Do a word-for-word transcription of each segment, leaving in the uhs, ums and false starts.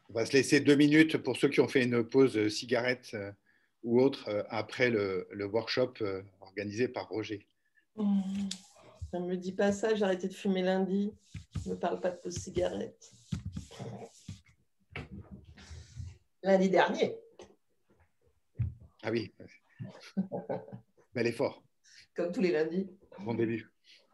On va se laisser deux minutes pour ceux qui ont fait une pause cigarette euh, ou autre euh, après le, le workshop euh, organisé par Roger. Mmh. Ne me dis pas ça, j'ai arrêté de fumer lundi. Ne me parle pas de pause cigarette. Lundi dernier. Ah oui, bel effort. Comme tous les lundis. Bon début.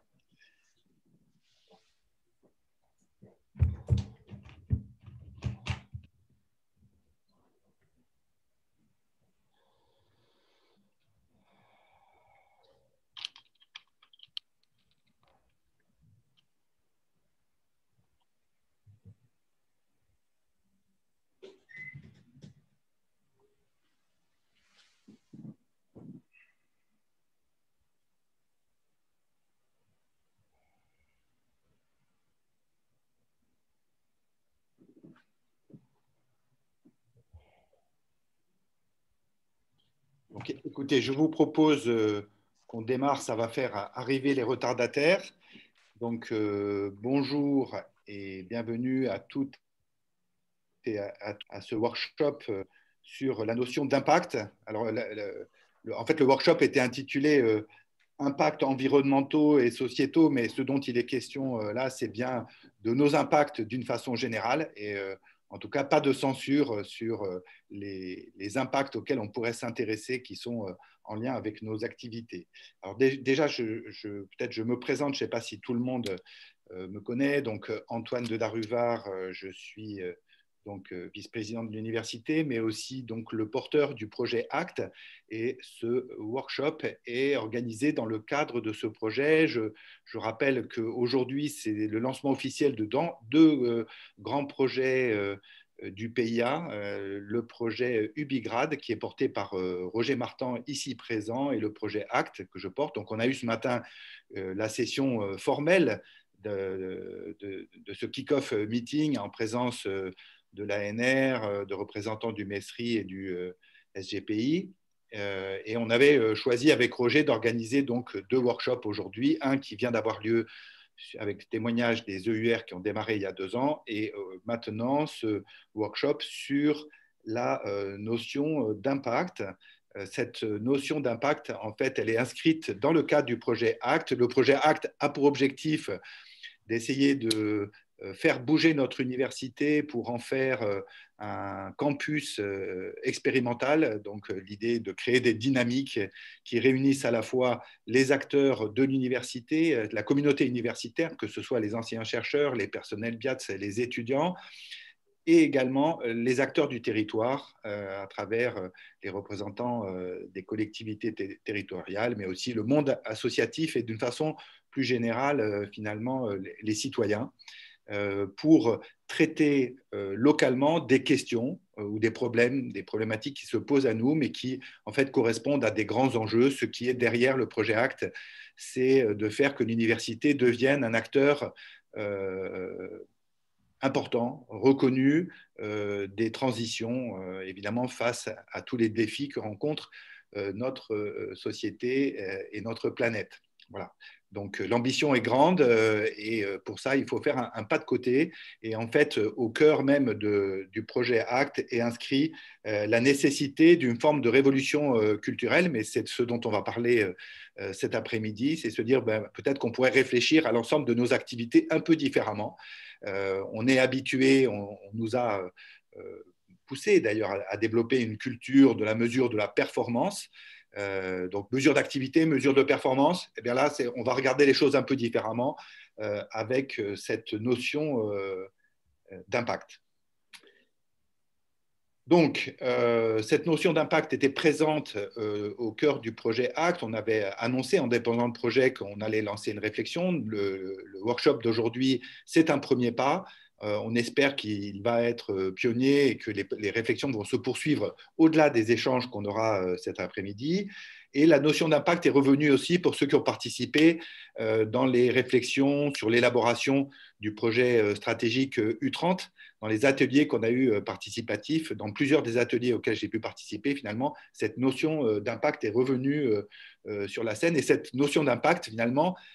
Donc, écoutez, je vous propose euh, qu'on démarre, ça va faire arriver les retardataires. Donc, euh, bonjour et bienvenue à toutes et à, à, à ce workshop euh, sur la notion d'impact. Alors, la, la, le, en fait, le workshop était intitulé euh, impacts environnementaux et sociétaux, mais ce dont il est question euh, là, c'est bien de nos impacts d'une façon générale et euh, en tout cas pas de censure sur euh, les, les impacts auxquels on pourrait s'intéresser qui sont euh, en lien avec nos activités. Alors dé déjà, je, je, peut-être je me présente, je ne sais pas si tout le monde euh, me connaît, donc euh, Antoine de Daruvard, euh, je suis euh, donc euh, vice-président de l'université, mais aussi donc le porteur du projet ACT. Et ce workshop est organisé dans le cadre de ce projet. Je, je rappelle qu'aujourd'hui, c'est le lancement officiel de dans, deux euh, grands projets euh, du P I A, euh, le projet Ubigrad, qui est porté par euh, Roger Martin, ici présent, et le projet ACT, que je porte. Donc, on a eu ce matin euh, la session euh, formelle de, de, de ce kick-off meeting en présence euh, de l'A N R, de représentants du MESRI et du euh, S G P I. Euh, et on avait euh, choisi avec Roger d'organiser donc deux workshops aujourd'hui, un qui vient d'avoir lieu avec témoignages des E U R qui ont démarré il y a deux ans, et euh, maintenant ce workshop sur la euh, notion d'impact. Euh, cette notion d'impact, en fait, elle est inscrite dans le cadre du projet ACT. Le projet ACT a pour objectif d'essayer de faire bouger notre université pour en faire un campus expérimental. Donc, l'idée de créer des dynamiques qui réunissent à la fois les acteurs de l'université, la communauté universitaire, que ce soit les anciens chercheurs, les personnels B I A T S, les étudiants, et également les acteurs du territoire euh, à travers euh, les représentants euh, des collectivités ter territoriales, mais aussi le monde associatif et d'une façon plus générale, euh, finalement, euh, les, les citoyens, euh, pour traiter euh, localement des questions euh, ou des problèmes, des problématiques qui se posent à nous, mais qui, en fait, correspondent à des grands enjeux. Ce qui est derrière le projet ACT, c'est de faire que l'université devienne un acteur euh, important, reconnu euh, des transitions, euh, évidemment, face à, à tous les défis que rencontre euh, notre euh, société euh, et notre planète. Voilà. Donc, euh, l'ambition est grande euh, et euh, pour ça, il faut faire un, un, pas de côté. Et en fait, euh, au cœur même de, du projet ACT est inscrit euh, la nécessité d'une forme de révolution euh, culturelle, mais c'est de ce dont on va parler euh, cet après-midi, c'est se dire ben, peut-être qu'on pourrait réfléchir à l'ensemble de nos activités un peu différemment. Euh, on est habitué, on, on, nous a euh, poussé d'ailleurs à, à développer une culture de la mesure de la performance. Euh, donc, mesure d'activité, mesure de performance, et eh bien là, on va regarder les choses un peu différemment euh, avec cette notion euh, d'impact. Donc, euh, cette notion d'impact était présente euh, au cœur du projet ACT. On avait annoncé en dépendant le projet qu'on allait lancer une réflexion. Le, le workshop d'aujourd'hui, c'est un premier pas. Euh, on espère qu'il va être pionnier et que les, les réflexions vont se poursuivre au-delà des échanges qu'on aura euh, cet après-midi. Et la notion d'impact est revenue aussi pour ceux qui ont participé euh, dans les réflexions sur l'élaboration du projet euh, stratégique U trente, dans les ateliers qu'on a eu participatifs, dans plusieurs des ateliers auxquels j'ai pu participer, finalement, cette notion d'impact est revenue sur la scène. Et cette notion d'impact, finalement,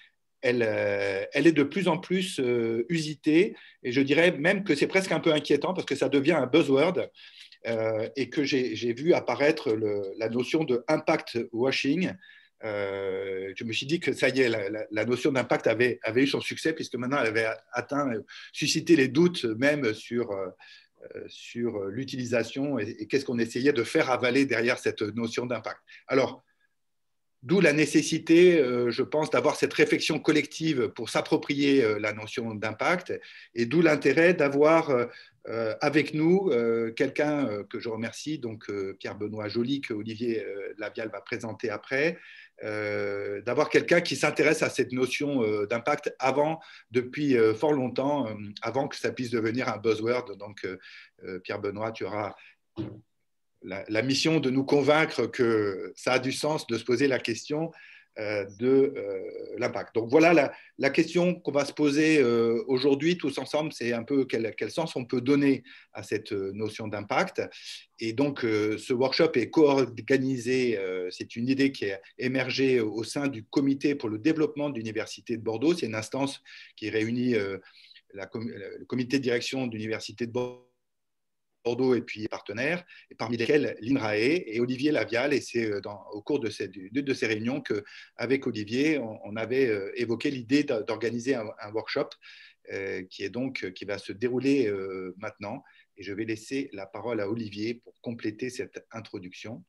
elle, euh, elle est de plus en plus euh, usitée, et je dirais même que c'est presque un peu inquiétant parce que ça devient un buzzword, euh, et que j'ai, j'ai vu apparaître le, la notion de impact washing. Euh, je me suis dit que ça y est, la, la, la notion d'impact avait, avait eu son succès, puisque maintenant elle avait atteint, suscité les doutes même sur, euh, sur l'utilisation et, et qu'est-ce qu'on essayait de faire avaler derrière cette notion d'impact. Alors, d'où la nécessité, euh, je pense, d'avoir cette réflexion collective pour s'approprier euh, la notion d'impact, et d'où l'intérêt d'avoir euh, avec nous euh, quelqu'un euh, que je remercie, donc euh, Pierre-Benoît Joly, que Olivier euh, Lavial va présenter après, euh, d'avoir quelqu'un qui s'intéresse à cette notion euh, d'impact avant, depuis euh, fort longtemps, euh, avant que ça puisse devenir un buzzword. Donc, euh, Pierre-Benoît, tu auras La, la mission de nous convaincre que ça a du sens de se poser la question euh, de euh, l'impact. Donc voilà la, la question qu'on va se poser euh, aujourd'hui tous ensemble, c'est un peu quel, quel sens on peut donner à cette notion d'impact. Et donc euh, ce workshop est co-organisé, euh, c'est une idée qui est émergée au sein du comité pour le développement de l'Université de Bordeaux. C'est une instance qui réunit euh, la, le comité de direction de l'Université de Bordeaux Bordeaux et puis partenaires, et parmi lesquels l'INRAE et Olivier Lavial. Et c'est dans, au cours de ces, de, de ces réunions qu'avec Olivier, on, on avait évoqué l'idée d'organiser un, un workshop euh, qui, est donc, qui va se dérouler euh, maintenant. Et je vais laisser la parole à Olivier pour compléter cette introduction.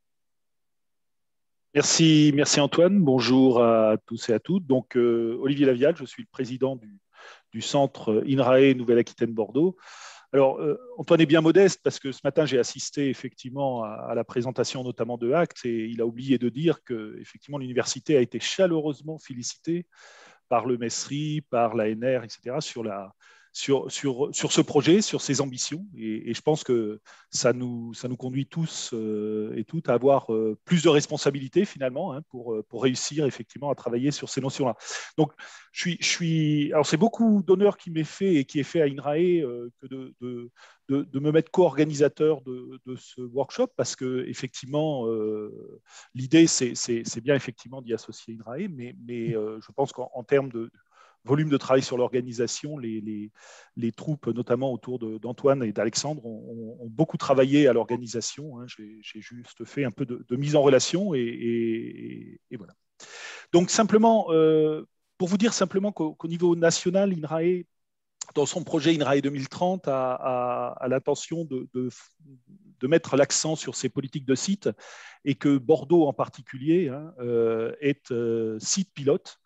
Merci, merci Antoine. Bonjour à tous et à toutes. Donc, euh, Olivier Lavial, je suis le président du, du centre INRAE Nouvelle-Aquitaine-Bordeaux. Alors, euh, Antoine est bien modeste parce que ce matin, j'ai assisté effectivement à, à la présentation notamment de Act, et il a oublié de dire que effectivement l'université a été chaleureusement félicitée par le MESRI, par l'A N R, et cetera sur la Sur, sur, sur ce projet, sur ses ambitions. Et, et je pense que ça nous, ça nous conduit tous euh, et toutes à avoir euh, plus de responsabilités finalement hein, pour, pour réussir effectivement à travailler sur ces notions-là. Donc, je suis, je suis, alors c'est beaucoup d'honneur qui m'est fait et qui est fait à INRAE euh, que de, de, de, de me mettre co-organisateur de, de ce workshop parce que effectivement, euh, l'idée c'est, c'est, c'est bien effectivement d'y associer INRAE, mais, mais euh, je pense qu'en en termes de volume de travail sur l'organisation, les, les, les troupes, notamment autour de, d'Antoine et d'Alexandre, ont, ont beaucoup travaillé à l'organisation. Hein. J'ai, j'ai juste fait un peu de, de mise en relation et, et, et voilà. Donc simplement, euh, pour vous dire simplement qu'au, qu'au niveau national, INRAE, dans son projet INRAE deux mille trente, a, a, a l'intention de, de, de mettre l'accent sur ces politiques de site et que Bordeaux en particulier hein, euh, est euh, site pilote.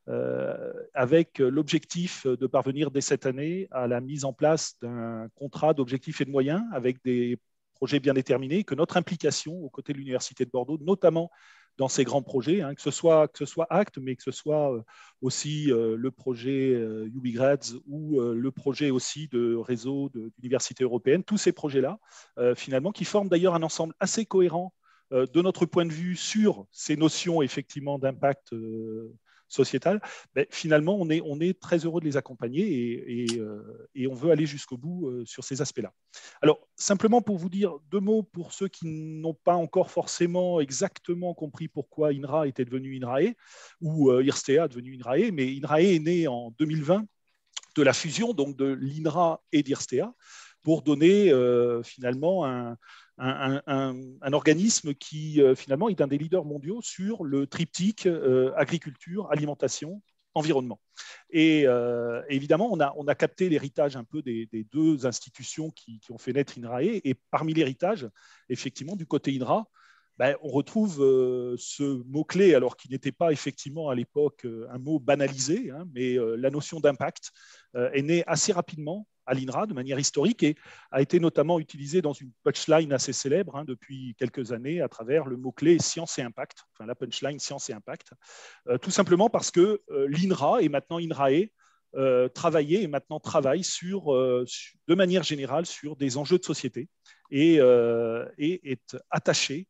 Euh, avec l'objectif de parvenir dès cette année à la mise en place d'un contrat d'objectifs et de moyens avec des projets bien déterminés, que notre implication aux côtés de l'Université de Bordeaux, notamment dans ces grands projets, hein, que ce soit, que ce soit Act, mais que ce soit aussi euh, le projet euh, UbiGrads ou euh, le projet aussi de réseau de, d'universités européennes, tous ces projets-là, euh, finalement, qui forment d'ailleurs un ensemble assez cohérent euh, de notre point de vue sur ces notions effectivement d'impact euh, sociétale, ben, finalement, on est, on est très heureux de les accompagner et, et, euh, et on veut aller jusqu'au bout euh, sur ces aspects-là. Alors, simplement pour vous dire deux mots pour ceux qui n'ont pas encore forcément exactement compris pourquoi INRA était devenu INRAE ou euh, IRSTEA est devenu INRAE, mais INRAE est né en deux mille vingt de la fusion donc de l'INRA et d'IRSTEA pour donner euh, finalement un, Un, un, un organisme qui, euh, finalement, est un des leaders mondiaux sur le triptyque euh, agriculture, alimentation, environnement. Et euh, évidemment, on a, on a capté l'héritage un peu des, des deux institutions qui, qui ont fait naître INRAE. Et parmi l'héritage, effectivement, du côté INRA, ben, on retrouve euh, ce mot-clé, alors qui n'était pas effectivement à l'époque euh, un mot banalisé, hein, mais euh, la notion d'impact euh, est née assez rapidement à l'INRA de manière historique et a été notamment utilisée dans une punchline assez célèbre hein, depuis quelques années à travers le mot-clé science et impact, enfin la punchline science et impact, euh, tout simplement parce que euh, l'INRA et maintenant INRAE euh, travaillait et maintenant travaille sur, euh, sur, de manière générale sur des enjeux de société et, euh, et est attaché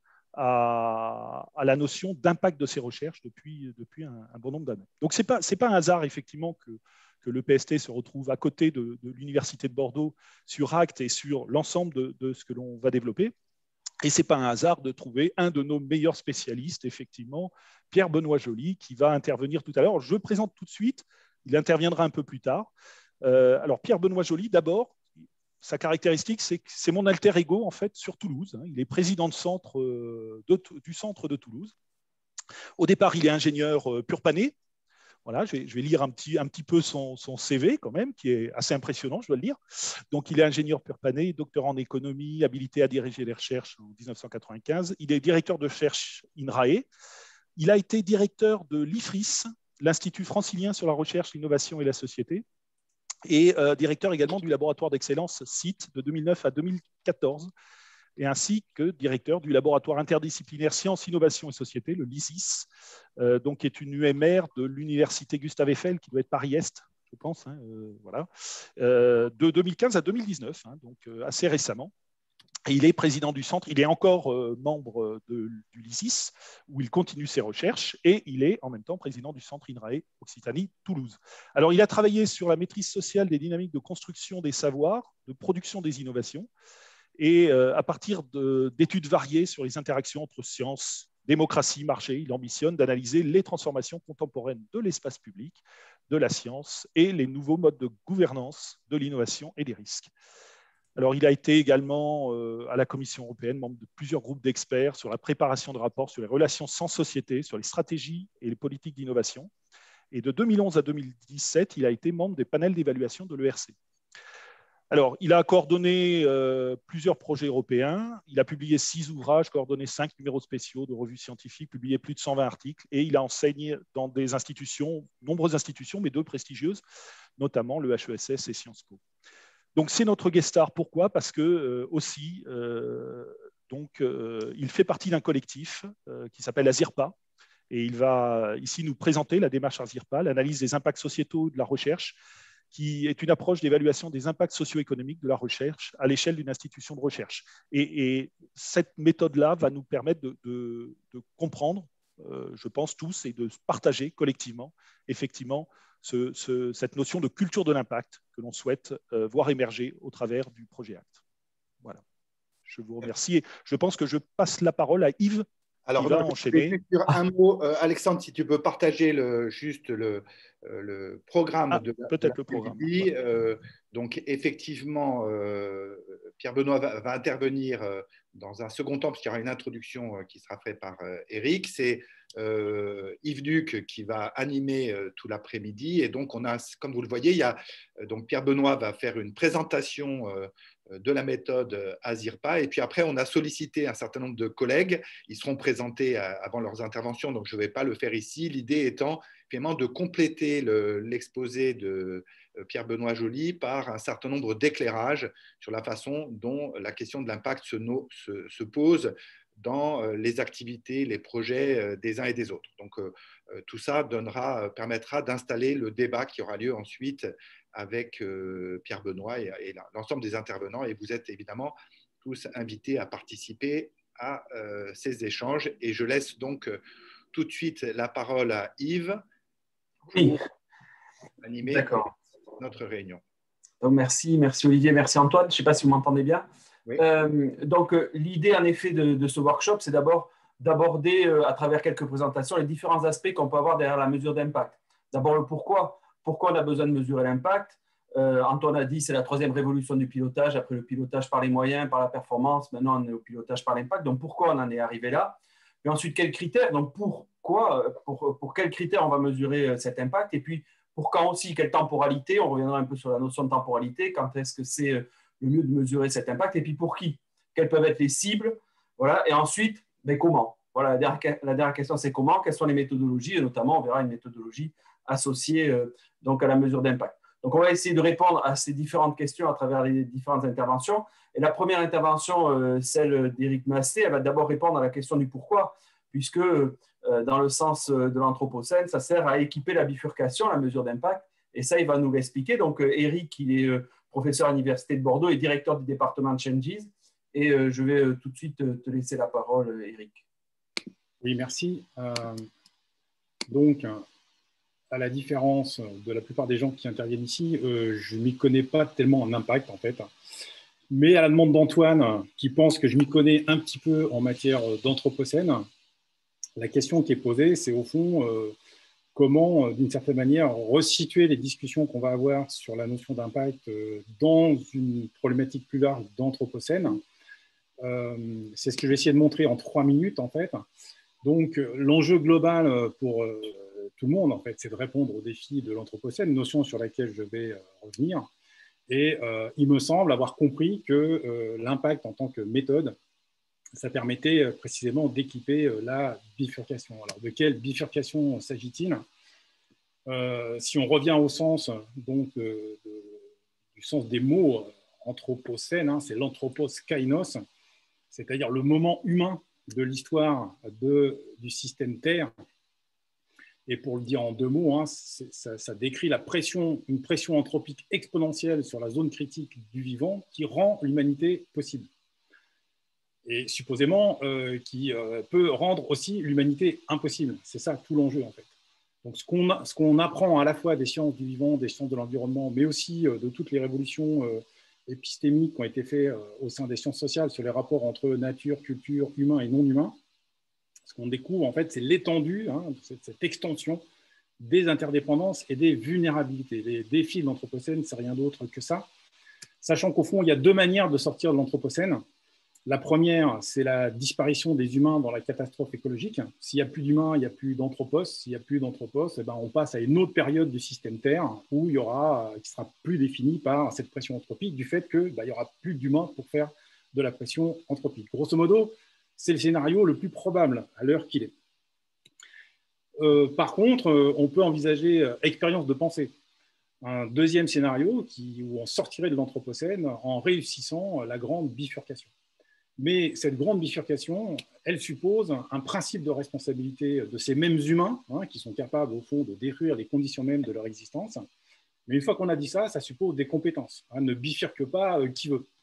à, à la notion d'impact de ces recherches depuis, depuis un, un bon nombre d'années. Donc, ce n'est pas, c'est pas un hasard, effectivement, que, que l'E P S T se retrouve à côté de, de l'Université de Bordeaux sur Act et sur l'ensemble de, de ce que l'on va développer. Et ce n'est pas un hasard de trouver un de nos meilleurs spécialistes, effectivement, Pierre-Benoît Joly, qui va intervenir tout à l'heure. Je le présente tout de suite, il interviendra un peu plus tard. Euh, alors, Pierre-Benoît Joly, d'abord, sa caractéristique, c'est que c'est mon alter ego, en fait, sur Toulouse. Il est président de centre de, du centre de Toulouse. Au départ, il est ingénieur euh, pur pané. Voilà, je vais, je vais lire un petit, un petit peu son, son C V quand même, qui est assez impressionnant, je dois le dire. Donc, il est ingénieur pur pané, docteur en économie, habilité à diriger les recherches en mille neuf cent quatre-vingt-quinze. Il est directeur de recherche INRAE. Il a été directeur de l'I F R I S, l'Institut francilien sur la recherche, l'innovation et la société, et euh, directeur également du laboratoire d'excellence C I T de deux mille neuf à deux mille quatorze, et ainsi que directeur du laboratoire interdisciplinaire Sciences, Innovation et Société, le L I S I S, euh, donc, qui est une U M R de l'université Gustave Eiffel, qui doit être Paris-Est, je pense, hein, euh, voilà, euh, de deux mille quinze à deux mille dix-neuf, hein, donc euh, assez récemment. Et il est président du centre, il est encore euh, membre de, du L I S I S, où il continue ses recherches, et il est en même temps président du centre INRAE Occitanie-Toulouse. Alors, il a travaillé sur la maîtrise sociale des dynamiques de construction des savoirs, de production des innovations, et euh, à partir d'études variées sur les interactions entre sciences, démocratie, marché, il ambitionne d'analyser les transformations contemporaines de l'espace public, de la science et les nouveaux modes de gouvernance de l'innovation et des risques. Alors, il a été également euh, à la Commission européenne, membre de plusieurs groupes d'experts sur la préparation de rapports sur les relations sans société, sur les stratégies et les politiques d'innovation. Et de deux mille onze à deux mille dix-sept, il a été membre des panels d'évaluation de l'E R C. Alors, il a coordonné euh, plusieurs projets européens. Il a publié six ouvrages, coordonné cinq numéros spéciaux de revues scientifiques, publié plus de cent vingt articles, et il a enseigné dans des institutions, nombreuses institutions, mais deux prestigieuses, notamment le H E S S et Sciences Po. Donc, c'est notre guest star. Pourquoi? Parce que euh, aussi, euh, donc, euh, il fait partie d'un collectif euh, qui s'appelle ASIRPA, et il va ici nous présenter la démarche ASIRPA, l'analyse des impacts sociétaux de la recherche, qui est une approche d'évaluation des impacts socio-économiques de la recherche à l'échelle d'une institution de recherche. Et, et cette méthode-là va nous permettre de, de, de comprendre, euh, je pense tous, et de partager collectivement, effectivement, ce, ce, cette notion de culture de l'impact que l'on souhaite euh, voir émerger au travers du projet ACT. Voilà. Je vous remercie. Et je pense que je passe la parole à Yves. Alors, qui va non, enchaîner. sur un mot, euh, Alexandre, si tu peux partager le, juste le, euh, le programme ah, de peut-être le programme. Ouais. Euh, donc, effectivement, euh, Pierre-Benoît va, va intervenir euh, dans un second temps, puisqu'il y aura une introduction euh, qui sera faite par euh, Eric. C'est euh, Yves Duc qui va animer euh, tout l'après-midi. Et donc, on a, comme vous le voyez, il y a, euh, donc Pierre-Benoît va faire une présentation euh, de la méthode ASIRPA. Et puis après, on a sollicité un certain nombre de collègues. Ils seront présentés avant leurs interventions, donc je ne vais pas le faire ici. L'idée étant finalement de compléter l'exposé de Pierre-Benoît Joly par un certain nombre d'éclairages sur la façon dont la question de l'impact se, no, se, se pose dans les activités, les projets des uns et des autres. Donc, tout ça donnera, permettra d'installer le débat qui aura lieu ensuite avec euh, Pierre-Benoît et, et l'ensemble des intervenants. Et vous êtes évidemment tous invités à participer à euh, ces échanges. Et je laisse donc euh, tout de suite la parole à Yves pour oui. animer notre réunion. Donc, merci, merci Olivier, merci Antoine. Je ne sais pas si vous m'entendez bien. Oui. Euh, donc, euh, l'idée en effet de, de ce workshop, c'est d'abord d'aborder euh, à travers quelques présentations les différents aspects qu'on peut avoir derrière la mesure d'impact. D'abord, le pourquoi. Pourquoi on a besoin de mesurer l'impact? euh, Antoine a dit c'est la troisième révolution du pilotage, après le pilotage par les moyens, par la performance, maintenant on est au pilotage par l'impact. Donc pourquoi on en est arrivé là? Et ensuite, quels critères? Donc pourquoi, pour, pour quels critères on va mesurer cet impact? Et puis pour quand aussi, quelle temporalité? On reviendra un peu sur la notion de temporalité, quand est-ce que c'est le mieux de mesurer cet impact? Et puis pour qui? Quelles peuvent être les cibles? Voilà. Et ensuite, ben, comment? Voilà, la dernière, la dernière question, c'est comment? Quelles sont les méthodologies? Et notamment, on verra une méthodologie associée euh, donc à la mesure d'impact. Donc, on va essayer de répondre à ces différentes questions à travers les différentes interventions. Et la première intervention, euh, celle d'Éric Masté, elle va d'abord répondre à la question du pourquoi, puisque euh, dans le sens de l'Anthropocène, ça sert à équiper la bifurcation, la mesure d'impact. Et ça, il va nous l'expliquer. Donc, euh, Éric, il est euh, professeur à l'Université de Bordeaux et directeur du département de Changes. Et euh, je vais euh, tout de suite euh, te laisser la parole, Éric. Oui, merci. Euh, donc, à la différence de la plupart des gens qui interviennent ici, euh, je ne m'y connais pas tellement en impact, en fait. Mais à la demande d'Antoine, qui pense que je m'y connais un petit peu en matière d'anthropocène, la question qui est posée, c'est au fond euh, comment, d'une certaine manière, resituer les discussions qu'on va avoir sur la notion d'impact euh, dans une problématique plus large d'anthropocène. Euh, c'est ce que je vais essayer de montrer en trois minutes, en fait. Donc, l'enjeu global pour euh, tout le monde, en fait, c'est de répondre aux défis de l'anthropocène, notion sur laquelle je vais euh, revenir. Et euh, il me semble avoir compris que euh, l'impact en tant que méthode, ça permettait euh, précisément d'équiper euh, la bifurcation. Alors, de quelle bifurcation s'agit-il? euh, Si on revient au sens, donc, euh, de, du sens des mots euh, anthropocène, hein, c'est l'anthropos kainos, c'est-à-dire le moment humain de l'histoire du système Terre. Et pour le dire en deux mots, hein, ça, ça décrit la pression, une pression anthropique exponentielle sur la zone critique du vivant qui rend l'humanité possible. Et supposément, euh, qui euh, peut rendre aussi l'humanité impossible. C'est ça tout l'enjeu, en fait. Donc, ce qu'on ce qu'on apprend à la fois des sciences du vivant, des sciences de l'environnement, mais aussi euh, de toutes les révolutions euh, épistémiques qui ont été faites euh, au sein des sciences sociales sur les rapports entre nature, culture, humain et non humain, ce qu'on découvre, en fait, c'est l'étendue, hein, cette, cette extension des interdépendances et des vulnérabilités. Les défis de l'anthropocène, c'est rien d'autre que ça. Sachant qu'au fond, il y a deux manières de sortir de l'anthropocène. La première, c'est la disparition des humains dans la catastrophe écologique. S'il n'y a plus d'humains, il n'y a plus d'anthropos. S'il n'y a plus d'anthropos, eh ben, on passe à une autre période du système Terre où il y aura, qui sera plus définie par cette pression anthropique du fait qu'il ben, n'y aura plus d'humains pour faire de la pression anthropique. Grosso modo, c'est le scénario le plus probable à l'heure qu'il est. Euh, par contre, euh, on peut envisager euh, expérience de pensée. Un deuxième scénario qui, où on sortirait de l'anthropocène en réussissant la grande bifurcation. Mais cette grande bifurcation, elle suppose un principe de responsabilité de ces mêmes humains, hein, qui sont capables, au fond, de détruire les conditions mêmes de leur existence. Mais une fois qu'on a dit ça, ça suppose des compétences. Hein, ne bifurque pas euh, qui veut.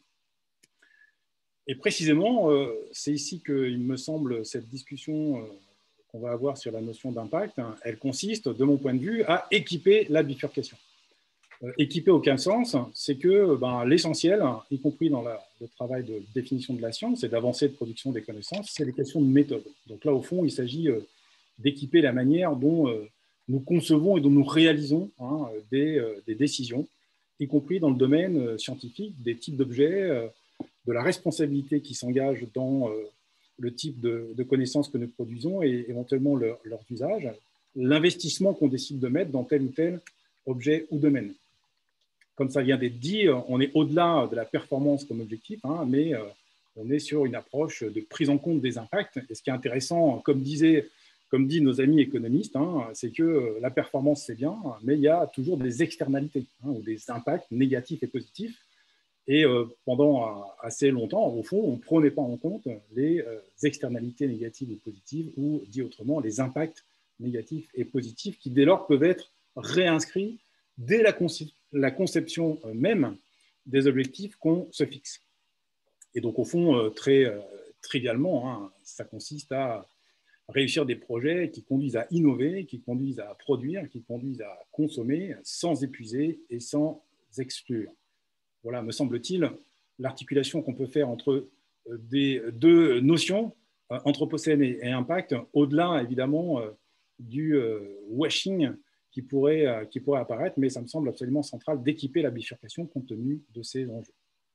Et précisément, euh, c'est ici qu'il me semble, cette discussion euh, qu'on va avoir sur la notion d'impact, hein, elle consiste, de mon point de vue, à équiper la bifurcation. Euh, équiper au quel sens? C'est que ben, l'essentiel, y compris dans la, le travail de définition de la science et d'avancée de production des connaissances, c'est les questions de méthode. Donc là, au fond, il s'agit euh, d'équiper la manière dont euh, nous concevons et dont nous réalisons hein, des, euh, des décisions, y compris dans le domaine euh, scientifique, des types d'objets, euh, de la responsabilité qui s'engage dans euh, le type de, de connaissances que nous produisons et éventuellement leur, leur usage, l'investissement qu'on décide de mettre dans tel ou tel objet ou domaine. Comme ça vient d'être dit, on est au-delà de la performance comme objectif, hein, mais euh, on est sur une approche de prise en compte des impacts. Et ce qui est intéressant, comme, disait, comme disent nos amis économistes, hein, c'est que la performance, c'est bien, mais il y a toujours des externalités, hein, ou des impacts négatifs et positifs. Et euh, pendant assez longtemps, au fond, on ne prenait pas en compte les euh, externalités négatives ou positives, ou dit autrement, les impacts négatifs et positifs qui, dès lors, peuvent être réinscrits dès la, conce la conception même des objectifs qu'on se fixe. Et donc, au fond, euh, très euh, trivialement, hein, ça consiste à réussir des projets qui conduisent à innover, qui conduisent à produire, qui conduisent à consommer sans épuiser et sans exclure. Voilà, me semble-t-il, l'articulation qu'on peut faire entre des deux notions, euh, anthropocène et, et impact, au-delà, évidemment, euh, du euh, washing qui pourrait, euh, qui pourrait apparaître, mais ça me semble absolument central d'équiper la bifurcation compte tenu de ces enjeux.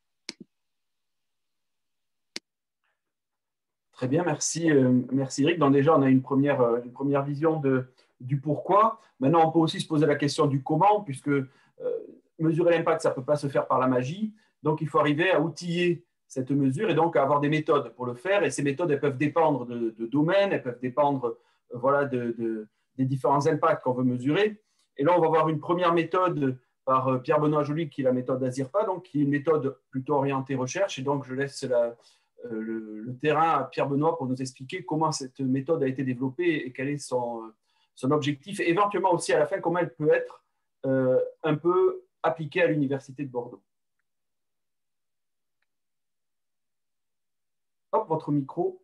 Très bien, merci, euh, merci Eric. Donc déjà, on a une première, euh, une première vision de, du pourquoi. Maintenant, on peut aussi se poser la question du comment, puisque euh, mesurer l'impact, ça ne peut pas se faire par la magie. Donc, il faut arriver à outiller cette mesure et donc à avoir des méthodes pour le faire. Et ces méthodes, elles peuvent dépendre de, de domaines, elles peuvent dépendre euh, voilà, de, de, des différents impacts qu'on veut mesurer. Et là, on va voir une première méthode par Pierre-Benoît Joly, qui est la méthode d'Azirpa, donc qui est une méthode plutôt orientée recherche. Et donc, je laisse la, euh, le, le terrain à Pierre-Benoît pour nous expliquer comment cette méthode a été développée et quel est son, son objectif. Et éventuellement aussi, à la fin, comment elle peut être euh, un peu appliquée à l'Université de Bordeaux. Hop, votre micro.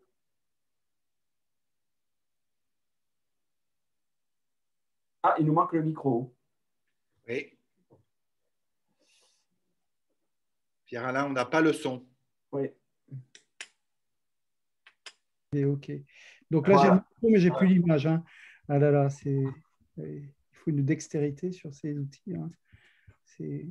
Ah, il nous manque le micro. Oui. Pierre-Alain, on n'a pas le son. Oui. Et OK. Donc là, Voilà. j'ai le micro, mais je n'ai plus l'image. Hein. Ah là là, c'est... il faut une dextérité sur ces outils. Hein. C'est...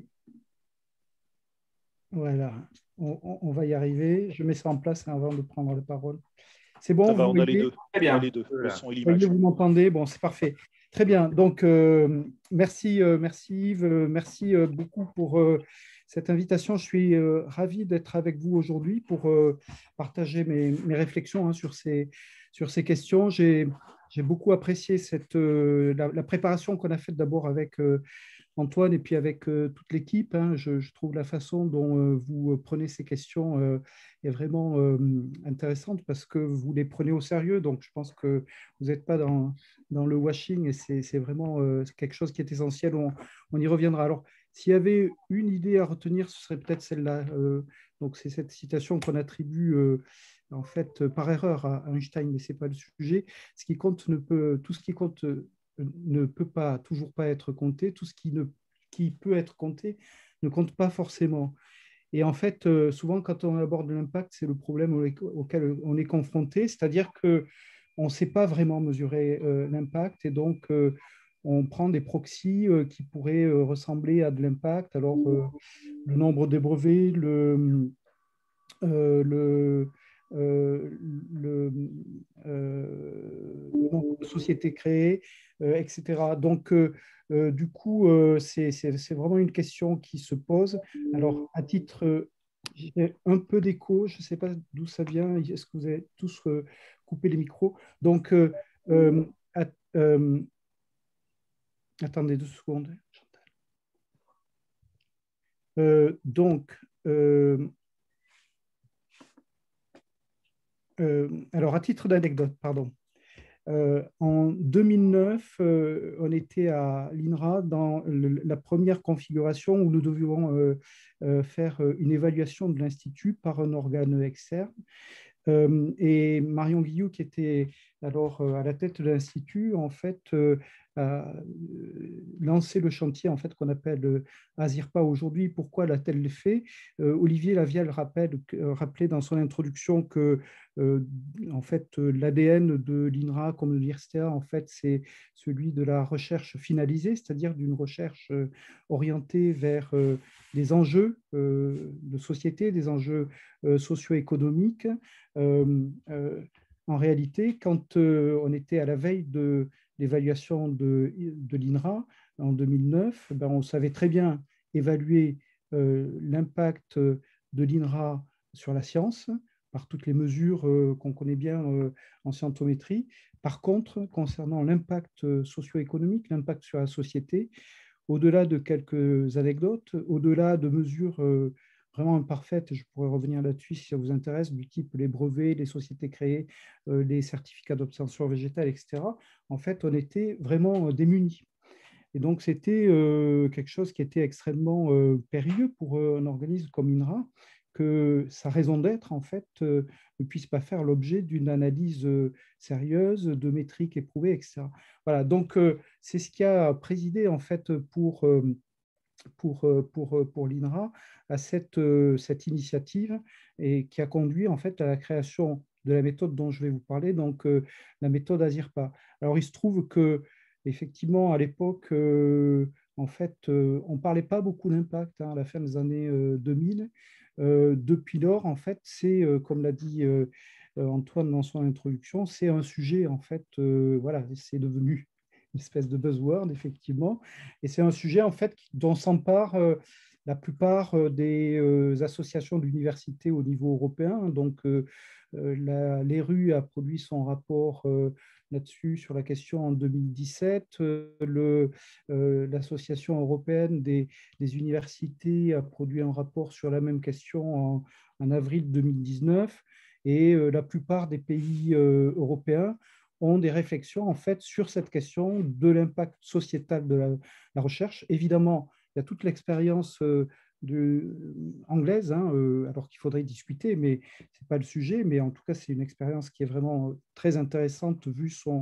Voilà, on, on, on va y arriver. Je mets ça en place avant de prendre la parole. C'est bon, ça vous va, on a les voyez deux. Très bien. On a les deux, le son et Vous l'image. voyez, vous m'entendez? Bon, c'est parfait. Très bien. Donc, euh, merci, euh, merci Yves. Euh, merci euh, beaucoup pour euh, cette invitation. Je suis euh, ravi d'être avec vous aujourd'hui pour euh, partager mes, mes réflexions hein, sur, ces, sur ces questions. J'ai, j'ai beaucoup apprécié cette, euh, la, la préparation qu'on a faite d'abord avec euh, Antoine et puis avec euh, toute l'équipe. Hein. Je, je trouve la façon dont euh, vous prenez ces questions euh, est vraiment euh, intéressante parce que vous les prenez au sérieux. Donc, je pense que vous n'êtes pas dans, dans le washing et c'est, c'est vraiment euh, quelque chose qui est essentiel. On, on y reviendra. Alors, s'il y avait une idée à retenir, ce serait peut-être celle-là. Euh, donc, c'est cette citation qu'on attribue euh, en fait par erreur à Einstein, mais ce n'est pas le sujet. Ce qui compte ne peut, tout ce qui compte ne peut pas, toujours pas être compté. Tout ce qui, ne, qui peut être compté ne compte pas forcément. Et en fait, euh, souvent, quand on aborde l'impact, c'est le problème auquel on est confronté, c'est-à-dire qu'on ne sait pas vraiment mesurer euh, l'impact et donc euh, on prend des proxys euh, qui pourraient euh, ressembler à de l'impact. Alors, euh, le nombre de brevets, le, euh, le, euh, le, euh, le nombre de sociétés créées, euh, et cetera. Donc, euh, euh, du coup, euh, c'est, c'est, c'est vraiment une question qui se pose. Alors, à titre, euh, j'ai un peu d'écho, je ne sais pas d'où ça vient. Est-ce que vous avez tous euh, coupé les micros? Donc, euh, euh, at, euh, attendez deux secondes. Euh, donc, euh, euh, alors, à titre d'anecdote, pardon. Euh, en deux mille neuf, euh, on était à l'INRA dans le, la première configuration où nous devions euh, euh, faire une évaluation de l'Institut par un organe externe. Euh, et Marion Guillou, qui était alors euh, à la tête de l'Institut, en fait, euh, a lancé le chantier en fait, qu'on appelle euh, ASIRPA aujourd'hui. Pourquoi l'a-t-elle fait? euh, Olivier Lavial rappelle, euh, rappelait dans son introduction que euh, en fait, l'A D N de l'INRA comme de l'IRSTEA, en fait, c'est celui de la recherche finalisée, c'est-à-dire d'une recherche euh, orientée vers euh, des enjeux euh, de société, des enjeux euh, socio-économiques. Euh, euh, en réalité, quand euh, on était à la veille de l'évaluation de, de l'INRA en deux mille neuf, ben, on savait très bien évaluer euh, l'impact de l'INRA sur la science par toutes les mesures euh, qu'on connaît bien euh, en scientométrie. Par contre, concernant l'impact socio-économique, l'impact sur la société, au-delà de quelques anecdotes, au-delà de mesures euh, vraiment imparfaites, je pourrais revenir là-dessus si ça vous intéresse, du type les brevets, les sociétés créées, euh, les certificats d'obtention végétale, et cetera. En fait, on était vraiment démunis. Et donc, c'était euh, quelque chose qui était extrêmement euh, périlleux pour euh, un organisme comme INRA, que sa raison d'être, en fait, euh, ne puisse pas faire l'objet d'une analyse euh, sérieuse, de métriques éprouvées, et cetera. Voilà, donc euh, c'est ce qui a présidé, en fait, pour... Euh, pour, pour, pour l'INRA à cette, cette initiative et qui a conduit en fait à la création de la méthode dont je vais vous parler, donc euh, la méthode ASIRPA. Alors il se trouve que effectivement à l'époque, euh, en fait, euh, on ne parlait pas beaucoup d'impact hein, à la fin des années euh, deux mille. Euh, depuis lors, en fait, c'est euh, comme l'a dit euh, Antoine dans son introduction, c'est un sujet en fait, euh, voilà, c'est devenu une espèce de buzzword, effectivement. Et c'est un sujet, en fait, dont s'emparent euh, la plupart euh, des euh, associations d'universités au niveau européen. Donc, euh, la, l'E R U a produit son rapport euh, là-dessus sur la question en deux mille dix-sept. Euh, le, euh, L'Association européenne des, des universités a produit un rapport sur la même question en, en avril deux mille dix-neuf. Et euh, la plupart des pays euh, européens ont des réflexions en fait sur cette question de l'impact sociétal de la, la recherche. Évidemment, il y a toute l'expérience euh, de, anglaise, hein, euh, alors qu'il faudrait discuter, mais ce n'est pas le sujet. Mais en tout cas, c'est une expérience qui est vraiment très intéressante vu son,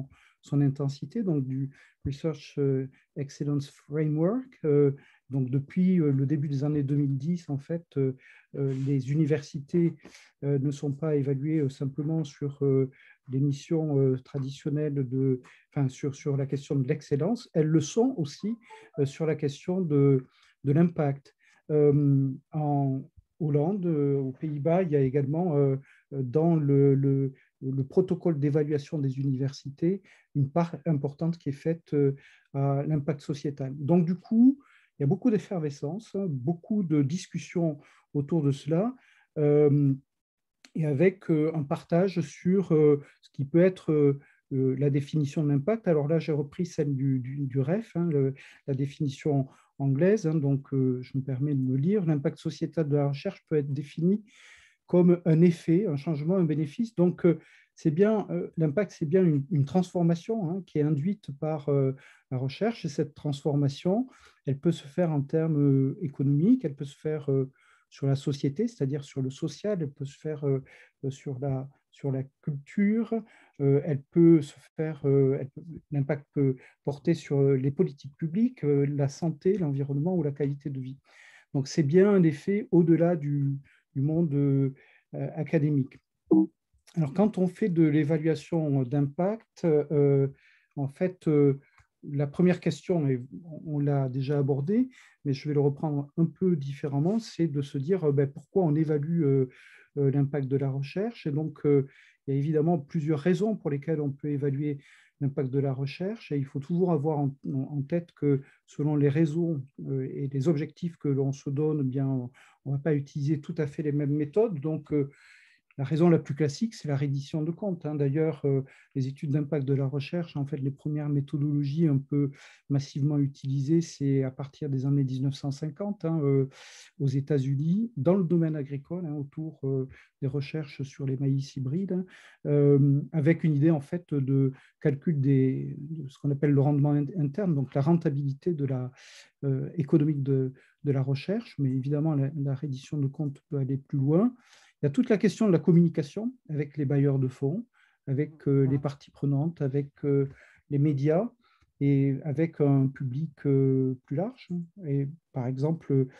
son intensité, donc du Research Excellence Framework. Euh, donc depuis le début des années deux mille dix, en fait, euh, les universités euh, ne sont pas évaluées simplement sur euh, les missions euh, traditionnelles, de, enfin, sur, sur la question de l'excellence, elles le sont aussi euh, sur la question de, de l'impact. Euh, en Hollande, euh, aux Pays-Bas, il y a également euh, dans le, le, le protocole d'évaluation des universités une part importante qui est faite euh, à l'impact sociétal. Donc du coup, il y a beaucoup d'effervescence, beaucoup de discussions autour de cela, euh, et avec euh, un partage sur euh, ce qui peut être euh, euh, la définition de l'impact. Alors là, j'ai repris celle du, du, du R E F, hein, le, la définition anglaise, hein, donc euh, je me permets de me lire. L'impact sociétal de la recherche peut être défini comme un effet, un changement, un bénéfice. Donc, euh, c'est bien, euh, l'impact, c'est bien une, une transformation hein, qui est induite par euh, la recherche. Et cette transformation, elle peut se faire en termes euh, économiques, elle peut se faire euh, sur la société, c'est-à-dire sur le social, elle peut se faire euh, sur, la, sur la culture, euh, elle peut se faire, euh, elle peut, l'impact peut porter sur les politiques publiques, euh, la santé, l'environnement ou la qualité de vie. Donc, c'est bien un effet au-delà du, du monde euh, académique. Alors, quand on fait de l'évaluation d'impact, euh, en fait, euh, la première question, et on l'a déjà abordée, mais je vais le reprendre un peu différemment, c'est de se dire euh, ben, pourquoi on évalue euh, euh, l'impact de la recherche. Et donc, euh, il y a évidemment plusieurs raisons pour lesquelles on peut évaluer l'impact de la recherche. Et il faut toujours avoir en, en tête que selon les raisons euh, et les objectifs que l'on se donne, eh bien, on ne va pas utiliser tout à fait les mêmes méthodes. Donc, euh, la raison la plus classique, c'est la reddition de comptes. Hein. D'ailleurs, euh, les études d'impact de la recherche, en fait, les premières méthodologies un peu massivement utilisées, c'est à partir des années mille neuf cent cinquante hein, euh, aux États-Unis, dans le domaine agricole, hein, autour euh, des recherches sur les maïs hybrides, hein, euh, avec une idée en fait de calcul des, de ce qu'on appelle le rendement interne, donc la rentabilité de la, euh, économique de, de la recherche. Mais évidemment, la, la reddition de comptes peut aller plus loin. Il y a toute la question de la communication avec les bailleurs de fonds, avec euh, les parties prenantes, avec euh, les médias et avec un public euh, plus large. Et par exemple, euh,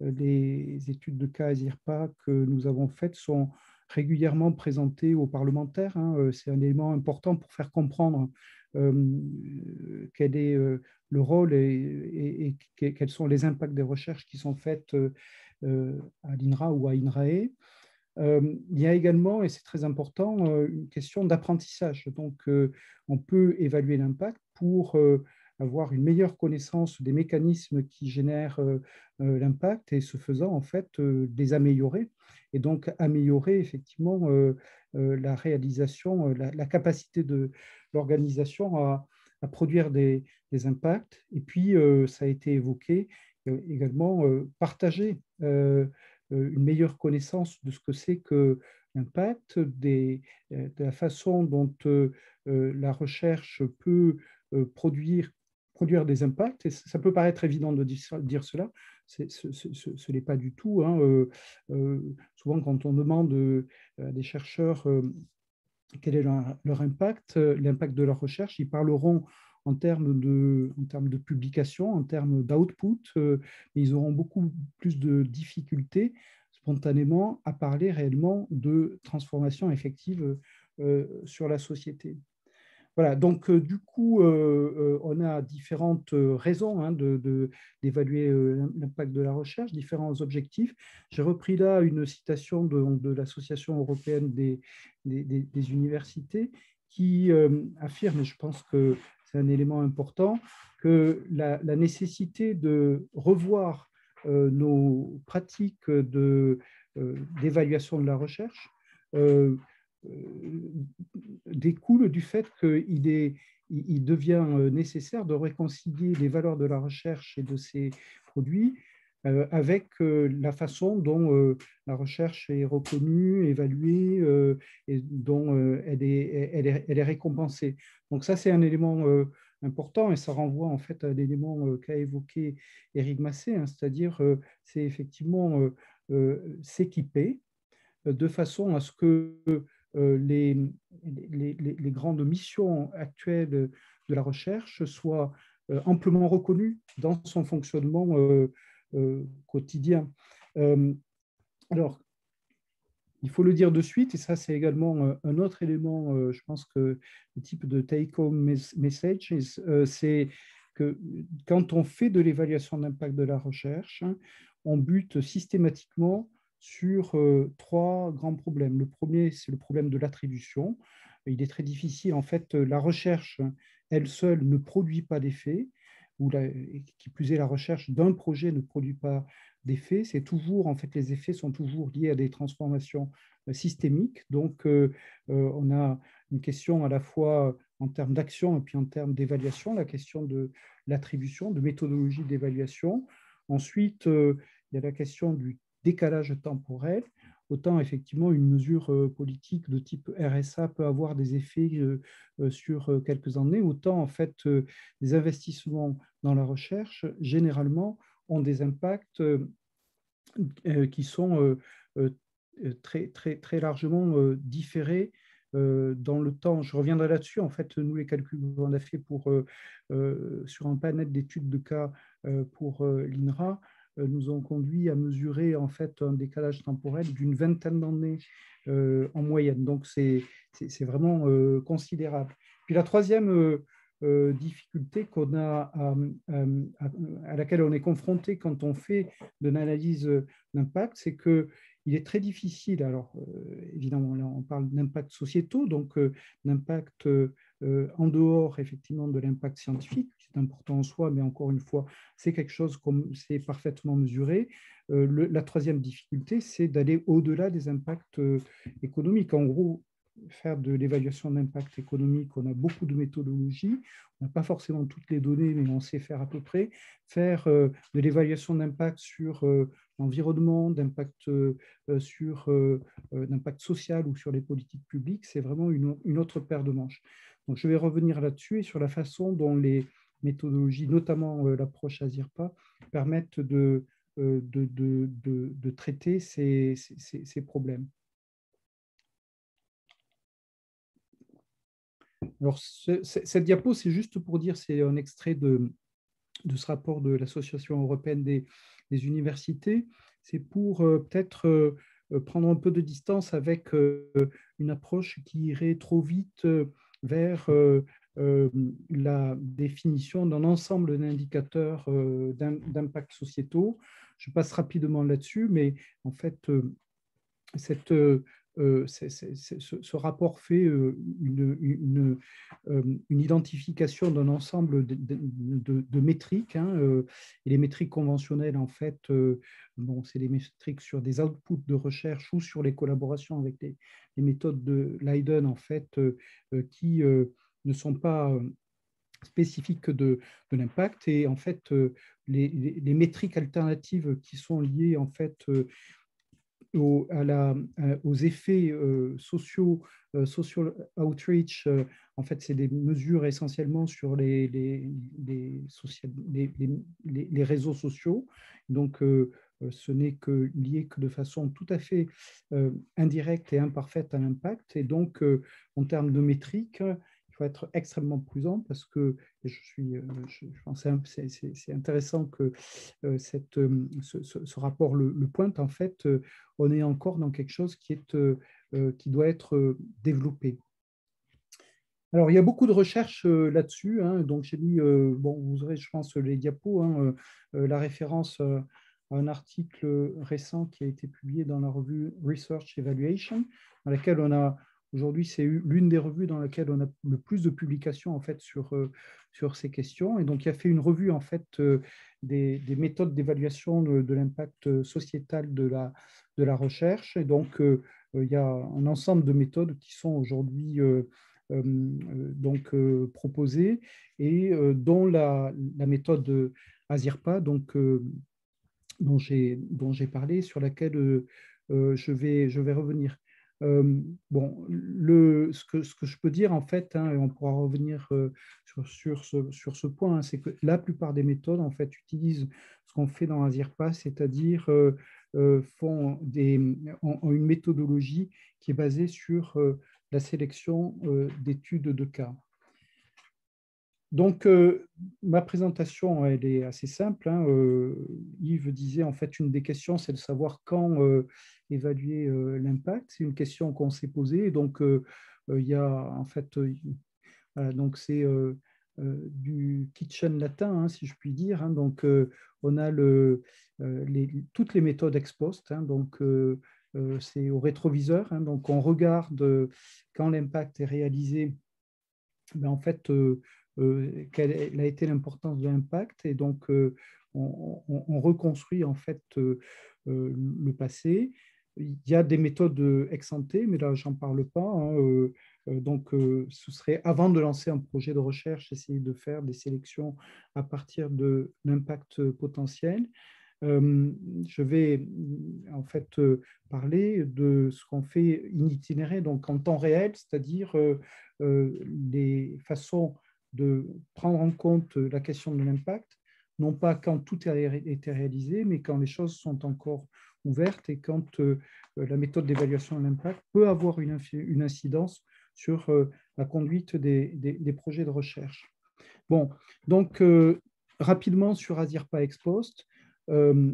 les études de cas IRPA que nous avons faites sont régulièrement présentées aux parlementaires. Hein. C'est un élément important pour faire comprendre euh, quel est euh, le rôle et, et, et, quels sont les impacts des recherches qui sont faites euh, à l'INRA ou à INRAE. Euh, il y a également, et c'est très important, euh, une question d'apprentissage. Donc, euh, on peut évaluer l'impact pour euh, avoir une meilleure connaissance des mécanismes qui génèrent euh, euh, l'impact et, ce faisant, en fait, euh, les améliorer. Et donc, améliorer effectivement euh, euh, la réalisation, euh, la, la capacité de l'organisation à, à produire des, des, impacts. Et puis, euh, ça a été évoqué euh, également, euh, partager euh, une meilleure connaissance de ce que c'est que l'impact, de la façon dont euh, la recherche peut euh, produire, produire des impacts. Et ça peut paraître évident de dire, dire cela, c'est, ce, ce, ce n'est pas du tout. Hein. Euh, euh, souvent, quand on demande euh, à des chercheurs euh, quel est leur, leur impact, l'impact de leur recherche, ils parleront en termes de, en termes de publication, en termes d'output, euh, ils auront beaucoup plus de difficultés spontanément à parler réellement de transformation effective euh, sur la société. Voilà, donc euh, du coup, euh, euh, on a différentes raisons hein, de, de, d'évaluer euh, l'impact de la recherche, différents objectifs. J'ai repris là une citation de, de l'Association européenne des, des, des, des universités qui euh, affirme, et je pense que c'est un élément important, que la, la nécessité de revoir euh, nos pratiques de, euh, d'évaluation de la recherche euh, découle du fait qu'il est, il devient nécessaire de réconcilier les valeurs de la recherche et de ses produits avec la façon dont la recherche est reconnue, évaluée et dont elle est, elle est, elle est récompensée. Donc ça, c'est un élément important et ça renvoie en fait à l'élément qu'a évoqué Éric Massé, hein, c'est-à-dire c'est effectivement s'équiper de façon à ce que les, les, les grandes missions actuelles de la recherche soient amplement reconnues dans son fonctionnement quotidien. Alors, il faut le dire de suite, et ça c'est également un autre élément, je pense que le type de take-home message, c'est que quand on fait de l'évaluation d'impact de la recherche, on bute systématiquement sur trois grands problèmes. Le premier, c'est le problème de l'attribution. Il est très difficile, en fait, la recherche, elle seule, ne produit pas d'effet, ou la, qui plus est, la recherche d'un projet ne produit pas d'effets. C'est toujours, en fait, les effets sont toujours liés à des transformations systémiques. Donc, euh, euh, on a une question à la fois en termes d'action et puis en termes d'évaluation, la question de l'attribution, de méthodologie d'évaluation. Ensuite, euh, il y a la question du décalage temporel. Autant, effectivement, une mesure politique de type R S A peut avoir des effets sur quelques années, autant, en fait, les investissements dans la recherche, généralement, ont des impacts qui sont très, très, très largement différés dans le temps. Je reviendrai là-dessus. En fait, nous, les calculs qu'on a fait pour, sur un panel d'études de cas pour l'INRA, nous ont conduit à mesurer en fait un décalage temporel d'une vingtaine d'années euh, en moyenne. Donc, c'est vraiment euh, considérable. Puis la troisième euh, euh, difficulté qu'on a, à, à, à laquelle on est confronté quand on fait de l'analyse d'impact, c'est que il est très difficile, alors euh, évidemment, là on parle d'impact sociétaux, donc euh, d'impact euh, en dehors effectivement de l'impact scientifique, c'est important en soi, mais encore une fois, c'est quelque chose comme c'est parfaitement mesuré. Euh, le, la troisième difficulté, c'est d'aller au-delà des impacts euh, économiques. En gros, faire de l'évaluation d'impact économique, on a beaucoup de méthodologies, on n'a pas forcément toutes les données, mais on sait faire à peu près. Faire euh, de l'évaluation d'impact sur euh, l'environnement, d'impact euh, sur euh, d'impact social ou sur les politiques publiques, c'est vraiment une, une autre paire de manches. Donc, je vais revenir là-dessus et sur la façon dont les méthodologies, notamment euh, l'approche ASIRPA, permettent de, euh, de, de, de, de traiter ces, ces, ces problèmes. Alors, ce, cette diapo, c'est juste pour dire, c'est un extrait de, de ce rapport de l'Association européenne des, des universités. C'est pour euh, peut-être euh, prendre un peu de distance avec euh, une approche qui irait trop vite euh, vers euh, euh, la définition d'un ensemble d'indicateurs euh, d'impact sociétaux. Je passe rapidement là-dessus, mais en fait, euh, cette... Euh, Euh, c'est, c'est, c'est, ce, ce rapport fait euh, une, une, euh, une identification d'un ensemble de, de, de, de métriques. Hein, euh, et les métriques conventionnelles, en fait, euh, bon, c'est des métriques sur des outputs de recherche ou sur les collaborations avec les, les méthodes de Leiden, en fait, euh, qui euh, ne sont pas spécifiques de, de l'impact. Et en fait, euh, les, les, les métriques alternatives qui sont liées, en fait, euh, Aux, à la, aux effets euh, sociaux, euh, social outreach, euh, en fait, c'est des mesures essentiellement sur les, les, les, social, les, les, les réseaux sociaux. Donc, euh, ce n'est que lié que de façon tout à fait euh, indirecte et imparfaite à l'impact. Et donc, euh, en termes de métriques, il faut être extrêmement prudent parce que je suis, je, je pense c'est, c'est, c'est intéressant que euh, cette, ce, ce, ce rapport le, le pointe. En fait, euh, on est encore dans quelque chose qui, est, euh, qui doit être euh, développé. Alors, il y a beaucoup de recherches euh, là-dessus. Hein, donc, j'ai mis, euh, bon, vous aurez, je pense, les diapos, hein, euh, la référence euh, à un article récent qui a été publié dans la revue Research Evaluation, dans laquelle on a aujourd'hui, c'est l'une des revues dans laquelle on a le plus de publications en fait sur, euh, sur ces questions. Et donc, il a fait une revue en fait euh, des, des méthodes d'évaluation de, de l'impact sociétal de la, de la recherche. Et donc, euh, il y a un ensemble de méthodes qui sont aujourd'hui euh, euh, donc euh, proposées et euh, dont la, la méthode ASIRPA, donc euh, dont j'ai dont j'ai parlé, sur laquelle euh, je vais je vais revenir. Euh, bon, le, ce, que, ce que je peux dire, en fait, hein, et on pourra revenir euh, sur, sur, ce, sur ce point, hein, c'est que la plupart des méthodes, en fait, utilisent ce qu'on fait dans ASIRPA, c'est-à-dire euh, euh, font des, ont, ont une méthodologie qui est basée sur euh, la sélection euh, d'études de cas. Donc, euh, ma présentation, elle est assez simple. Hein. Euh, Yves disait, en fait, une des questions, c'est de savoir quand euh, évaluer euh, l'impact. C'est une question qu'on s'est posée. Donc, euh, euh, il y a, en fait, euh, voilà, donc c'est euh, euh, du kitchen latin, hein, si je puis dire. Hein. Donc, euh, on a le, euh, les, toutes les méthodes ex post. Hein. Donc, euh, euh, c'est au rétroviseur. Hein. Donc, on regarde euh, quand l'impact est réalisé, ben, en fait, euh, euh, quelle a été l'importance de l'impact, et donc euh, on, on, on reconstruit en fait euh, euh, le passé. Il y a des méthodes ex ante, mais là, j'en parle pas. Hein, euh, euh, donc, euh, ce serait avant de lancer un projet de recherche, essayer de faire des sélections à partir de l'impact potentiel. Euh, je vais en fait euh, parler de ce qu'on fait in itinéré, donc en temps réel, c'est-à-dire euh, euh, les façons de prendre en compte la question de l'impact, non pas quand tout a été réalisé, mais quand les choses sont encore ouvertes et quand euh, la méthode d'évaluation de l'impact peut avoir une, une incidence sur euh, la conduite des, des, des projets de recherche. Bon, donc euh, rapidement sur ASIRPA ex post. Euh,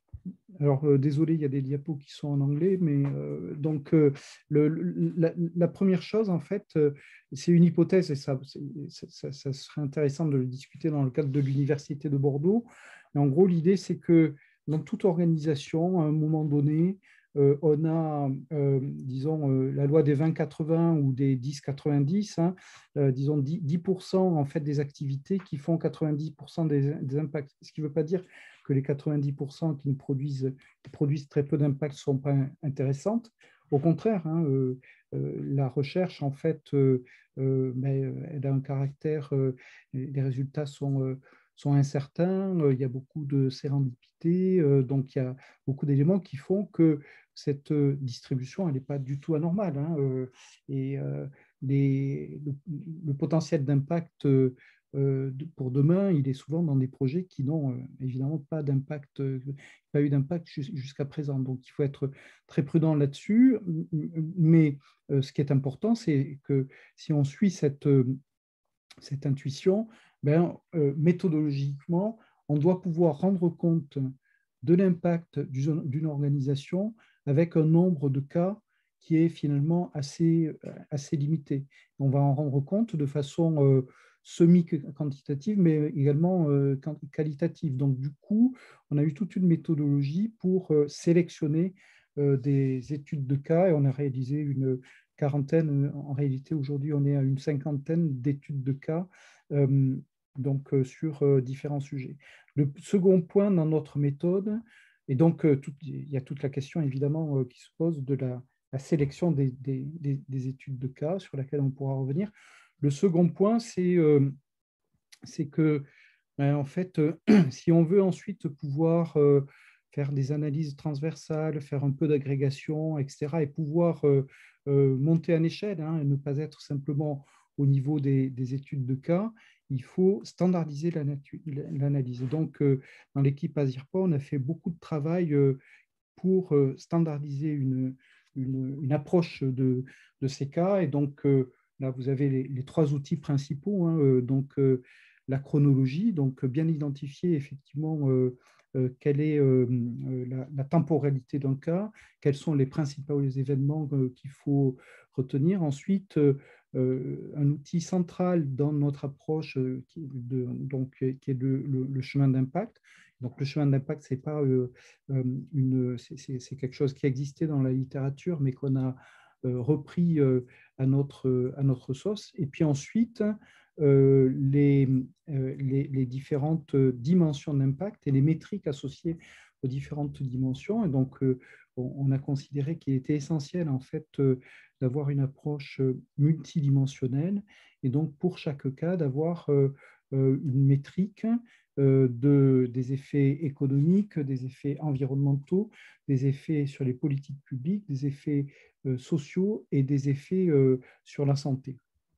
alors, euh, désolé, il y a des diapos qui sont en anglais, mais euh, donc euh, le, le, la, la première chose, en fait, euh, c'est une hypothèse, et ça, ça, ça serait intéressant de le discuter dans le cadre de l'Université de Bordeaux. Mais en gros, l'idée, c'est que dans toute organisation, à un moment donné, euh, on a, euh, disons, euh, la loi des vingt quatre-vingts ou des dix quatre-vingt-dix, hein, euh, disons dix pour cent en fait, des activités qui font quatre-vingt-dix pour cent des, des impacts. Ce qui ne veut pas dire que les quatre-vingt-dix pour cent qui, produisent, qui produisent très peu d'impact ne sont pas intéressantes. Au contraire, hein, euh, euh, la recherche, en fait, euh, euh, mais, elle a un caractère, euh, les résultats sont, euh, sont incertains, euh, il y a beaucoup de sérendipité, euh, donc il y a beaucoup d'éléments qui font que cette distribution, elle n'est pas du tout anormale. Hein, euh, et euh, les, le, le potentiel d'impact euh, pour demain, il est souvent dans des projets qui n'ont euh, évidemment pas d'impact, euh, pas eu d'impact jusqu'à présent. Donc, il faut être très prudent là-dessus. Mais euh, ce qui est important, c'est que si on suit cette, euh, cette intuition, ben, euh, méthodologiquement, on doit pouvoir rendre compte de l'impact d'une organisation avec un nombre de cas qui est finalement assez, assez limité. On va en rendre compte de façon euh, semi-quantitative, mais également euh, qualitative. Donc, du coup, on a eu toute une méthodologie pour euh, sélectionner euh, des études de cas, et on a réalisé une quarantaine. En réalité, aujourd'hui, on est à une cinquantaine d'études de cas, euh, donc euh, sur euh, différents sujets. Le second point dans notre méthode, et donc euh, tout, il y a toute la question évidemment euh, qui se pose de la, la sélection des, des, des, des études de cas, sur laquelle on pourra revenir. Le second point, c'est euh, c'est que, ben, en fait, euh, si on veut ensuite pouvoir euh, faire des analyses transversales, faire un peu d'agrégation, et cetera, et pouvoir euh, euh, monter en échelle, hein, et ne pas être simplement au niveau des, des études de cas, il faut standardiser l'analyse. Donc, euh, dans l'équipe ASIRPA, on a fait beaucoup de travail euh, pour euh, standardiser une, une, une approche de, de ces cas. Et donc, euh, là, vous avez les, les trois outils principaux. Hein, euh, donc, euh, la chronologie, donc bien identifier effectivement euh, euh, quelle est euh, la, la temporalité d'un cas, quels sont les principaux événements euh, qu'il faut retenir. Ensuite, euh, un outil central dans notre approche euh, qui, de, donc, qui est le, le, le chemin d'impact. Donc, le chemin d'impact, c'est pas euh, une, c'est quelque chose qui existait dans la littérature, mais qu'on a euh, repris euh, à notre à notre sauce. Et puis ensuite, euh, les, euh, les, les différentes dimensions d'impact et les métriques associées aux différentes dimensions. Et donc, euh, on a considéré qu'il était essentiel en fait euh, d'avoir une approche multidimensionnelle et donc pour chaque cas d'avoir euh, une métrique euh, de, des effets économiques, des effets environnementaux, des effets sur les politiques publiques, des effets euh, sociaux et des effets euh, sur la santé.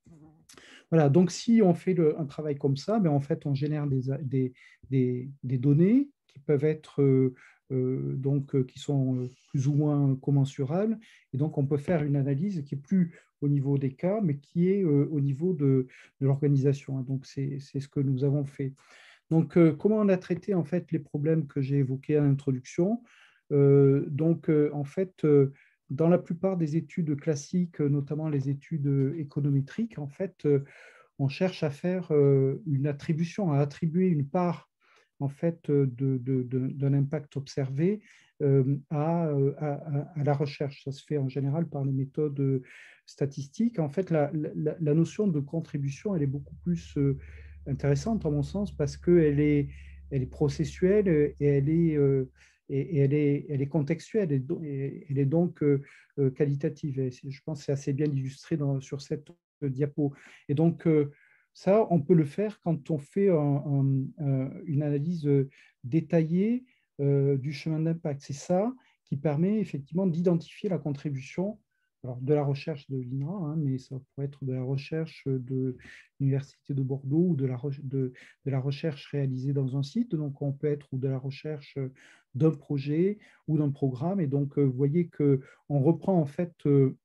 Voilà, donc si on fait le, un travail comme ça, ben en fait, on génère des, des, des, des données qui peuvent être euh, euh, donc, qui sont plus ou moins commensurables. Et donc, on peut faire une analyse qui est plus au niveau des cas, mais qui est euh, au niveau de, de l'organisation. Donc, c'est ce que nous avons fait. Donc, euh, comment on a traité en fait les problèmes que j'ai évoqués à l'introduction? euh, Donc, euh, en fait, euh, dans la plupart des études classiques, notamment les études économétriques, en fait, euh, on cherche à faire euh, une attribution, à attribuer une part en fait de, de, de, d'un impact observé euh, à, à, à la recherche. Ça se fait en général par les méthodes statistiques. En fait, la, la, la notion de contribution, elle est beaucoup plus euh, intéressante à mon sens parce qu'elle est, elle est processuelle et elle est, euh, et, et elle est, elle est contextuelle et, et elle est donc euh, qualitative. Et je pense que c'est assez bien illustré dans, sur cette diapo. Et donc, euh, ça, on peut le faire quand on fait un, un, une analyse détaillée euh, du chemin d'impact. C'est ça qui permet effectivement d'identifier la contribution alors, de la recherche de l'INRA, hein, mais ça pourrait être de la recherche de l'Université de Bordeaux ou de la, de, de la recherche réalisée dans un site. Donc, on peut être ou de la recherche d'un projet ou d'un programme. Et donc, vous voyez qu'on reprend en fait le,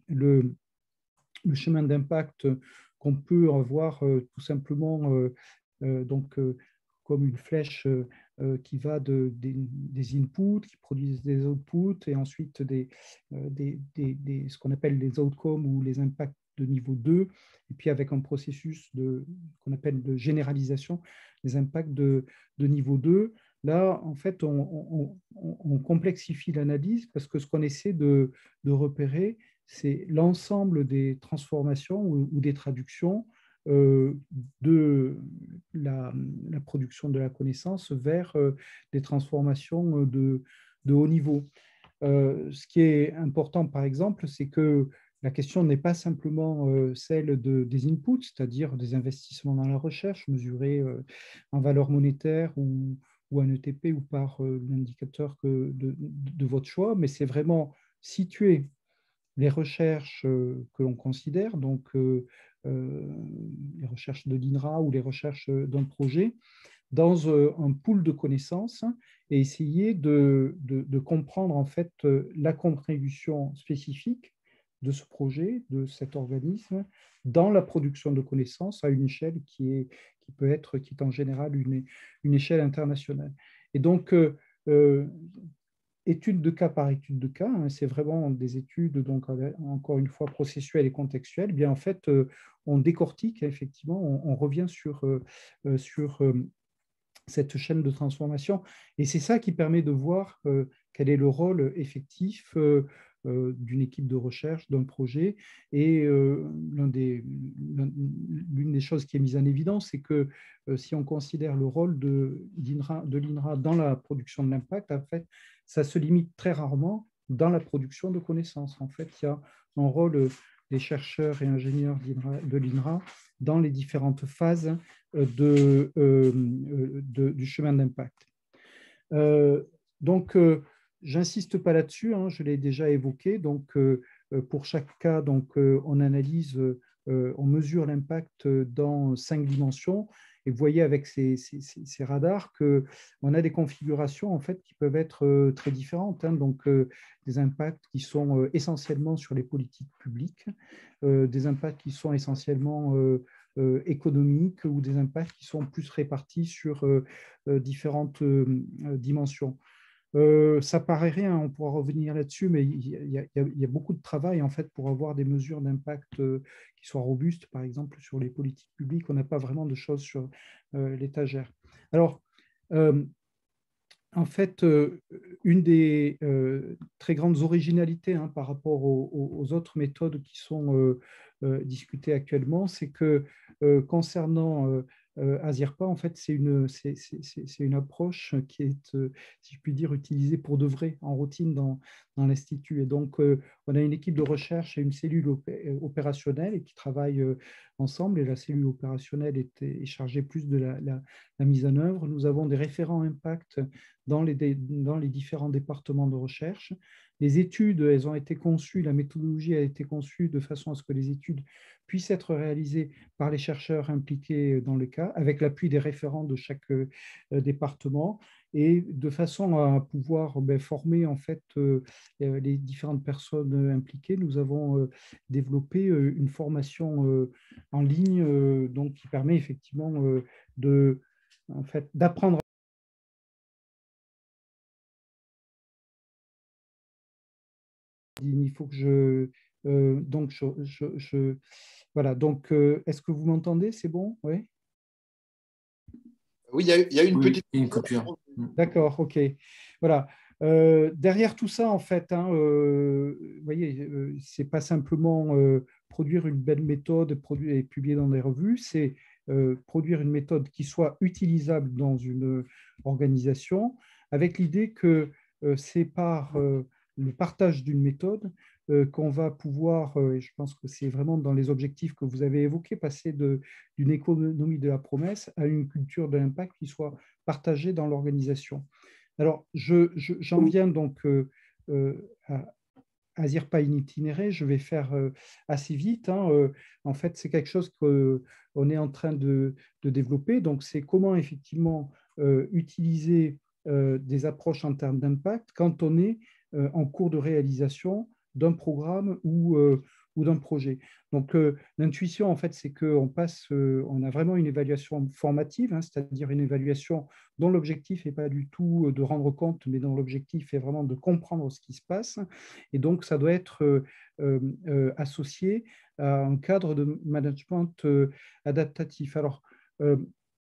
le chemin d'impact qu'on peut avoir euh, tout simplement euh, euh, donc, euh, comme une flèche euh, qui va de, des, des inputs, qui produisent des outputs, et ensuite des, euh, des, des, des, ce qu'on appelle les outcomes ou les impacts de niveau deux, et puis avec un processus de, qu'on appelle de généralisation des impacts de, de niveau deux. Là, en fait, on, on, on complexifie l'analyse parce que ce qu'on essaie de, de repérer, c'est l'ensemble des transformations ou, ou des traductions euh, de la, la, production de la connaissance vers euh, des transformations de, de haut niveau. Euh, ce qui est important, par exemple, c'est que la question n'est pas simplement euh, celle de, des inputs, c'est-à-dire des investissements dans la recherche, mesurés euh, en valeur monétaire ou, ou en E T P ou par euh, l'indicateur de, de, de votre choix, mais c'est vraiment situer les recherches euh, que l'on considère, donc euh, euh, les recherches de l'INRA ou les recherches d'un projet, dans euh, un pool de connaissances et essayer de, de, de comprendre en fait euh, la contribution spécifique de ce projet, de cet organisme, dans la production de connaissances à une échelle qui, est, qui peut être, qui est en général une, une échelle internationale. Et donc, euh, euh, étude de cas par étude de cas, hein, c'est vraiment des études, donc encore une fois processuelles et contextuelles, bien en fait, euh, on décortique, effectivement, on, on revient sur, euh, sur euh, cette chaîne de transformation. Et c'est ça qui permet de voir euh, quel est le rôle effectif euh, euh, d'une équipe de recherche, d'un projet. Et euh, l'un des, l'une des choses qui est mise en évidence, c'est que euh, si on considère le rôle de, de l'INRA dans la production de l'impact, en fait, ça se limite très rarement dans la production de connaissances. En fait, il y a un rôle des chercheurs et ingénieurs de l'INRA dans les différentes phases de, euh, de, du chemin d'impact. Euh, donc, euh, j'insiste pas là-dessus, hein, je l'ai déjà évoqué. Donc, euh, pour chaque cas, donc, euh, on analyse, euh, on mesure l'impact dans cinq dimensions. Et vous voyez avec ces, ces, ces radars qu'on a des configurations en fait, qui peuvent être très différentes. Hein, donc, euh, des impacts qui sont euh, essentiellement sur les politiques publiques, euh, des impacts qui sont essentiellement euh, euh, économiques ou des impacts qui sont plus répartis sur euh, euh, différentes euh, dimensions. Euh, ça paraît rien, on pourra revenir là-dessus, mais il y, a, il y a beaucoup de travail en fait pour avoir des mesures d'impact euh, qui soient robustes, par exemple sur les politiques publiques. On n'a pas vraiment de choses sur euh, l'étagère. Alors, euh, en fait, euh, une des euh, très grandes originalités hein, par rapport aux, aux, autres méthodes qui sont euh, euh, discutées actuellement, c'est que euh, concernant euh, euh, ASIRPA, en fait, c'est une, c'est, c'est, c'est une approche qui est, euh, si je puis dire, utilisée pour de vrai, en routine dans, dans l'Institut. Et donc, euh, on a une équipe de recherche et une cellule opé opérationnelle qui travaillent euh, ensemble. Et la cellule opérationnelle est, est chargée plus de la, la, la mise en œuvre. Nous avons des référents impact dans les, dans les différents départements de recherche. les études, elles ont été conçues, la méthodologie a été conçue de façon à ce que les études puissent être réalisées par les chercheurs impliqués dans le cas, avec l'appui des référents de chaque euh, département, et de façon à pouvoir ben, former en fait euh, les différentes personnes impliquées. Nous avons euh, développé euh, une formation euh, en ligne euh, donc, qui permet effectivement euh, de, en fait, d'apprendre. Il faut que je... Euh, donc, je, je, je, voilà. Donc, euh, est-ce que vous m'entendez? C'est bon? Oui. Oui, il y a, il y a une oui, petite une coupure. D'accord, ok. Voilà. Euh, derrière tout ça, en fait, hein, euh, vous voyez, euh, c'est pas simplement euh, produire une belle méthode produire et publier dans des revues, c'est euh, produire une méthode qui soit utilisable dans une organisation, avec l'idée que euh, c'est par euh, le partage d'une méthode euh, qu'on va pouvoir, euh, et je pense que c'est vraiment dans les objectifs que vous avez évoqués, passer de, d'une économie de la promesse à une culture de l'impact qui soit partagée dans l'organisation. Alors, je, je, j'en viens donc euh, euh, à Azirpa Itinéré. Je vais faire euh, assez vite. Hein. Euh, en fait, c'est quelque chose qu'on est en train de, de développer. Donc, c'est comment effectivement euh, utiliser euh, des approches en termes d'impact quand on est euh, en cours de réalisation d'un programme ou, euh, ou d'un projet. Donc, euh, l'intuition, en fait, c'est qu'on passe, euh, on a vraiment une évaluation formative, hein, c'est-à-dire une évaluation dont l'objectif n'est pas du tout de rendre compte, mais dont l'objectif est vraiment de comprendre ce qui se passe. Et donc, ça doit être euh, euh, associé à un cadre de management euh, adaptatif. Alors, euh,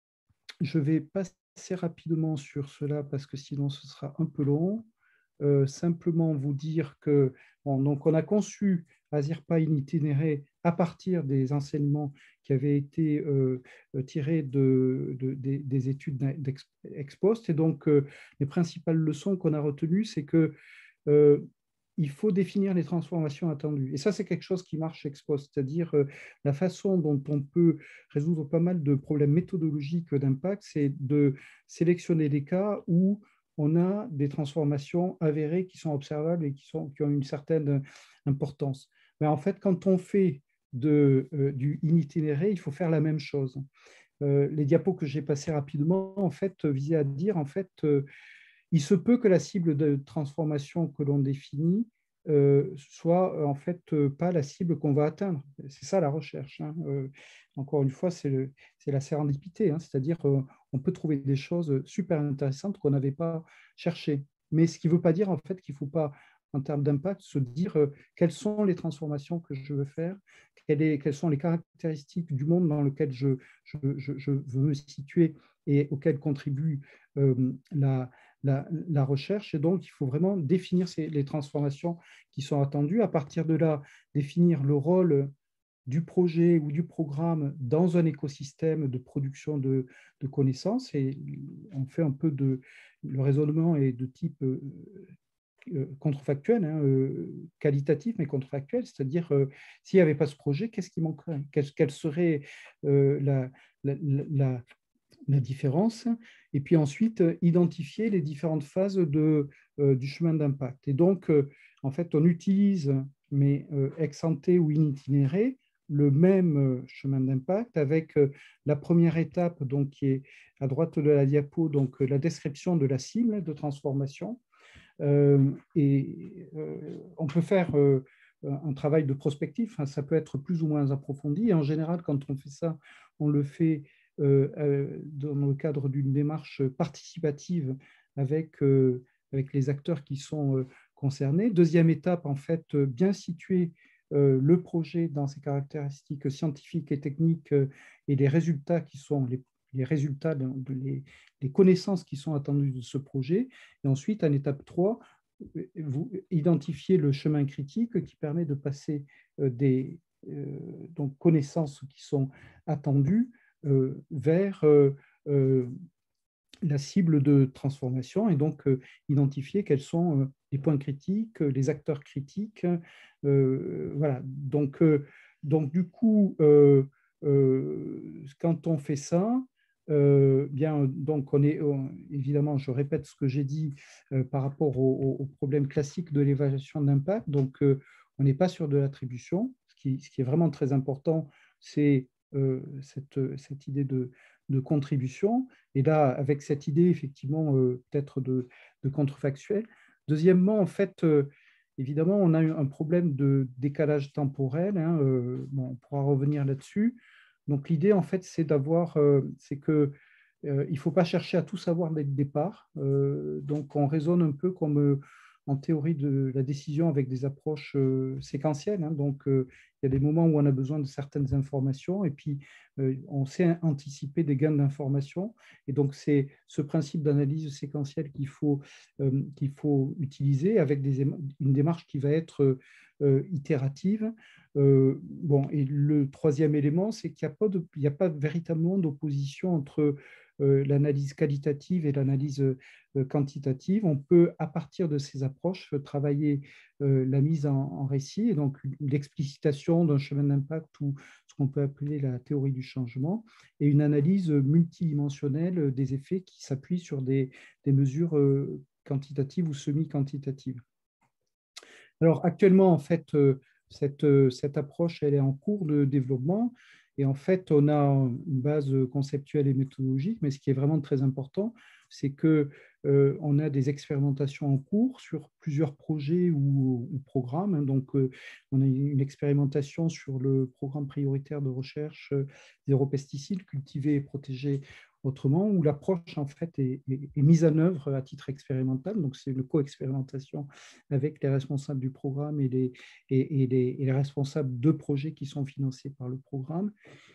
je vais passer rapidement sur cela parce que sinon, ce sera un peu long. Euh, simplement vous dire que bon, donc on a conçu Azirpa Itinéré à partir des enseignements qui avaient été euh, tirés de, de, de, des études d'ex post. Et donc, euh, les principales leçons qu'on a retenues, c'est que euh, il faut définir les transformations attendues. Et ça, c'est quelque chose qui marche ex post, c'est-à-dire euh, la façon dont on peut résoudre pas mal de problèmes méthodologiques d'impact, c'est de sélectionner des cas où on a des transformations avérées qui sont observables et qui, sont, qui ont une certaine importance. Mais en fait, quand on fait de, euh, du itinéraire, il faut faire la même chose. Euh, les diapos que j'ai passés rapidement, en fait, visaient à dire, en fait, euh, il se peut que la cible de transformation que l'on définit euh, soit en fait euh, pas la cible qu'on va atteindre. C'est ça la recherche. Hein. Euh, encore une fois, c'est la sérendipité, hein, c'est-à-dire qu'on euh, peut trouver des choses super intéressantes qu'on n'avait pas cherchées. Mais ce qui ne veut pas dire en fait qu'il ne faut pas, en termes d'impact, se dire euh, quelles sont les transformations que je veux faire, quelles, est, quelles sont les caractéristiques du monde dans lequel je, je, je, je veux me situer et auquel contribue euh, la La, la recherche. Et donc, il faut vraiment définir ces, les transformations qui sont attendues. À partir de là, définir le rôle du projet ou du programme dans un écosystème de production de, de connaissances. Et on fait un peu de... Le raisonnement est de type euh, contrefactuel, hein, euh, qualitatif, mais contrefactuel. C'est-à-dire, euh, s'il n'y avait pas ce projet, qu'est-ce qui manquerait? Quelle, quelle serait euh, la, la, la la différence, et puis ensuite identifier les différentes phases de, euh, du chemin d'impact. Et donc, euh, en fait, on utilise, mais euh, ex ante ou in itinéré, le même euh, chemin d'impact avec euh, la première étape donc, qui est à droite de la diapo, donc euh, la description de la cible de transformation. Euh, et euh, on peut faire euh, un travail de prospectif, hein, ça peut être plus ou moins approfondi. Et en général, quand on fait ça, on le fait Euh, dans le cadre d'une démarche participative avec, euh, avec les acteurs qui sont euh, concernés. Deuxième étape, en fait, bien situer euh, le projet dans ses caractéristiques scientifiques et techniques euh, et les résultats qui sont les, les résultats, de, de les, les connaissances qui sont attendues de ce projet. Et ensuite, en étape trois, vous identifiez le chemin critique qui permet de passer euh, des euh, donc, connaissances qui sont attendues Euh, vers euh, euh, la cible de transformation et donc euh, identifier quels sont euh, les points critiques, les acteurs critiques. Euh, voilà. Donc, euh, donc, du coup, euh, euh, quand on fait ça, euh, bien, donc on est, on, évidemment, je répète ce que j'ai dit euh, par rapport au, au problème classique de l'évaluation d'impact. Donc, euh, on n'est pas sur de l'attribution. Ce qui, ce qui est vraiment très important, c'est euh, cette, cette idée de, de contribution. Et là, avec cette idée, effectivement, euh, peut-être de, de contrefactuel. Deuxièmement, en fait, euh, évidemment, on a un problème de décalage temporel. Hein, euh, bon, on pourra revenir là-dessus. Donc, l'idée, en fait, c'est d'avoir, euh, c'est que euh, il ne faut pas chercher à tout savoir dès le départ. Euh, donc, on raisonne un peu comme euh, en théorie de la décision avec des approches euh, séquentielles. Hein. Donc, euh, il y a des moments où on a besoin de certaines informations et puis euh, on sait anticiper des gains d'informations. Et donc, c'est ce principe d'analyse séquentielle qu'il faut, euh, qu'il faut utiliser avec des, une démarche qui va être euh, itérative. Euh, bon, et le troisième élément, c'est qu'il n'y a pas de, il n'y a pas véritablement d'opposition entre euh, l'analyse qualitative et l'analyse euh, quantitative. On peut, à partir de ces approches, travailler euh, la mise en, en récit, et donc l'explicitation d'un chemin d'impact ou ce qu'on peut appeler la théorie du changement, et une analyse multidimensionnelle des effets qui s'appuie sur des, des mesures euh, quantitatives ou semi-quantitatives. Alors, actuellement, en fait, euh, cette, cette approche, elle est en cours de développement. Et en fait, on a une base conceptuelle et méthodologique, mais ce qui est vraiment très important, c'est qu'on euh, a des expérimentations en cours sur plusieurs projets ou, ou programmes. Hein. Donc, euh, on a une expérimentation sur le programme prioritaire de recherche euh, zéro pesticide, cultivé et protégé autrement, où l'approche en fait est, est, est mise en œuvre à titre expérimental. Donc, c'est une co-expérimentation avec les responsables du programme et les, et, et, les, et les responsables de projets qui sont financés par le programme.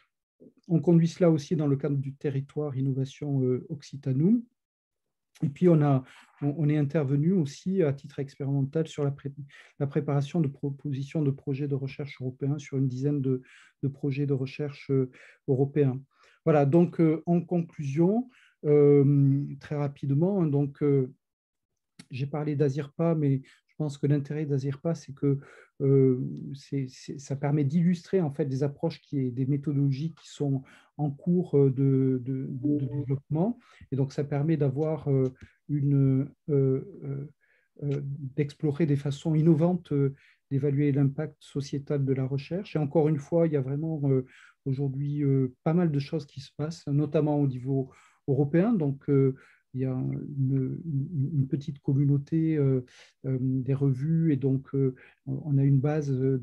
On conduit cela aussi dans le cadre du territoire Innovation euh, Occitanum. Et puis, on, a, on, on est intervenu aussi à titre expérimental sur la, pré, la préparation de propositions de projets de recherche européens sur une dizaine de, de projets de recherche euh, européens. Voilà, donc euh, en conclusion, euh, très rapidement, hein, donc euh, j'ai parlé d'ASIRPA, mais je pense que l'intérêt d'ASIRPA, c'est que euh, c'est, c'est, ça permet d'illustrer en fait des approches, qui, des méthodologies qui sont en cours de, de, de développement. Et donc, ça permet d'avoir euh, une, euh, euh, d'explorer des façons innovantes euh, d'évaluer l'impact sociétal de la recherche. Et encore une fois, il y a vraiment euh, aujourd'hui euh, pas mal de choses qui se passent, notamment au niveau européen. Donc, euh, il y a une, une petite communauté euh, euh, des revues, et donc euh, on a une base de,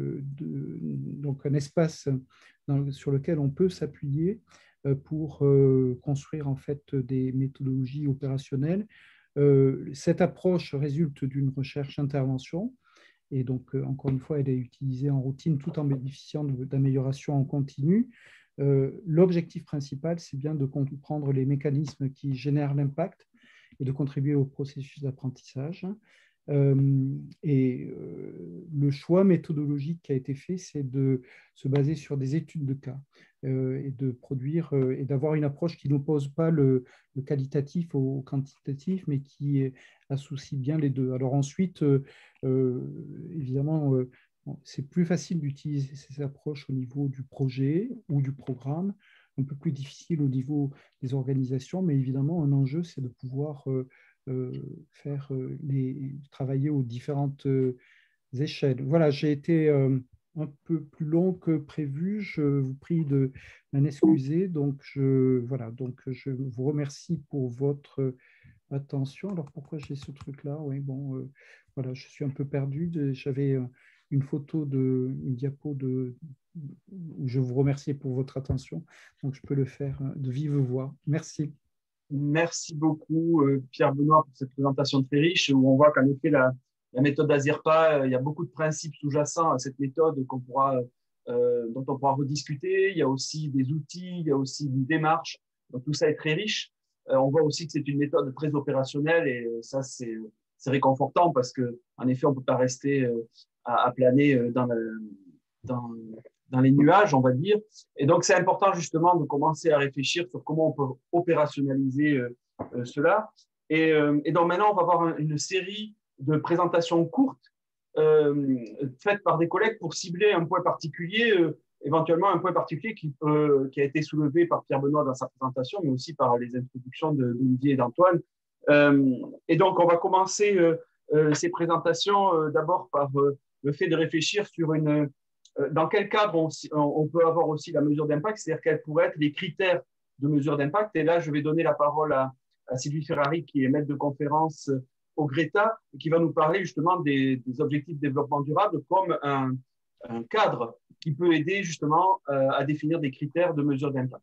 de donc un espace dans, sur lequel on peut s'appuyer euh, pour euh, construire en fait des méthodologies opérationnelles. Euh, cette approche résulte d'une recherche intervention. Et donc, euh, encore une fois, elle est utilisée en routine tout en bénéficiant d'améliorations en continu. Euh, l'objectif principal, c'est bien de comprendre les mécanismes qui génèrent l'impact et de contribuer au processus d'apprentissage. Euh, et euh, le choix méthodologique qui a été fait, c'est de se baser sur des études de cas euh, et de produire euh, et d'avoir une approche qui n'oppose pas le, le qualitatif au quantitatif, mais qui associe bien les deux. Alors ensuite, euh, euh, évidemment, euh, c'est plus facile d'utiliser ces approches au niveau du projet ou du programme, un peu plus difficile au niveau des organisations, mais évidemment, un enjeu, c'est de pouvoir euh, euh, faire euh, les, travailler aux différentes euh, échelles. Voilà, j'ai été euh, un peu plus long que prévu. Je vous prie de m'en excuser. Donc, je, voilà, donc, je vous remercie pour votre attention. Alors, pourquoi j'ai ce truc-là? Oui, bon, euh, voilà, je suis un peu perdu. J'avais euh, une photo, de, une diapo de, où je vous remercie pour votre attention. Donc, je peux le faire de vive voix. Merci. Merci beaucoup, euh, Pierre-Benoît, pour cette présentation très riche, où on voit qu'en effet, la, la méthode ASIRPA, euh, il y a beaucoup de principes sous-jacents à cette méthode qu'on pourra, euh, dont on pourra rediscuter. Il y a aussi des outils, il y a aussi une démarche. Donc, tout ça est très riche. Euh, on voit aussi que c'est une méthode très opérationnelle, et ça, c'est, c'est réconfortant parce qu'en effet, on ne peut pas rester euh, à, à planer dans, le, dans, dans les nuages, on va dire. Et donc, c'est important justement de commencer à réfléchir sur comment on peut opérationnaliser euh, euh, cela. Et, euh, et donc, maintenant, on va avoir une série de présentations courtes euh, faites par des collègues pour cibler un point particulier euh, éventuellement un point particulier qui, peut, qui a été soulevé par Pierre-Benoît dans sa présentation, mais aussi par les introductions d'Olivier et d'Antoine. Euh, et donc, on va commencer euh, euh, ces présentations euh, d'abord par euh, le fait de réfléchir sur une, euh, dans quel cadre on, on peut avoir aussi la mesure d'impact, c'est-à-dire quels pourraient être les critères de mesure d'impact. Et là, je vais donner la parole à, à Sylvie Ferrari, qui est maître de conférence au Greta, et qui va nous parler justement des, des objectifs de développement durable comme un, un cadre qui peut aider justement euh, à définir des critères de mesure d'impact.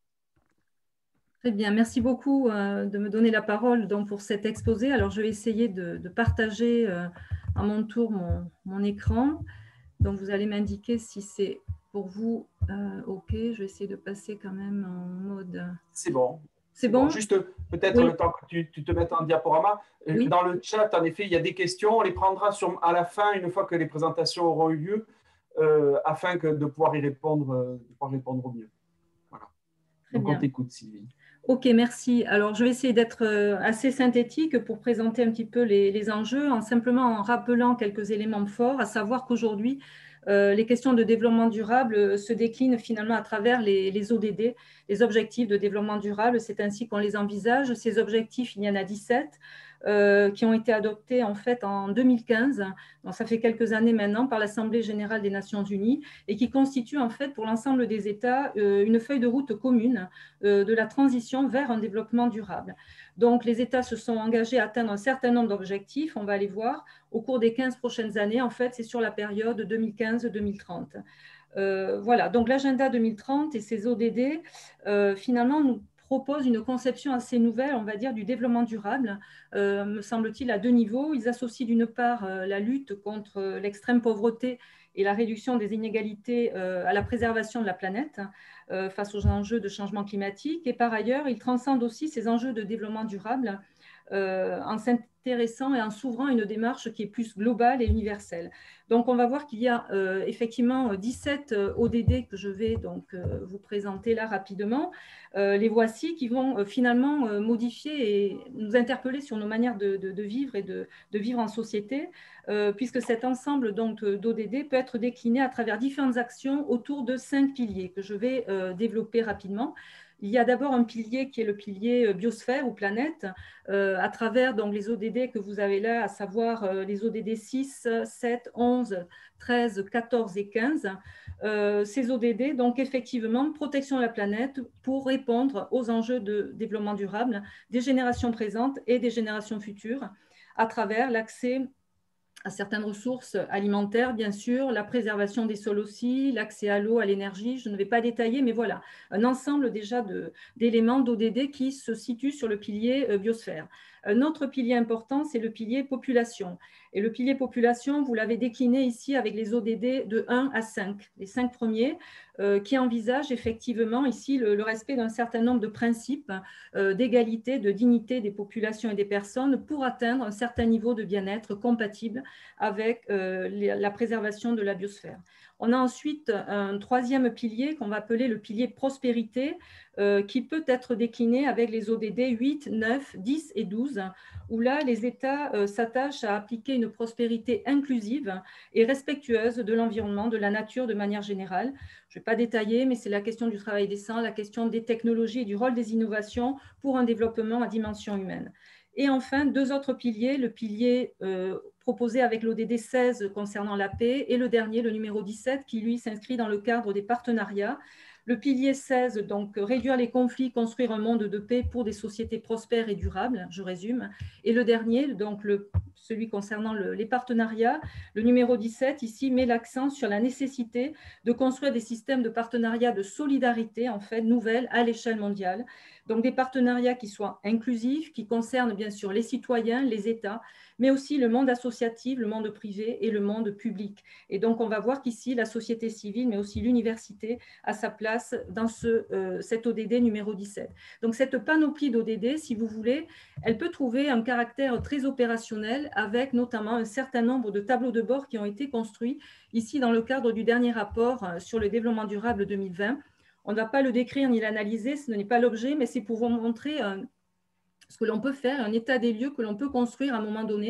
Très bien, merci beaucoup euh, de me donner la parole donc, pour cet exposé. Alors, je vais essayer de, de partager euh, à mon tour mon, mon écran. Donc, vous allez m'indiquer si c'est pour vous euh, OK. Je vais essayer de passer quand même en mode… C'est bon. C'est bon, bon. Juste peut-être oui. Le temps que tu, tu te mettes en diaporama. Oui. Dans le chat, en effet, il y a des questions. On les prendra sur, à la fin, une fois que les présentations auront eu lieu, euh, afin que, de pouvoir y répondre, de pouvoir répondre au mieux. Voilà. Très Donc, bien. on t'écoute, Sylvie. OK, merci. Alors, je vais essayer d'être assez synthétique pour présenter un petit peu les, les enjeux, en simplement en rappelant quelques éléments forts, à savoir qu'aujourd'hui, euh, les questions de développement durable se déclinent finalement à travers les, les O D D, les objectifs de développement durable. C'est ainsi qu'on les envisage. Ces objectifs, il y en a dix-sept. Euh, qui ont été adoptés en fait en deux mille quinze, donc ça fait quelques années maintenant, par l'Assemblée générale des Nations unies et qui constituent en fait pour l'ensemble des États euh, une feuille de route commune euh, de la transition vers un développement durable. Donc les États se sont engagés à atteindre un certain nombre d'objectifs, on va les voir, au cours des quinze prochaines années, en fait c'est sur la période deux mille quinze à deux mille trente. Euh, voilà, donc l'agenda deux mille trente et ces O D D, euh, finalement, nous propose une conception assez nouvelle, on va dire, du développement durable, euh, me semble-t-il, à deux niveaux. Ils associent d'une part euh, la lutte contre l'extrême pauvreté et la réduction des inégalités euh, à la préservation de la planète euh, face aux enjeux de changement climatique. Et par ailleurs, ils transcendent aussi ces enjeux de développement durable euh, en s'intéressant et en s'ouvrant à une démarche qui est plus globale et universelle. Donc, on va voir qu'il y a euh, effectivement dix-sept O D D que je vais donc euh, vous présenter là rapidement. Euh, les voici qui vont euh, finalement euh, modifier et nous interpeller sur nos manières de, de, de vivre et de, de vivre en société, euh, puisque cet ensemble d'O D D peut être décliné à travers différentes actions autour de cinq piliers que je vais euh, développer rapidement. Il y a d'abord un pilier qui est le pilier biosphère ou planète, euh, à travers donc, les O D D que vous avez là, à savoir euh, les O D D six, sept, onze, treize, quatorze et quinze. Euh, ces O D D, donc effectivement, protection de la planète pour répondre aux enjeux de développement durable des générations présentes et des générations futures, à travers l'accès à certaines ressources alimentaires, bien sûr, la préservation des sols aussi, l'accès à l'eau, à l'énergie, je ne vais pas détailler, mais voilà, un ensemble déjà d'éléments d'O D D qui se situent sur le pilier euh, biosphère. Un autre pilier important, c'est le pilier population. Et le pilier population, vous l'avez décliné ici avec les O D D de un à cinq, les cinq premiers, euh, qui envisagent effectivement ici le, le respect d'un certain nombre de principes euh, d'égalité, de dignité des populations et des personnes pour atteindre un certain niveau de bien-être compatible avec euh, la préservation de la biosphère. On a ensuite un troisième pilier qu'on va appeler le pilier prospérité, euh, qui peut être décliné avec les O D D huit, neuf, dix et douze, où là, les États euh, s'attachent à appliquer une prospérité inclusive et respectueuse de l'environnement, de la nature de manière générale. Je ne vais pas détailler, mais c'est la question du travail décent, la question des technologies et du rôle des innovations pour un développement à dimension humaine. Et enfin, deux autres piliers, le pilier euh, proposé avec l'O D D seize concernant la paix et le dernier, le numéro dix-sept, qui lui s'inscrit dans le cadre des partenariats. Le pilier seize, donc réduire les conflits, construire un monde de paix pour des sociétés prospères et durables, je résume. Et le dernier, donc le, celui concernant le, les partenariats, le numéro dix-sept, ici, met l'accent sur la nécessité de construire des systèmes de partenariats de solidarité, en fait, nouvelles à l'échelle mondiale. Donc des partenariats qui soient inclusifs, qui concernent bien sûr les citoyens, les États, mais aussi le monde associatif, le monde privé et le monde public. Et donc on va voir qu'ici, la société civile, mais aussi l'université, a sa place dans ce, euh, cet O D D numéro dix-sept. Donc cette panoplie d'O D D, si vous voulez, elle peut trouver un caractère très opérationnel avec notamment un certain nombre de tableaux de bord qui ont été construits ici dans le cadre du dernier rapport sur le développement durable deux mille vingt. On ne va pas le décrire ni l'analyser, ce n'est pas l'objet, mais c'est pour vous montrer euh, ce que l'on peut faire, un état des lieux que l'on peut construire à un moment donné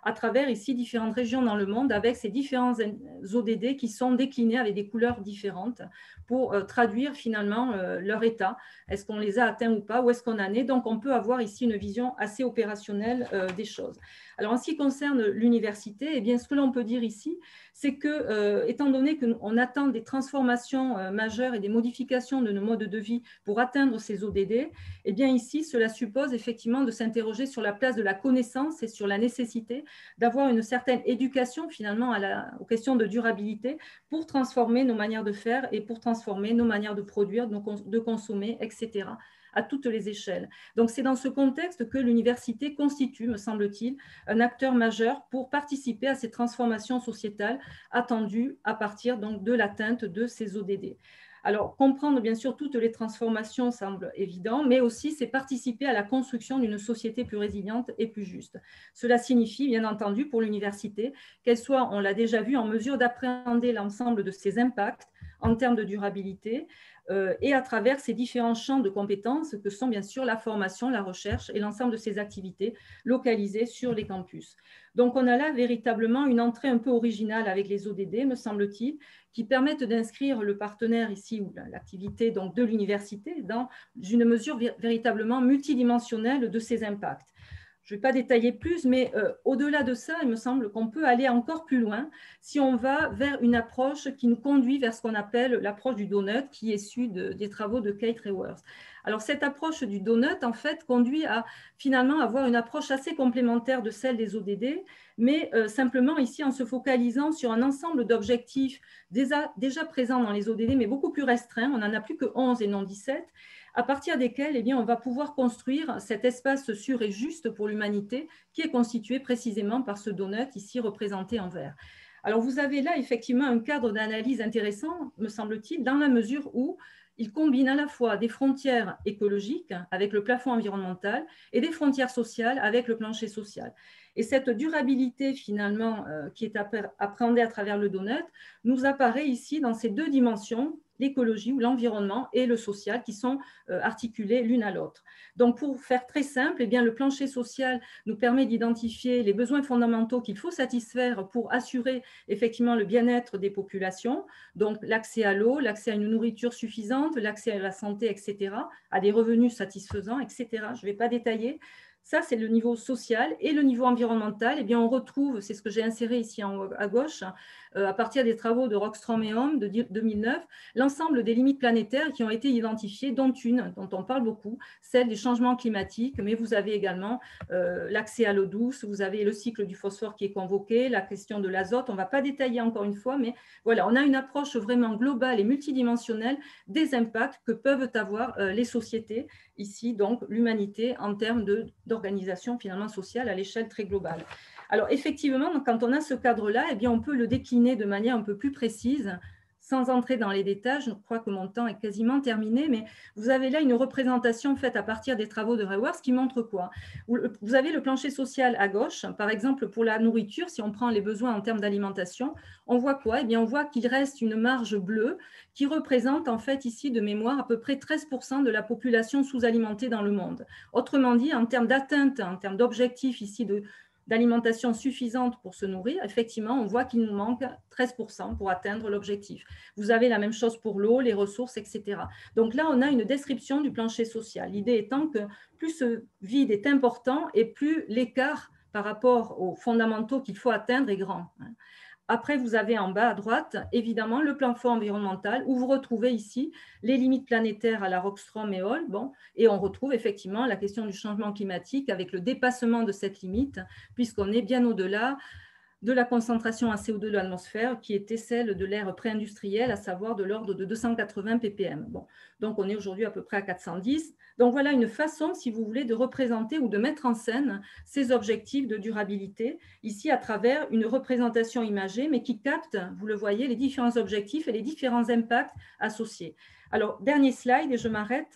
à travers ici différentes régions dans le monde avec ces différents O D D qui sont déclinés avec des couleurs différentes pour euh, traduire finalement euh, leur état. Est-ce qu'on les a atteints ou pas? Où est-ce qu'on en est? Donc, on peut avoir ici une vision assez opérationnelle euh, des choses. Alors, en ce qui concerne l'université, eh bien, ce que l'on peut dire ici, c'est que, euh, étant donné qu'on attend des transformations euh, majeures et des modifications de nos modes de vie pour atteindre ces O D D, eh bien, ici, cela suppose effectivement de s'interroger sur la place de la connaissance et sur la nécessité d'avoir une certaine éducation finalement à la, aux questions de durabilité pour transformer nos manières de faire et pour transformer nos manières de produire, de consommer, et cetera, à toutes les échelles. Donc, c'est dans ce contexte que l'université constitue, me semble-t-il, un acteur majeur pour participer à ces transformations sociétales attendues à partir donc, de l'atteinte de ces O D D. Alors, comprendre bien sûr toutes les transformations semble évident, mais aussi c'est participer à la construction d'une société plus résiliente et plus juste. Cela signifie, bien entendu, pour l'université, qu'elle soit, on l'a déjà vu, en mesure d'appréhender l'ensemble de ses impacts en termes de durabilité euh, et à travers ces différents champs de compétences que sont bien sûr la formation, la recherche et l'ensemble de ces activités localisées sur les campus. Donc, on a là véritablement une entrée un peu originale avec les O D D, me semble-t-il, qui permettent d'inscrire le partenaire ici, ou l'activité donc de l'université, dans une mesure véritablement multidimensionnelle de ses impacts. Je ne vais pas détailler plus, mais euh, au-delà de ça, il me semble qu'on peut aller encore plus loin si on va vers une approche qui nous conduit vers ce qu'on appelle l'approche du donut, qui est issue de, des travaux de Kate Raworth. Alors, cette approche du donut, en fait, conduit à finalement avoir une approche assez complémentaire de celle des O D D, mais euh, simplement ici en se focalisant sur un ensemble d'objectifs déjà, déjà présents dans les O D D, mais beaucoup plus restreints. On n'en a plus que onze et non dix-sept. À partir desquels eh bien, on va pouvoir construire cet espace sûr et juste pour l'humanité qui est constitué précisément par ce donut ici représenté en vert. Alors, vous avez là effectivement un cadre d'analyse intéressant, me semble-t-il, dans la mesure où il combine à la fois des frontières écologiques avec le plafond environnemental et des frontières sociales avec le plancher social. Et cette durabilité finalement euh, qui est appréhendée à travers le donut nous apparaît ici dans ces deux dimensions, l'écologie ou l'environnement et le social qui sont euh, articulés l'une à l'autre. Donc, pour faire très simple, eh bien, le plancher social nous permet d'identifier les besoins fondamentaux qu'il faut satisfaire pour assurer effectivement le bien-être des populations, donc l'accès à l'eau, l'accès à une nourriture suffisante, l'accès à la santé, et cetera, à des revenus satisfaisants, et cetera. Je ne vais pas détailler. Ça, c'est le niveau social. Et le niveau environnemental, eh bien, on retrouve, c'est ce que j'ai inséré ici en haut à gauche, euh, à partir des travaux de Rockstrom et Homme de deux mille neuf, l'ensemble des limites planétaires qui ont été identifiées, dont une, dont on parle beaucoup, celle des changements climatiques, mais vous avez également euh, l'accès à l'eau douce, vous avez le cycle du phosphore qui est convoqué, la question de l'azote. On ne va pas détailler encore une fois, mais voilà, on a une approche vraiment globale et multidimensionnelle des impacts que peuvent avoir euh, les sociétés, ici donc l'humanité, en termes de d'organisation finalement sociale à l'échelle très globale. Alors effectivement, quand on a ce cadre-là, eh bien, on peut le décliner de manière un peu plus précise, sans entrer dans les détails. Je crois que mon temps est quasiment terminé, mais vous avez là une représentation faite à partir des travaux de Raworth qui montre quoi? Vous avez le plancher social à gauche, par exemple pour la nourriture, si on prend les besoins en termes d'alimentation, on voit quoi? Eh bien, on voit qu'il reste une marge bleue qui représente en fait ici de mémoire à peu près treize pour cent de la population sous-alimentée dans le monde. Autrement dit, en termes d'atteinte, en termes d'objectifs ici de d'alimentation suffisante pour se nourrir, effectivement, on voit qu'il nous manque treize pour cent pour atteindre l'objectif. Vous avez la même chose pour l'eau, les ressources, et cetera. Donc là, on a une description du plancher social. L'idée étant que plus ce vide est important et plus l'écart par rapport aux fondamentaux qu'il faut atteindre est grand. Après, vous avez en bas à droite, évidemment, le plafond environnemental où vous retrouvez ici les limites planétaires à la Rockstrom et Hall. Bon, et on retrouve effectivement la question du changement climatique avec le dépassement de cette limite, puisqu'on est bien au-delà de la concentration en C O deux de l'atmosphère qui était celle de l'ère pré-industrielle, à savoir de l'ordre de deux cent quatre-vingts ppm. Bon, donc, on est aujourd'hui à peu près à quatre cent dix. Donc, voilà une façon, si vous voulez, de représenter ou de mettre en scène ces objectifs de durabilité, ici à travers une représentation imagée, mais qui capte, vous le voyez, les différents objectifs et les différents impacts associés. Alors, dernier slide, et je m'arrête.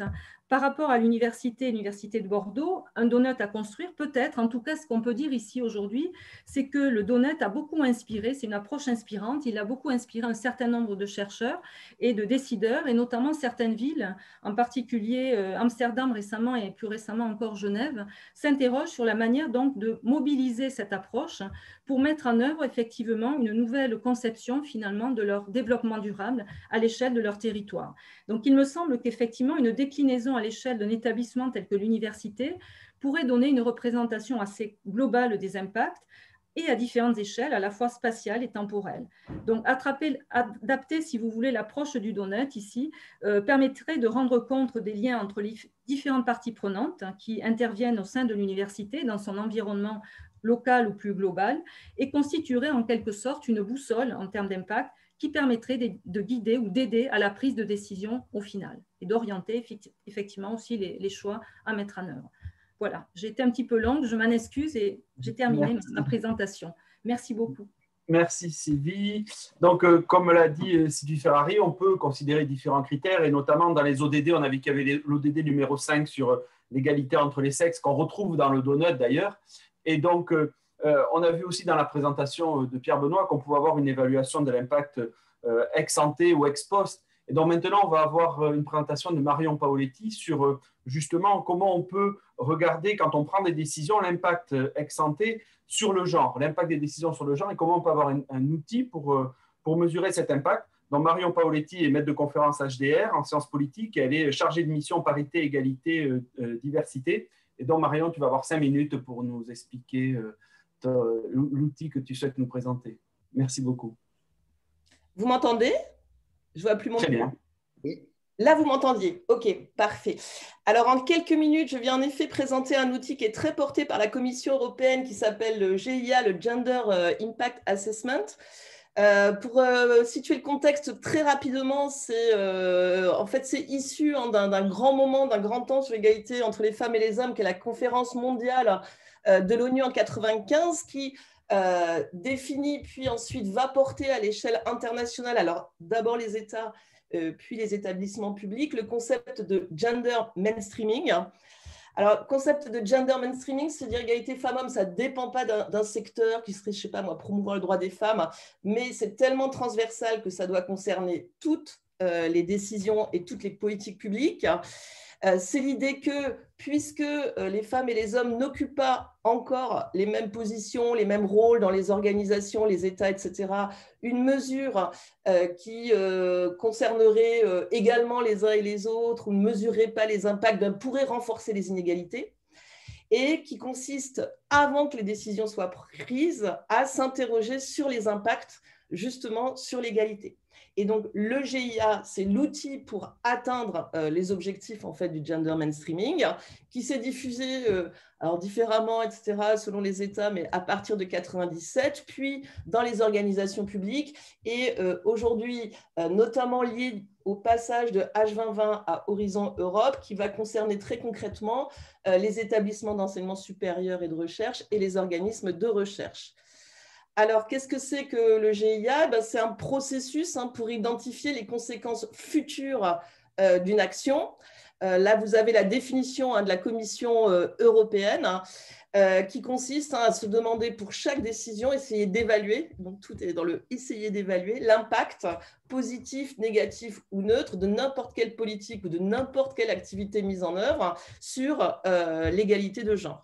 par rapport à l'université, l'université de Bordeaux, un donut à construire, peut-être, en tout cas, ce qu'on peut dire ici aujourd'hui, c'est que le donut a beaucoup inspiré, c'est une approche inspirante, il a beaucoup inspiré un certain nombre de chercheurs et de décideurs, et notamment certaines villes, en particulier euh, Amsterdam récemment et plus récemment encore Genève, s'interrogent sur la manière donc de mobiliser cette approche pour mettre en œuvre effectivement une nouvelle conception finalement de leur développement durable à l'échelle de leur territoire. Donc il me semble qu'effectivement une déclinaison à l'échelle d'un établissement tel que l'université pourrait donner une représentation assez globale des impacts et à différentes échelles, à la fois spatiales et temporelles. Donc, attraper, adapter, si vous voulez, l'approche du donut ici, euh, permettrait de rendre compte des liens entre les différentes parties prenantes hein, qui interviennent au sein de l'université, dans son environnement local ou plus global, et constituerait en quelque sorte une boussole en termes d'impact qui permettrait de, de guider ou d'aider à la prise de décision au final et d'orienter effectivement aussi les, les choix à mettre en œuvre. Voilà, j'ai été un petit peu longue, je m'en excuse et j'ai terminé Merci. ma présentation. Merci beaucoup. Merci Sylvie. Donc, euh, comme l'a dit euh, Sylvie Ferrari, on peut considérer différents critères et notamment dans les O D D, on a vu qu'il y avait l'O D D numéro cinq sur euh, l'égalité entre les sexes qu'on retrouve dans le donut d'ailleurs. Et donc, euh, euh, on a vu aussi dans la présentation de Pierre Benoît qu'on pouvait avoir une évaluation de l'impact euh, ex ante ou ex post. Et donc maintenant, on va avoir une présentation de Marion Paoletti sur euh, justement comment on peut regarder, quand on prend des décisions, l'impact ex ante sur le genre, l'impact des décisions sur le genre et comment on peut avoir un, un outil pour, euh, pour mesurer cet impact. Donc Marion Paoletti est maître de conférence H D R en sciences politiques et elle est chargée de mission parité, égalité, euh, euh, diversité. Et donc Marion, tu vas avoir cinq minutes pour nous expliquer euh, l'outil que tu souhaites nous présenter. Merci beaucoup. Vous m'entendez? Je vois plus mon... Très bien. Oui. Là, vous m'entendiez. OK, parfait. Alors, en quelques minutes, je viens en effet présenter un outil qui est très porté par la Commission européenne qui s'appelle le G I A, le Gender Impact Assessment. Euh, pour euh, situer le contexte très rapidement, c'est euh, en fait, c'est issu hein, d'un grand moment, d'un grand temps sur l'égalité entre les femmes et les hommes, qui est la conférence mondiale euh, de l'ONU en quatre-vingt-quinze, qui euh, définit puis ensuite va porter à l'échelle internationale, alors d'abord les États, euh, puis les établissements publics, le concept de gender mainstreaming. Alors, concept de gender mainstreaming, c'est-à-dire égalité femmes-hommes, ça ne dépend pas d'un secteur qui serait, je ne sais pas moi, promouvoir le droit des femmes, mais c'est tellement transversal que ça doit concerner toutes euh, les décisions et toutes les politiques publiques. Euh, c'est l'idée que, puisque euh, les femmes et les hommes n'occupent pas encore les mêmes positions, les mêmes rôles dans les organisations, les États, et cetera, une mesure euh, qui euh, concernerait euh, également les uns et les autres ou ne mesurerait pas les impacts, ben, pourrait renforcer les inégalités et qui consiste, avant que les décisions soient prises, à s'interroger sur les impacts, justement, sur l'égalité. Et donc, le G I A, c'est l'outil pour atteindre euh, les objectifs en fait, du gender mainstreaming, qui s'est diffusé euh, alors, différemment, et cetera, selon les États, mais à partir de quatre-vingt-dix-sept, puis dans les organisations publiques, et euh, aujourd'hui, euh, notamment lié au passage de H vingt vingt à Horizon Europe, qui va concerner très concrètement euh, les établissements d'enseignement supérieur et de recherche et les organismes de recherche. Alors, qu'est-ce que c'est que le G I A? Ben, c'est un processus hein, pour identifier les conséquences futures euh, d'une action. Euh, là, vous avez la définition hein, de la Commission euh, européenne hein, euh, qui consiste hein, à se demander pour chaque décision, essayer d'évaluer, donc tout est dans le essayer d'évaluer, l'impact positif, négatif ou neutre de n'importe quelle politique ou de n'importe quelle activité mise en œuvre sur euh, l'égalité de genre.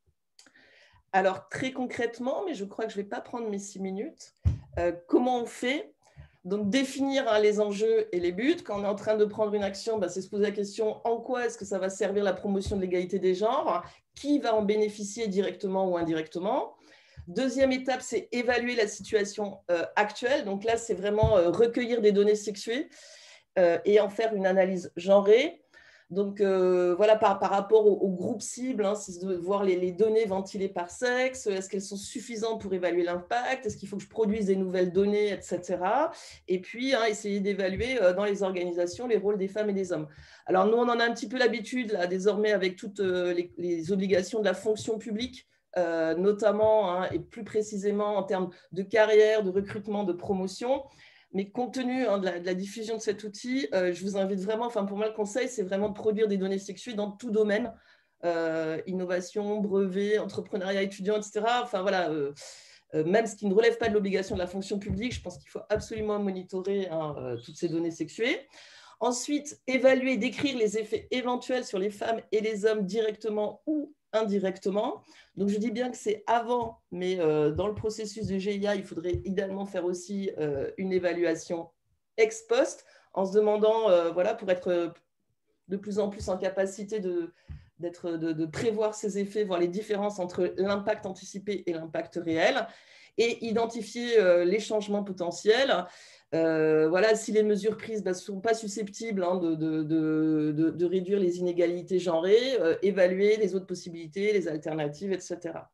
Alors, très concrètement, mais je crois que je ne vais pas prendre mes six minutes, euh, comment on fait? Donc, définir hein, les enjeux et les buts. Quand on est en train de prendre une action, bah, c'est se poser la question en quoi est-ce que ça va servir la promotion de l'égalité des genres? Qui va en bénéficier directement ou indirectement? Deuxième étape, c'est évaluer la situation euh, actuelle. Donc là, c'est vraiment euh, recueillir des données sexuées euh, et en faire une analyse genrée. Donc, euh, voilà, par, par rapport au, au groupe cible, hein, c'est de voir les, les données ventilées par sexe, est-ce qu'elles sont suffisantes pour évaluer l'impact, est-ce qu'il faut que je produise des nouvelles données, et cetera. Et puis, hein, essayer d'évaluer euh, dans les organisations les rôles des femmes et des hommes. Alors, nous, on en a un petit peu l'habitude, là, désormais, avec toutes euh, les, les obligations de la fonction publique, euh, notamment, hein, et plus précisément en termes de carrière, de recrutement, de promotion. mais compte tenu hein, de, la, de la diffusion de cet outil, euh, je vous invite vraiment, enfin pour moi le conseil, c'est vraiment de produire des données sexuées dans tout domaine, euh, innovation, brevet, entrepreneuriat étudiant, et cetera. Enfin voilà, euh, euh, même ce qui ne relève pas de l'obligation de la fonction publique, je pense qu'il faut absolument monitorer hein, euh, toutes ces données sexuées. Ensuite, évaluer et décrire les effets éventuels sur les femmes et les hommes directement ou indirectement. Donc, je dis bien que c'est avant, mais euh, dans le processus de G I A, il faudrait idéalement faire aussi euh, une évaluation ex post en se demandant, euh, voilà, pour être de plus en plus en capacité de, d'être, de, de prévoir ces effets, voir les différences entre l'impact anticipé et l'impact réel, et identifier euh, les changements potentiels. Euh, voilà, si les mesures prises ne bah, sont pas susceptibles hein, de, de, de, de réduire les inégalités genrées, euh, évaluer les autres possibilités, les alternatives, et cetera.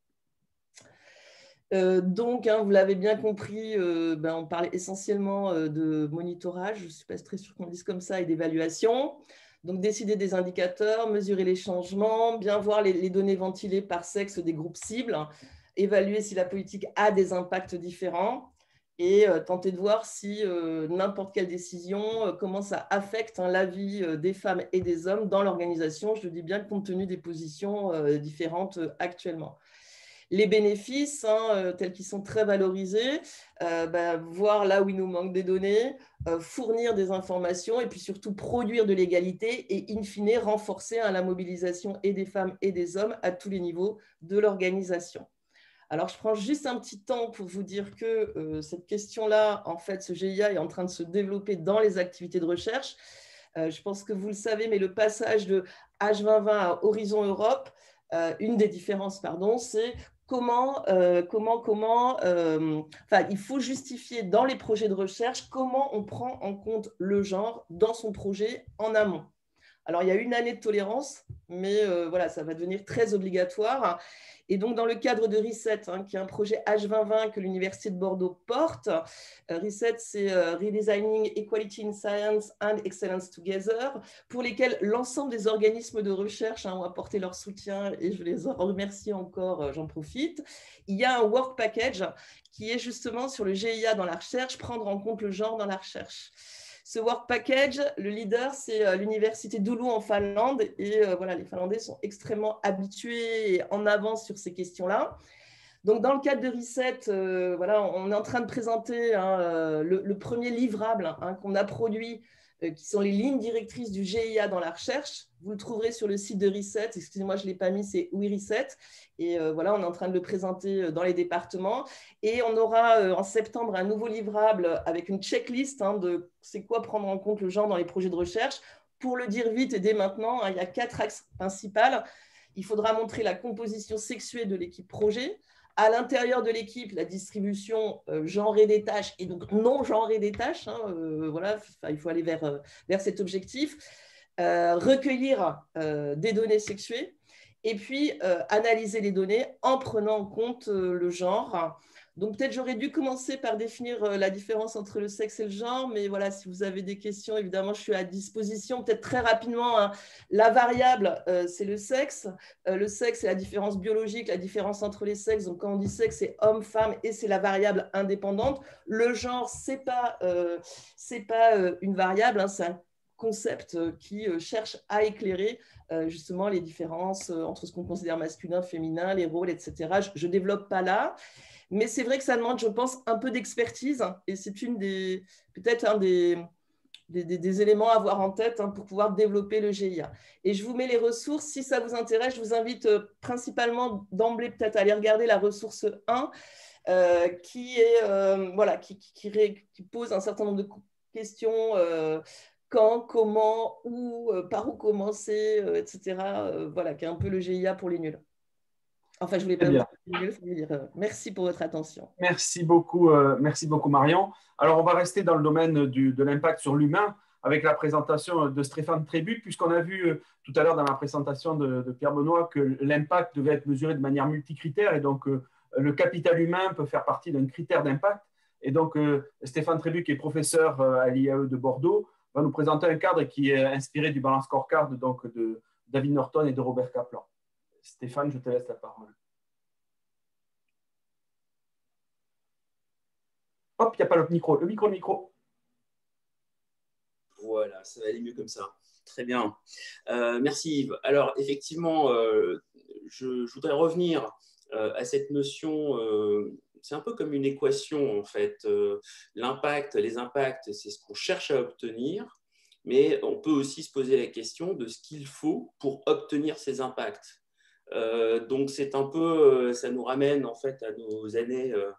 Euh, donc, hein, vous l'avez bien compris, euh, ben, on parlait essentiellement euh, de monitorage, je ne suis pas très sûre qu'on dise comme ça, et d'évaluation. Donc, décider des indicateurs, mesurer les changements, bien voir les, les données ventilées par sexe des groupes cibles, évaluer si la politique a des impacts différents et euh, tenter de voir si euh, n'importe quelle décision, euh, comment ça affecte hein, la vie euh, des femmes et des hommes dans l'organisation, je le dis bien compte tenu des positions euh, différentes euh, actuellement. Les bénéfices, hein, euh, tels qu'ils sont très valorisés, euh, bah, voir là où il nous manque des données, euh, fournir des informations et puis surtout produire de l'égalité et in fine renforcer hein, la mobilisation et des femmes et des hommes à tous les niveaux de l'organisation. Alors, je prends juste un petit temps pour vous dire que euh, cette question-là, en fait, ce G I A est en train de se développer dans les activités de recherche. Euh, je pense que vous le savez, mais le passage de H vingt vingt à Horizon Europe, euh, une des différences, pardon, c'est comment, euh, comment, comment, euh, enfin, il faut justifier dans les projets de recherche comment on prend en compte le genre dans son projet en amont. Alors, il y a une année de tolérance, mais euh, voilà, ça va devenir très obligatoire. Et donc, dans le cadre de RESET, hein, qui est un projet H vingt vingt que l'Université de Bordeaux porte, euh, RESET, c'est euh, Redesigning Equality in Science and Excellence Together, pour lesquels l'ensemble des organismes de recherche hein, ont apporté leur soutien et je les en remercie encore, euh, j'en profite. Il y a un work package qui est justement sur le G I A dans la recherche, prendre en compte le genre dans la recherche. Ce work package, le leader, c'est l'université d'Oulu en Finlande. Et euh, voilà, les Finlandais sont extrêmement habitués et en avance sur ces questions-là. Donc, dans le cadre de RESET, euh, voilà, on est en train de présenter hein, le, le premier livrable hein, qu'on a produit, euh, qui sont les lignes directrices du G I A dans la recherche. Vous le trouverez sur le site de RESET. Excusez-moi, je ne l'ai pas mis, c'est Oui RESET. Et euh, voilà, on est en train de le présenter dans les départements. Et on aura euh, en septembre un nouveau livrable avec une checklist hein, de c'est quoi prendre en compte le genre dans les projets de recherche. Pour le dire vite et dès maintenant, hein, il y a quatre axes principaux. Il faudra montrer la composition sexuée de l'équipe projet. À l'intérieur de l'équipe, la distribution euh, genrée des tâches et donc non genrée des tâches. Hein, euh, voilà, il faut aller vers, euh, vers cet objectif. Euh, recueillir euh, des données sexuées et puis euh, analyser les données en prenant en compte euh, le genre. Donc, peut-être j'aurais dû commencer par définir euh, la différence entre le sexe et le genre, mais voilà, si vous avez des questions, évidemment, je suis à disposition. Peut-être très rapidement, hein, la variable, euh, c'est le sexe. Euh, le sexe, c'est la différence biologique, la différence entre les sexes. Donc, quand on dit sexe, c'est homme, femme, et c'est la variable indépendante. Le genre, ce n'est pas, euh, c'est pas euh, une variable, hein, c'est un concept qui cherche à éclairer justement les différences entre ce qu'on considère masculin, féminin, les rôles, et cetera. Je ne développe pas là, mais c'est vrai que ça demande, je pense, un peu d'expertise et c'est une des, peut-être un des, des, des, des éléments à avoir en tête hein, pour pouvoir développer le G I A. Et je vous mets les ressources. Si ça vous intéresse, je vous invite principalement d'emblée peut-être à aller regarder la ressource un euh, qui, est, euh, voilà, qui, qui, qui, ré, qui pose un certain nombre de questions euh, quand, comment, où, euh, par où commencer, euh, et cetera. Euh, voilà, qui est un peu le G I A pour les nuls. Enfin, je ne voulais pas vous dire nuls, je voulais dire euh, merci pour votre attention. Merci beaucoup, euh, merci beaucoup Marion. Alors, on va rester dans le domaine du, de l'impact sur l'humain avec la présentation de Stéphane Trébuc, puisqu'on a vu euh, tout à l'heure dans la présentation de, de Pierre Benoît que l'impact devait être mesuré de manière multicritère et donc euh, le capital humain peut faire partie d'un critère d'impact. Et donc, euh, Stéphane Trébuc est professeur euh, à l'I A E de Bordeaux, va nous présenter un cadre qui est inspiré du Balance Scorecard donc de David Norton et de Robert Kaplan. Stéphane, je te laisse la parole. Hop, il n'y a pas le micro. Le micro, le micro. Voilà, ça va aller mieux comme ça. Très bien. Euh, merci Yves. Alors, effectivement, euh, je, je voudrais revenir euh, à cette notion, euh, c'est un peu comme une équation en fait. Euh, l'impact, les impacts, c'est ce qu'on cherche à obtenir, mais on peut aussi se poser la question de ce qu'il faut pour obtenir ces impacts. Euh, donc, c'est un peu, ça nous ramène en fait à nos années euh,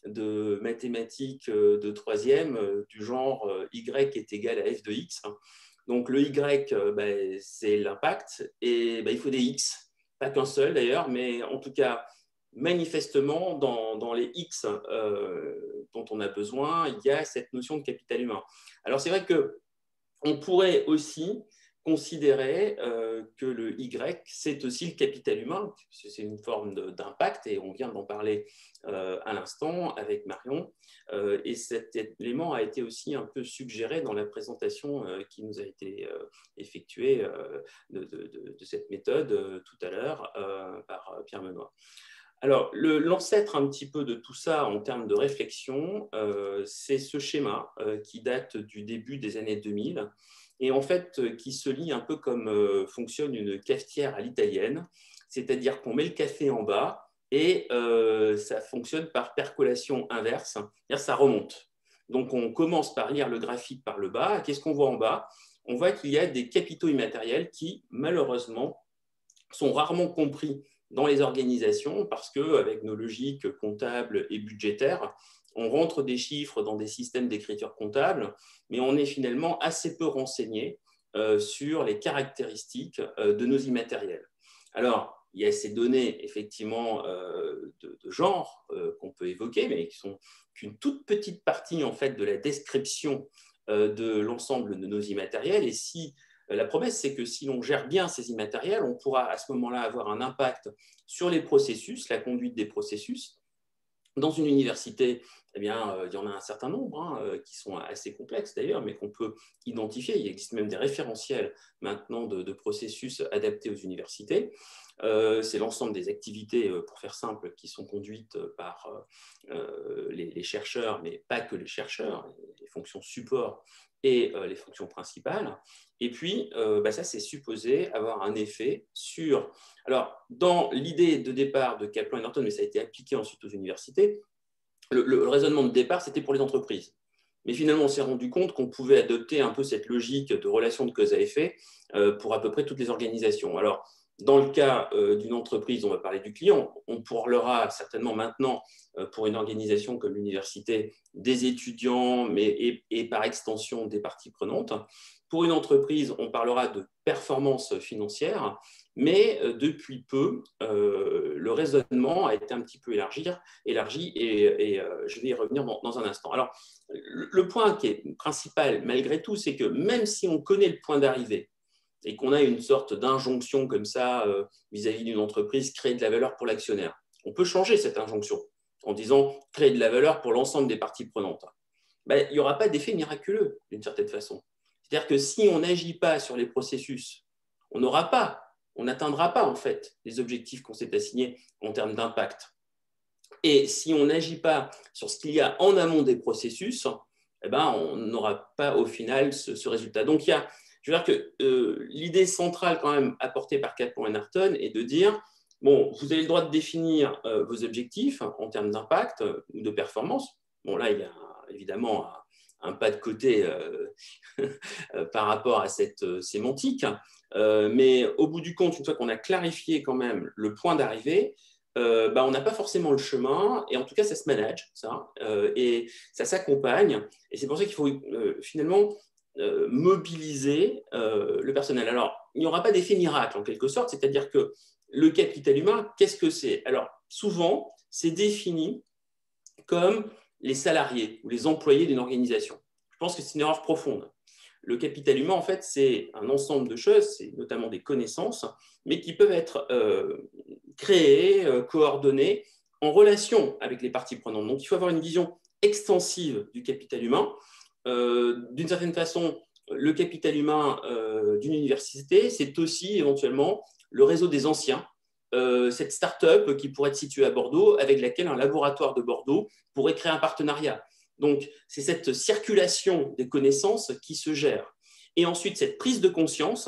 de mathématiques euh, de troisième, euh, du genre euh, Y est égal à F de X. Donc, le Y, euh, ben, c'est l'impact, et ben, il faut des X, pas qu'un seul d'ailleurs, mais en tout cas, manifestement, dans, dans les X euh, dont on a besoin, il y a cette notion de capital humain. Alors, c'est vrai qu'on pourrait aussi considérer euh, que le Y, c'est aussi le capital humain, c'est une forme d'impact, et on vient d'en parler euh, à l'instant avec Marion, euh, et cet élément a été aussi un peu suggéré dans la présentation euh, qui nous a été euh, effectuée euh, de, de, de, de cette méthode euh, tout à l'heure euh, par Pierre Menoy. Alors, l'ancêtre un petit peu de tout ça en termes de réflexion, euh, c'est ce schéma euh, qui date du début des années deux mille, et en fait qui se lit un peu comme euh, fonctionne une cafetière à l'italienne, c'est-à-dire qu'on met le café en bas et euh, ça fonctionne par percolation inverse, c'est-à-dire ça remonte. Donc on commence par lire le graphique par le bas. Qu'est-ce qu'on voit en bas? On voit qu'il y a des capitaux immatériels qui, malheureusement, sont rarement compris dans les organisations parce qu'avec nos logiques comptables et budgétaires, on rentre des chiffres dans des systèmes d'écriture comptable, mais on est finalement assez peu renseigné euh, sur les caractéristiques euh, de nos immatériels. Alors, il y a ces données, effectivement, euh, de, de genre euh, qu'on peut évoquer, mais qui sont qu'une toute petite partie, en fait, de la description euh, de l'ensemble de nos immatériels. Et si euh, la promesse, c'est que si l'on gère bien ces immatériels, on pourra à ce moment-là avoir un impact sur les processus, la conduite des processus. Dans une université, eh bien, euh, il y en a un certain nombre hein, euh, qui sont assez complexes d'ailleurs, mais qu'on peut identifier. Il existe même des référentiels maintenant de, de processus adaptés aux universités. Euh, c'est l'ensemble des activités, euh, pour faire simple, qui sont conduites par euh, les, les chercheurs, mais pas que les chercheurs, les fonctions support et euh, les fonctions principales. Et puis, euh, bah, ça, c'est supposé avoir un effet sur... Alors, dans l'idée de départ de Kaplan et Norton, mais ça a été appliqué ensuite aux universités, le, le raisonnement de départ, c'était pour les entreprises. Mais finalement, on s'est rendu compte qu'on pouvait adopter un peu cette logique de relation de cause à effet euh, pour à peu près toutes les organisations. Alors, dans le cas euh, d'une entreprise, on va parler du client, on parlera certainement maintenant euh, pour une organisation comme l'université des étudiants, mais et, et par extension des parties prenantes. Pour une entreprise, on parlera de performance financière, mais euh, depuis peu, euh, le raisonnement a été un petit peu élargi, élargi et, et euh, je vais y revenir dans, dans un instant. Alors, le, le point qui est principal malgré tout, c'est que même si on connaît le point d'arrivée, et qu'on a une sorte d'injonction comme ça euh, vis-à-vis d'une entreprise, créer de la valeur pour l'actionnaire. On peut changer cette injonction en disant créer de la valeur pour l'ensemble des parties prenantes. Ben, il n'y aura pas d'effet miraculeux d'une certaine façon. C'est-à-dire que si on n'agit pas sur les processus, on n'aura pas, on n'atteindra pas en fait les objectifs qu'on s'est assignés en termes d'impact. Et si on n'agit pas sur ce qu'il y a en amont des processus, eh ben, on n'aura pas au final ce, ce résultat. Donc il y a Je veux dire que euh, l'idée centrale quand même apportée par Kaplan et Norton est de dire, bon, vous avez le droit de définir euh, vos objectifs en termes d'impact euh, ou de performance. Bon, là, il y a évidemment un, un pas de côté euh, par rapport à cette euh, sémantique. Euh, mais au bout du compte, une fois qu'on a clarifié quand même le point d'arrivée, euh, bah, on n'a pas forcément le chemin, et en tout cas, ça se manage, ça, euh, et ça s'accompagne. Et c'est pour ça qu'il faut euh, finalement... Euh, mobiliser euh, le personnel. Alors, il n'y aura pas d'effet miracle en quelque sorte, c'est-à-dire que le capital humain, qu'est-ce que c'est? Alors, souvent, c'est défini comme les salariés ou les employés d'une organisation. Je pense que c'est une erreur profonde. Le capital humain, en fait, c'est un ensemble de choses, c'est notamment des connaissances, mais qui peuvent être euh, créées, euh, coordonnées en relation avec les parties prenantes. Donc, il faut avoir une vision extensive du capital humain. Euh, d'une certaine façon, le capital humain euh, d'une université, c'est aussi éventuellement le réseau des anciens, euh, cette start-up qui pourrait être située à Bordeaux, avec laquelle un laboratoire de Bordeaux pourrait créer un partenariat. Donc, c'est cette circulation des connaissances qui se gère. et ensuite cette prise de conscience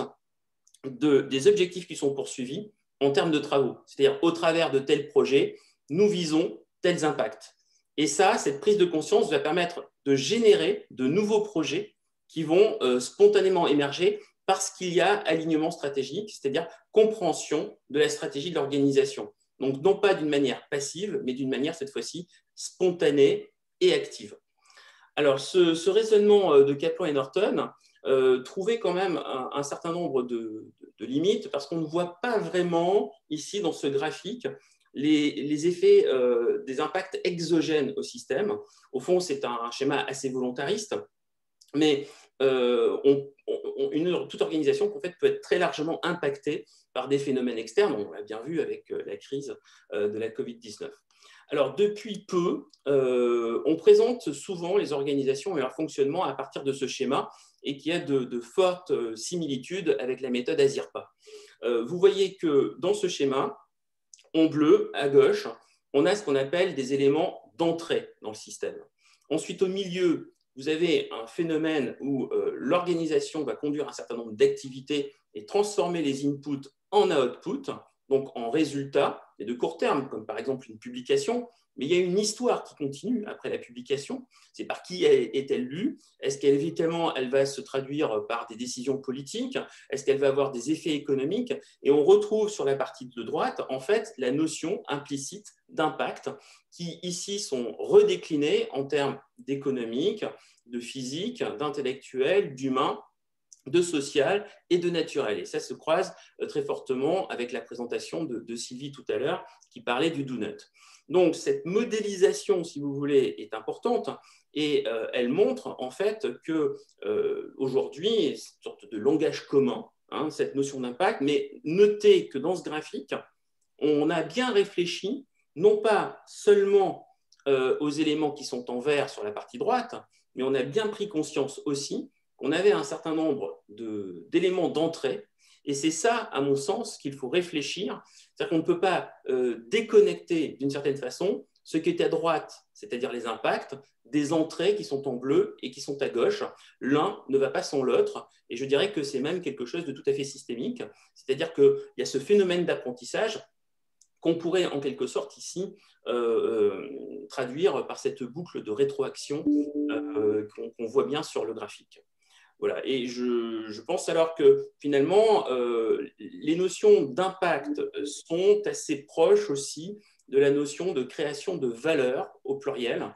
de, des objectifs qui sont poursuivis en termes de travaux. C'est-à-dire, au travers de tels projets, nous visons tels impacts. Et ça, cette prise de conscience va permettre de générer de nouveaux projets qui vont euh, spontanément émerger parce qu'il y a alignement stratégique, c'est-à-dire compréhension de la stratégie de l'organisation. Donc, non pas d'une manière passive, mais d'une manière, cette fois-ci, spontanée et active. Alors, ce, ce raisonnement de Kaplan et Norton euh, trouvait quand même un, un certain nombre de, de, de limites parce qu'on ne voit pas vraiment, ici, dans ce graphique, les, les effets euh, des impacts exogènes au système. Au fond, c'est un schéma assez volontariste, mais euh, on, on, une, toute organisation en fait, peut être très largement impactée par des phénomènes externes. On l'a bien vu avec la crise de la covid dix-neuf. Alors, depuis peu, euh, on présente souvent les organisations et leur fonctionnement à partir de ce schéma et qui a de, de fortes similitudes avec la méthode ASIRPA. Euh, vous voyez que dans ce schéma, en bleu, à gauche, on a ce qu'on appelle des éléments d'entrée dans le système. Ensuite, au milieu, vous avez un phénomène où euh, l'organisation va conduire un certain nombre d'activités et transformer les inputs en outputs, donc en résultats, et de court terme, comme par exemple une publication, mais il y a une histoire qui continue après la publication. C'est par qui est-elle lue? Est-ce qu'évidemment, elle va se traduire par des décisions politiques? Est-ce qu'elle va avoir des effets économiques? Et on retrouve sur la partie de droite, en fait, la notion implicite d'impact qui, ici, sont redéclinées en termes d'économique, de physique, d'intellectuel, d'humain, de social et de naturel. Et ça se croise très fortement avec la présentation de, de Sylvie tout à l'heure qui parlait du donut. Donc, cette modélisation, si vous voulez, est importante et euh, elle montre en fait qu'aujourd'hui, euh, une sorte de langage commun, hein, cette notion d'impact, mais notez que dans ce graphique, on a bien réfléchi, non pas seulement euh, aux éléments qui sont en vert sur la partie droite, mais on a bien pris conscience aussi qu'on avait un certain nombre d'éléments d'entrée. Et c'est ça, à mon sens, qu'il faut réfléchir. C'est-à-dire qu'on ne peut pas euh, déconnecter, d'une certaine façon, ce qui est à droite, c'est-à-dire les impacts, des entrées qui sont en bleu et qui sont à gauche. L'un ne va pas sans l'autre. Et je dirais que c'est même quelque chose de tout à fait systémique. C'est-à-dire qu'il y a ce phénomène d'apprentissage qu'on pourrait, en quelque sorte, ici, euh, euh, traduire par cette boucle de rétroaction euh, qu'on qu'on voit bien sur le graphique. Voilà. Et je, je pense alors que finalement, euh, les notions d'impact sont assez proches aussi de la notion de création de valeur au pluriel,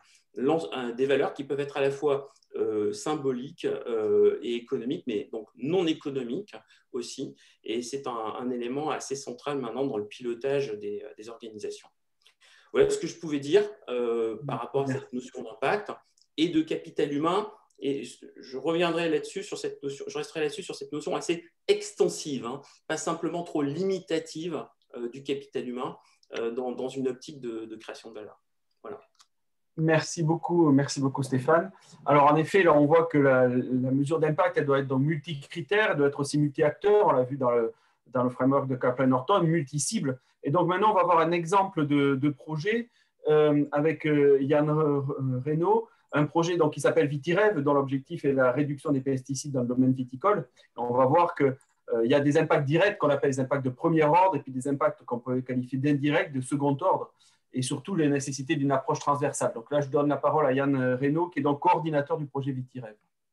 des valeurs qui peuvent être à la fois euh, symboliques euh, et économiques, mais donc non économiques aussi. Et c'est un, un élément assez central maintenant dans le pilotage des, des organisations. Voilà ce que je pouvais dire euh, par rapport à cette notion d'impact et de capital humain. Et je reviendrai là-dessus sur cette notion, je resterai là-dessus sur cette notion assez extensive, hein, pas simplement trop limitative euh, du capital humain euh, dans, dans une optique de, de création de valeur. Voilà. Merci beaucoup, merci beaucoup Stéphane. Alors en effet, là on voit que la, la mesure d'impact, elle doit être dans multi-critères, elle doit être aussi multi-acteurs, on l'a vu dans le, dans le framework de Kaplan-Norton, multi-cible. Et donc maintenant, on va voir un exemple de, de projet euh, avec euh, Yann Reynaud, un projet donc, qui s'appelle VitiRev, dont l'objectif est la réduction des pesticides dans le domaine viticole. On va voir qu'il euh, y a des impacts directs qu'on appelle les impacts de premier ordre et puis des impacts qu'on peut qualifier d'indirects, de second ordre, et surtout les nécessités d'une approche transversale. Donc là, je donne la parole à Yann Reynaud, qui est donc coordinateur du projet VitiRev.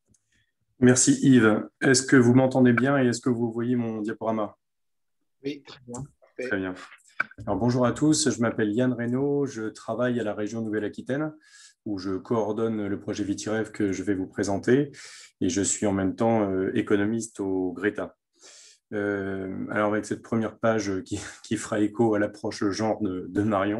Merci Yves. Est-ce que vous m'entendez bien et est-ce que vous voyez mon diaporama? Oui, très bien. Très bien. Alors, bonjour à tous, je m'appelle Yann Reynaud, je travaille à la région Nouvelle-Aquitaine, où je coordonne le projet VitiRev que je vais vous présenter, et je suis en même temps euh, économiste au Greta. Euh, alors avec cette première page qui, qui fera écho à l'approche genre de, de Marion,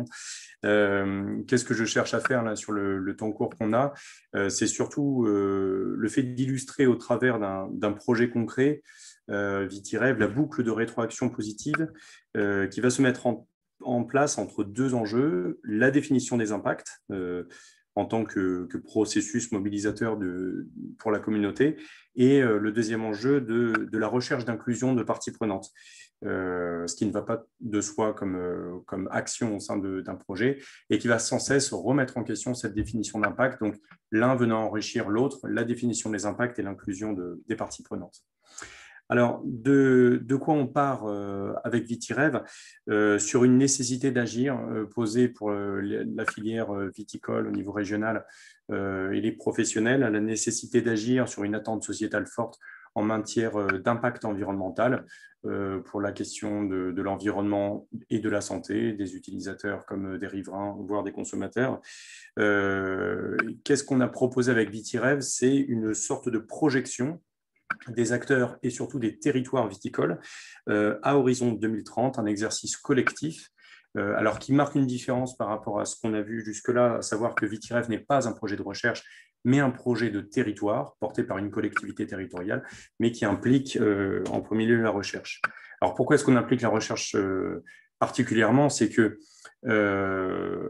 euh, qu'est-ce que je cherche à faire là sur le, le temps court qu'on a? euh, C'est surtout euh, le fait d'illustrer au travers d'un projet concret, euh, VitiRev, la boucle de rétroaction positive euh, qui va se mettre en, en place entre deux enjeux: la définition des impacts, euh, en tant que, que processus mobilisateur de, pour la communauté, et euh, le deuxième enjeu de, de la recherche d'inclusion de parties prenantes, euh, ce qui ne va pas de soi comme, euh, comme action au sein d'un projet, et qui va sans cesse remettre en question cette définition d'impact, donc l'un venant enrichir l'autre, la définition des impacts et l'inclusion de, des parties prenantes. Alors, de, de quoi on part euh, avec VitiRêve euh, sur une nécessité d'agir euh, posée pour euh, la filière viticole au niveau régional euh, et les professionnels, la nécessité d'agir sur une attente sociétale forte en matière euh, d'impact environnemental euh, pour la question de, de l'environnement et de la santé des utilisateurs comme des riverains, voire des consommateurs. Euh, Qu'est-ce qu'on a proposé avec VitiRêve? C'est une sorte de projection des acteurs et surtout des territoires viticoles euh, à horizon deux mille trente, un exercice collectif, euh, alors qui marque une différence par rapport à ce qu'on a vu jusque-là, à savoir que VitiRêve n'est pas un projet de recherche, mais un projet de territoire porté par une collectivité territoriale, mais qui implique euh, en premier lieu la recherche. Alors pourquoi est-ce qu'on implique la recherche euh, particulièrement? C'est que euh,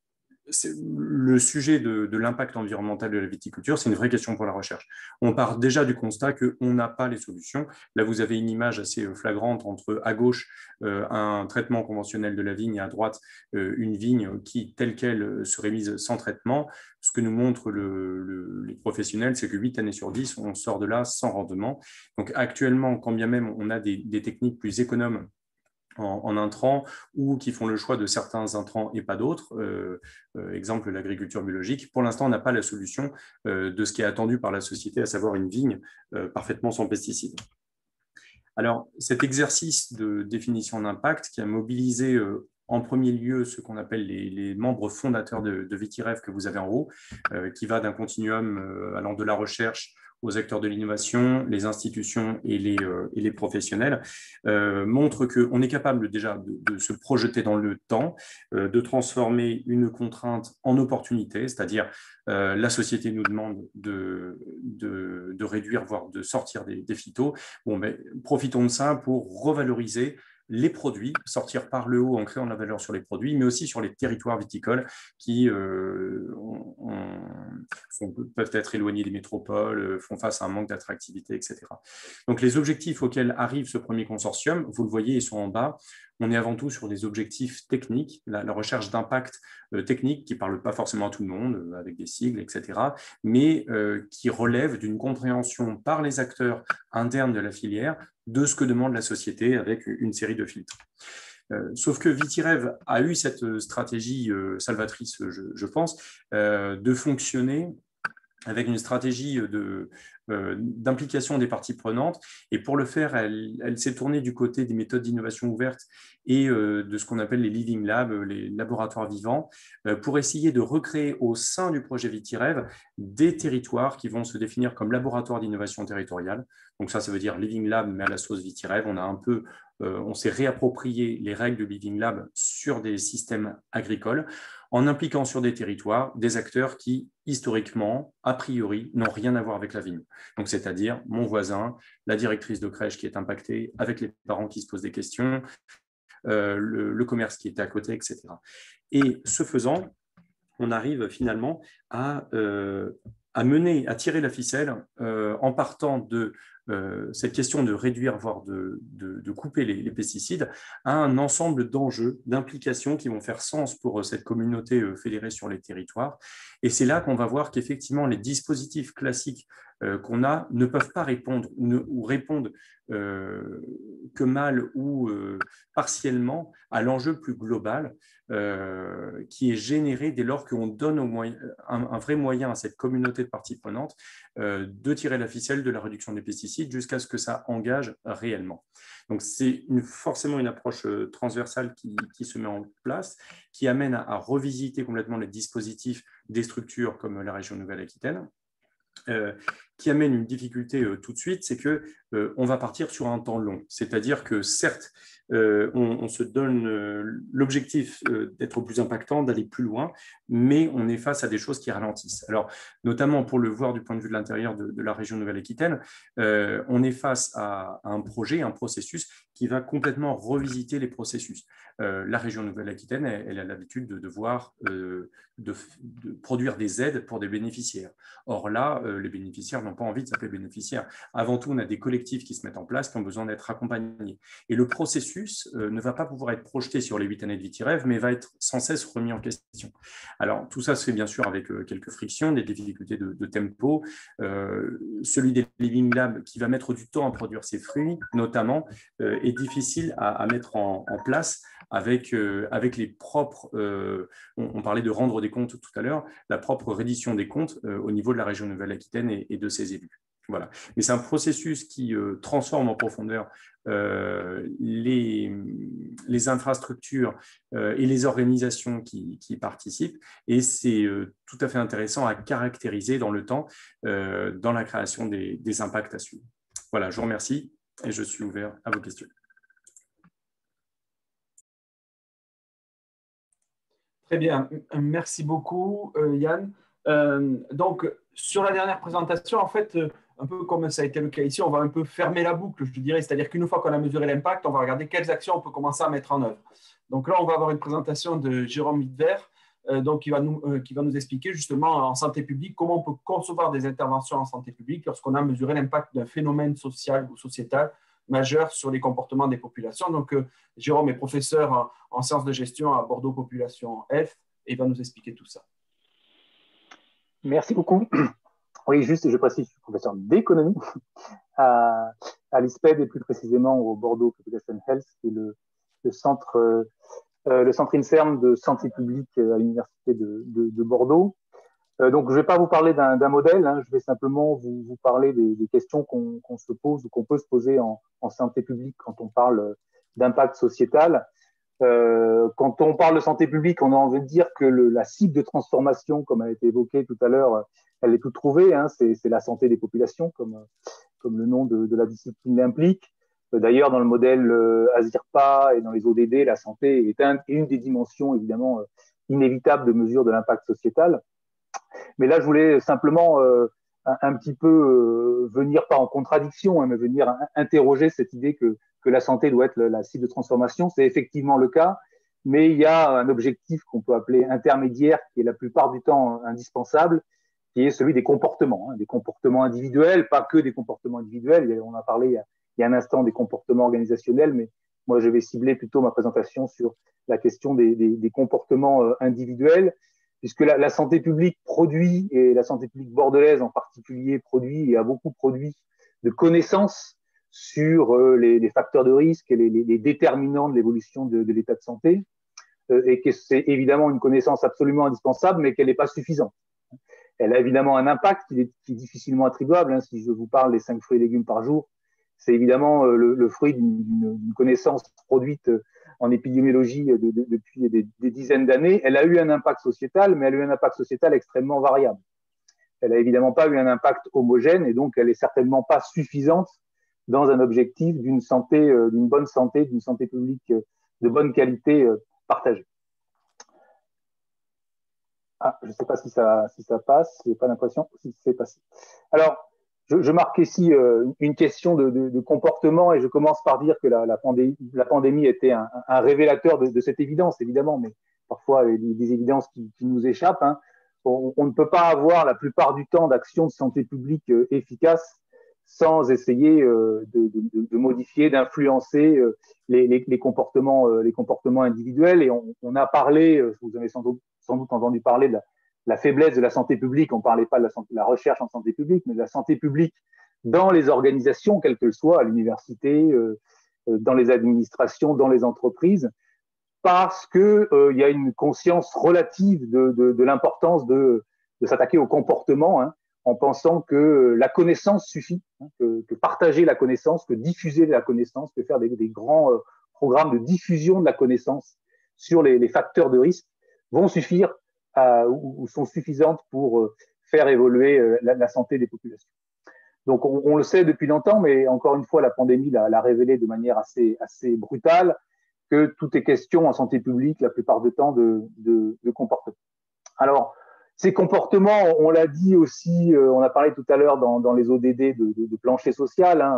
le sujet de, de l'impact environnemental de la viticulture, c'est une vraie question pour la recherche. On part déjà du constat qu'on n'a pas les solutions. Là, vous avez une image assez flagrante entre, à gauche, euh, un traitement conventionnel de la vigne et à droite, euh, une vigne qui, telle qu'elle, serait mise sans traitement. Ce que nous montrent le, le, les professionnels, c'est que huit années sur dix, on sort de là sans rendement. Donc actuellement, quand bien même on a des, des techniques plus économes En, en intrants ou qui font le choix de certains intrants et pas d'autres. Euh, euh, exemple, l'agriculture biologique. Pour l'instant, on n'a pas la solution euh, de ce qui est attendu par la société, à savoir une vigne euh, parfaitement sans pesticides. Alors, cet exercice de définition d'impact qui a mobilisé euh, en premier lieu ce qu'on appelle les, les membres fondateurs de, de VitiRêve que vous avez en haut, euh, qui va d'un continuum euh, allant de la recherche aux acteurs de l'innovation, les institutions et les, euh, et les professionnels, euh, montre qu'on est capable déjà de, de se projeter dans le temps, euh, de transformer une contrainte en opportunité, c'est-à-dire euh, la société nous demande de, de, de réduire, voire de sortir des, des phytos. Bon, ben, profitons de ça pour revaloriser les produits, sortir par le haut en créant de la valeur sur les produits, mais aussi sur les territoires viticoles qui euh, ont, ont, peuvent être éloignés des métropoles, font face à un manque d'attractivité, et cetera. Donc les objectifs auxquels arrive ce premier consortium, vous le voyez, ils sont en bas. On est avant tout sur des objectifs techniques, la, la recherche d'impact euh, technique qui ne parle pas forcément à tout le monde, euh, avec des sigles, et cetera, mais euh, qui relève d'une compréhension par les acteurs internes de la filière de ce que demande la société avec une série de filtres. Euh, sauf que VitiRêve a eu cette stratégie euh, salvatrice, je, je pense, euh, de fonctionner avec une stratégie de, euh, d'implication des parties prenantes. Et pour le faire, elle, elle s'est tournée du côté des méthodes d'innovation ouverte et euh, de ce qu'on appelle les living labs, les laboratoires vivants, euh, pour essayer de recréer au sein du projet VitiRêve des territoires qui vont se définir comme laboratoires d'innovation territoriale. Donc ça, ça veut dire living lab, mais à la sauce VitiRêve. On a un peu, euh, on s'est réapproprié les règles de living lab sur des systèmes agricoles, en impliquant sur des territoires des acteurs qui, historiquement, a priori, n'ont rien à voir avec la vigne. Donc, c'est-à-dire mon voisin, la directrice de crèche qui est impactée, avec les parents qui se posent des questions, euh, le, le commerce qui est à côté, et cetera. Et ce faisant, on arrive finalement à, euh, à mener, à tirer la ficelle euh, en partant de Euh, cette question de réduire, voire de, de, de couper les, les pesticides, à un ensemble d'enjeux, d'implications qui vont faire sens pour cette communauté euh, fédérée sur les territoires. Et c'est là qu'on va voir qu'effectivement, les dispositifs classiques euh, qu'on a ne peuvent pas répondre ne, ou répondent euh, que mal ou euh, partiellement à l'enjeu plus global euh, qui est généré dès lors qu'on donne au moyen, un, un vrai moyen à cette communauté de parties prenantes euh, de tirer la ficelle de la réduction des pesticides jusqu'à ce que ça engage réellement. Donc, c'est une, forcément une approche transversale qui, qui se met en place, qui amène à, à revisiter complètement les dispositifs des structures comme la région Nouvelle-Aquitaine, euh, qui amène une difficulté euh, tout de suite, c'est qu'on euh, va partir sur un temps long. C'est-à-dire que certes, euh, on, on se donne euh, l'objectif euh, d'être plus impactant, d'aller plus loin, mais on est face à des choses qui ralentissent. Alors, notamment pour le voir du point de vue de l'intérieur de, de la région Nouvelle-Aquitaine, euh, on est face à, à un projet, un processus qui va complètement revisiter les processus. Euh, la région Nouvelle-Aquitaine, elle, elle a l'habitude de devoir euh, de, de produire des aides pour des bénéficiaires. Or là, euh, les bénéficiaires n'ont pas envie de s'appeler bénéficiaires. Avant tout, on a des collectifs qui se mettent en place, qui ont besoin d'être accompagnés. Et le processus euh, ne va pas pouvoir être projeté sur les huit années de VitiREV, mais va être sans cesse remis en question. Alors, tout ça se fait bien sûr avec euh, quelques frictions, des difficultés de, de tempo. Euh, celui des Living Labs qui va mettre du temps à produire ses fruits, notamment, euh, est difficile à, à mettre en, en place avec, euh, avec les propres, euh, on, on parlait de rendre des comptes tout à l'heure, la propre reddition des comptes euh, au niveau de la région Nouvelle-Aquitaine et, et de ses élus. Voilà. Mais c'est un processus qui euh, transforme en profondeur euh, les, les infrastructures euh, et les organisations qui, qui participent, et c'est euh, tout à fait intéressant à caractériser dans le temps, euh, dans la création des, des impacts à suivre. Voilà, je vous remercie et je suis ouvert à vos questions. Très bien, merci beaucoup euh, Yann. Euh, donc, sur la dernière présentation, en fait, euh, un peu comme ça a été le cas ici, on va un peu fermer la boucle, je dirais, c'est-à-dire qu'une fois qu'on a mesuré l'impact, on va regarder quelles actions on peut commencer à mettre en œuvre. Donc là, on va avoir une présentation de Jérôme Wittwer, euh, donc, qui, va nous, euh, qui va nous expliquer justement en santé publique comment on peut concevoir des interventions en santé publique lorsqu'on a mesuré l'impact d'un phénomène social ou sociétal majeur sur les comportements des populations. Donc, euh, Jérôme est professeur en, en sciences de gestion à Bordeaux Population F et il va nous expliquer tout ça. Merci beaucoup. Oui, juste, je précise, je suis professeur d'économie à, à l'I S P E D et plus précisément au Bordeaux Population Health, qui est le, le centre, euh, le centre INSERM de santé publique à l'Université de, de, de Bordeaux. Euh, donc, je ne vais pas vous parler d'un modèle, hein, je vais simplement vous, vous parler des, des questions qu'on qu'on se pose ou qu'on peut se poser en, en santé publique quand on parle d'impact sociétal. Euh, quand on parle de santé publique, on a envie de dire que le, la cible de transformation, comme a été évoqué tout à l'heure, elle est toute trouvée, hein, c'est la santé des populations, comme, comme le nom de, de la discipline l'implique. D'ailleurs, dans le modèle euh, ASIRPA et dans les O D D, la santé est un, une des dimensions, évidemment, euh, inévitables de mesure de l'impact sociétal. Mais là, je voulais simplement euh, un, un petit peu euh, venir, pas en contradiction, hein, mais venir interroger cette idée que, que la santé doit être la cible de transformation. C'est effectivement le cas, mais il y a un objectif qu'on peut appeler intermédiaire, qui est la plupart du temps indispensable, qui est celui des comportements, hein, des comportements individuels, pas que des comportements individuels. On a parlé il y a, il y a un instant des comportements organisationnels, mais moi, je vais cibler plutôt ma présentation sur la question des, des, des comportements individuels, puisque la, la santé publique produit, et la santé publique bordelaise en particulier produit et a beaucoup produit de connaissances sur euh, les, les facteurs de risque et les, les, les déterminants de l'évolution de, de l'état de santé, euh, et que c'est évidemment une connaissance absolument indispensable, mais qu'elle n'est pas suffisante. Elle a évidemment un impact qui est, qui est difficilement attribuable. Hein. Si je vous parle des cinq fruits et légumes par jour, c'est évidemment euh, le, le fruit d'une connaissance produite euh, en épidémiologie de, de, depuis des, des dizaines d'années. Elle a eu un impact sociétal, mais elle a eu un impact sociétal extrêmement variable. Elle n'a évidemment pas eu un impact homogène et donc elle n'est certainement pas suffisante dans un objectif d'une santé, euh, d'une bonne santé, d'une santé publique euh, de bonne qualité euh, partagée. Ah, je ne sais pas si ça, si ça passe, je n'ai pas l'impression si c'est passé. Alors, je, je marque ici euh, une question de, de, de comportement et je commence par dire que la, la, pandémie, la pandémie était un, un révélateur de, de cette évidence, évidemment, mais parfois il y a des, des évidences qui, qui nous échappent. Hein. On, on ne peut pas avoir la plupart du temps d'actions de santé publique euh, efficaces sans essayer euh, de, de, de modifier, d'influencer euh, les, les, les, comportements, euh, les comportements individuels. Et on, on a parlé, euh, vous avez sans doute, sans doute entendu parler de la, la faiblesse de la santé publique. On ne parlait pas de la, santé, de la recherche en santé publique, mais de la santé publique dans les organisations, quelles qu'elles soient, à l'université, euh, dans les administrations, dans les entreprises, parce qu'il euh, y a une conscience relative de, de, de l'importance de, de s'attaquer au comportement, hein, en pensant que la connaissance suffit, hein, que, que partager la connaissance, que diffuser la connaissance, que faire des, des grands euh, programmes de diffusion de la connaissance sur les, les facteurs de risque vont suffire à, ou, ou sont suffisantes pour euh, faire évoluer euh, la, la santé des populations. Donc, on, on le sait depuis longtemps, mais encore une fois, la pandémie l'a révélé de manière assez, assez brutale, que tout est question en santé publique, la plupart du temps, de, de, de comportement. Alors, ces comportements, on l'a dit aussi, euh, on a parlé tout à l'heure dans, dans les O D D de, de, de plancher social, hein,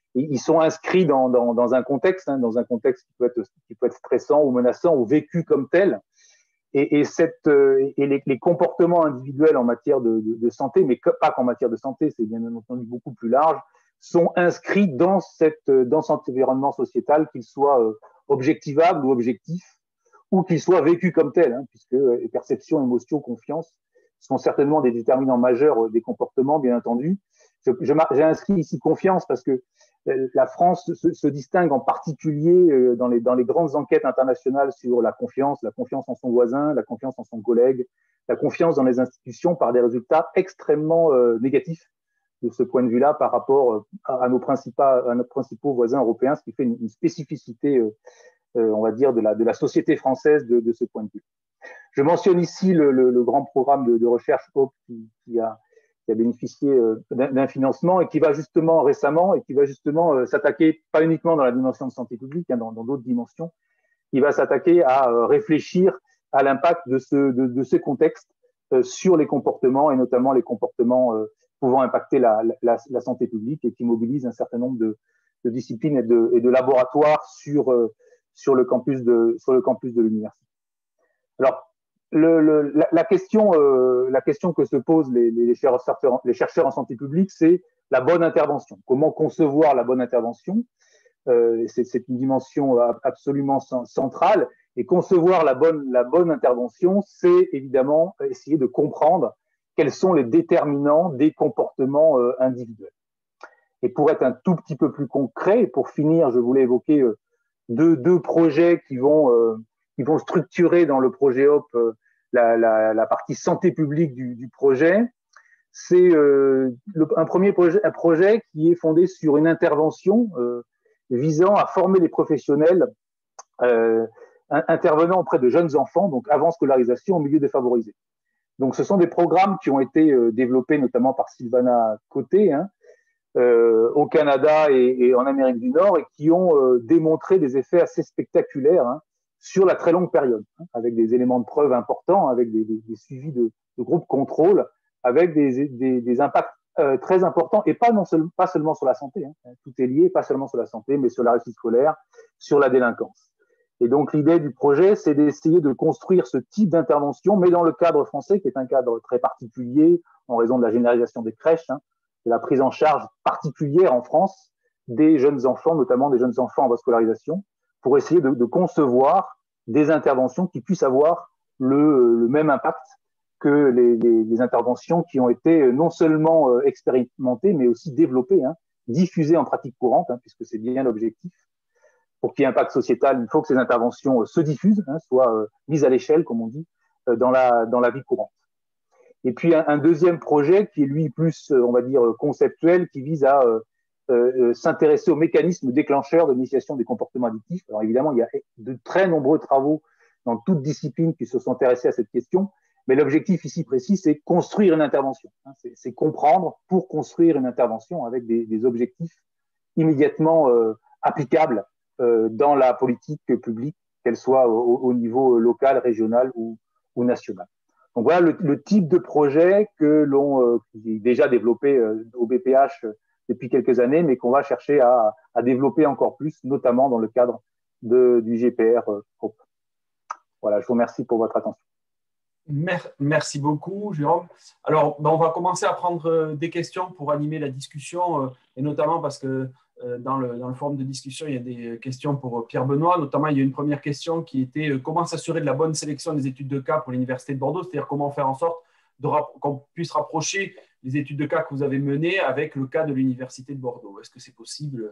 ils sont inscrits dans, dans, dans un contexte, hein, dans un contexte qui peut être, qui peut être stressant ou menaçant ou vécu comme tel. Et, et, cette, et les, les comportements individuels en matière de, de, de santé, mais pas qu'en matière de santé, c'est bien entendu beaucoup plus large, sont inscrits dans, cette, dans cet environnement sociétal, qu'il soit objectivable ou objectif, ou qu'il soit vécu comme tel, hein, puisque les perceptions, émotions, confiance sont certainement des déterminants majeurs des comportements, bien entendu. Je, je, j'ai inscrit ici confiance parce que la France se, se distingue en particulier dans les, dans les grandes enquêtes internationales sur la confiance, la confiance en son voisin, la confiance en son collègue, la confiance dans les institutions par des résultats extrêmement euh, négatifs de ce point de vue-là par rapport à, à, nos principaux, à nos principaux voisins européens, ce qui fait une, une spécificité, euh, euh, on va dire, de la, de la société française de, de ce point de vue. Je mentionne ici le, le, le grand programme de, de recherche HOPE qui, qui a qui a bénéficié d'un financement et qui va justement récemment et qui va justement euh, s'attaquer pas uniquement dans la dimension de santé publique, hein, dans d'autres dimensions, qui va s'attaquer à euh, réfléchir à l'impact de ce de, de ces contextes euh, sur les comportements et notamment les comportements euh, pouvant impacter la, la, la santé publique et qui mobilise un certain nombre de, de disciplines et de, et de laboratoires sur euh, sur le campus de sur le campus de l'université. Alors Le, le, la, la, question, euh, la question que se posent les, les, chercheurs, les chercheurs en santé publique, c'est la bonne intervention. Comment concevoir la bonne intervention? euh, C'est une dimension absolument centrale. Et concevoir la bonne, la bonne intervention, c'est évidemment essayer de comprendre quels sont les déterminants des comportements euh, individuels. Et pour être un tout petit peu plus concret, pour finir, je voulais évoquer euh, deux, deux projets qui vont... Euh, qui vont structurer dans le projet HOPE euh, la, la, la partie santé publique du, du projet. C'est euh, un premier projet, un projet qui est fondé sur une intervention euh, visant à former les professionnels euh, intervenant auprès de jeunes enfants, donc avant scolarisation en milieu défavorisé. Donc, ce sont des programmes qui ont été euh, développés notamment par Sylvana Côté, hein, euh, au Canada et, et en Amérique du Nord, et qui ont euh, démontré des effets assez spectaculaires, hein, sur la très longue période, hein, avec des éléments de preuve importants, avec des, des, des suivis de, de groupes contrôle, avec des, des, des impacts euh, très importants, et pas, non seul, pas seulement sur la santé, hein, tout est lié, pas seulement sur la santé, mais sur la réussite scolaire, sur la délinquance. Et donc l'idée du projet, c'est d'essayer de construire ce type d'intervention, mais dans le cadre français, qui est un cadre très particulier, en raison de la généralisation des crèches, hein, de la prise en charge particulière en France des jeunes enfants, notamment des jeunes enfants en voie de scolarisation, pour essayer de, de concevoir des interventions qui puissent avoir le, le même impact que les, les, les interventions qui ont été non seulement euh, expérimentées, mais aussi développées, hein, diffusées en pratique courante, hein, puisque c'est bien l'objectif. Pour qu'il y ait un impact sociétal, il faut que ces interventions euh, se diffusent, hein, soient euh, mises à l'échelle, comme on dit, euh, dans, la, dans la vie courante. Et puis un, un deuxième projet qui est lui plus, euh, on va dire, conceptuel, qui vise à euh, Euh, s'intéresser aux mécanismes déclencheurs de l'initiation des comportements addictifs. Alors évidemment, il y a de très nombreux travaux dans toutes disciplines qui se sont intéressés à cette question, mais l'objectif ici précis, c'est construire une intervention. C'est comprendre pour construire une intervention avec des, des objectifs immédiatement euh, applicables euh, dans la politique publique, qu'elle soit au, au niveau local, régional ou, ou national. Donc voilà le, le type de projet que l'on euh, est déjà développé euh, au B P H depuis quelques années, mais qu'on va chercher à, à développer encore plus, notamment dans le cadre de, du G P R HOPE. Voilà, je vous remercie pour votre attention. Merci beaucoup, Jérôme. Alors, ben, on va commencer à prendre des questions pour animer la discussion, et notamment parce que dans le, dans le forum de discussion, il y a des questions pour Pierre Benoît. Notamment, il y a une première question qui était comment s'assurer de la bonne sélection des études de cas pour l'Université de Bordeaux, c'est-à-dire comment faire en sorte qu'on puisse rapprocher les études de cas que vous avez menées avec le cas de l'Université de Bordeaux. Est-ce que c'est possible?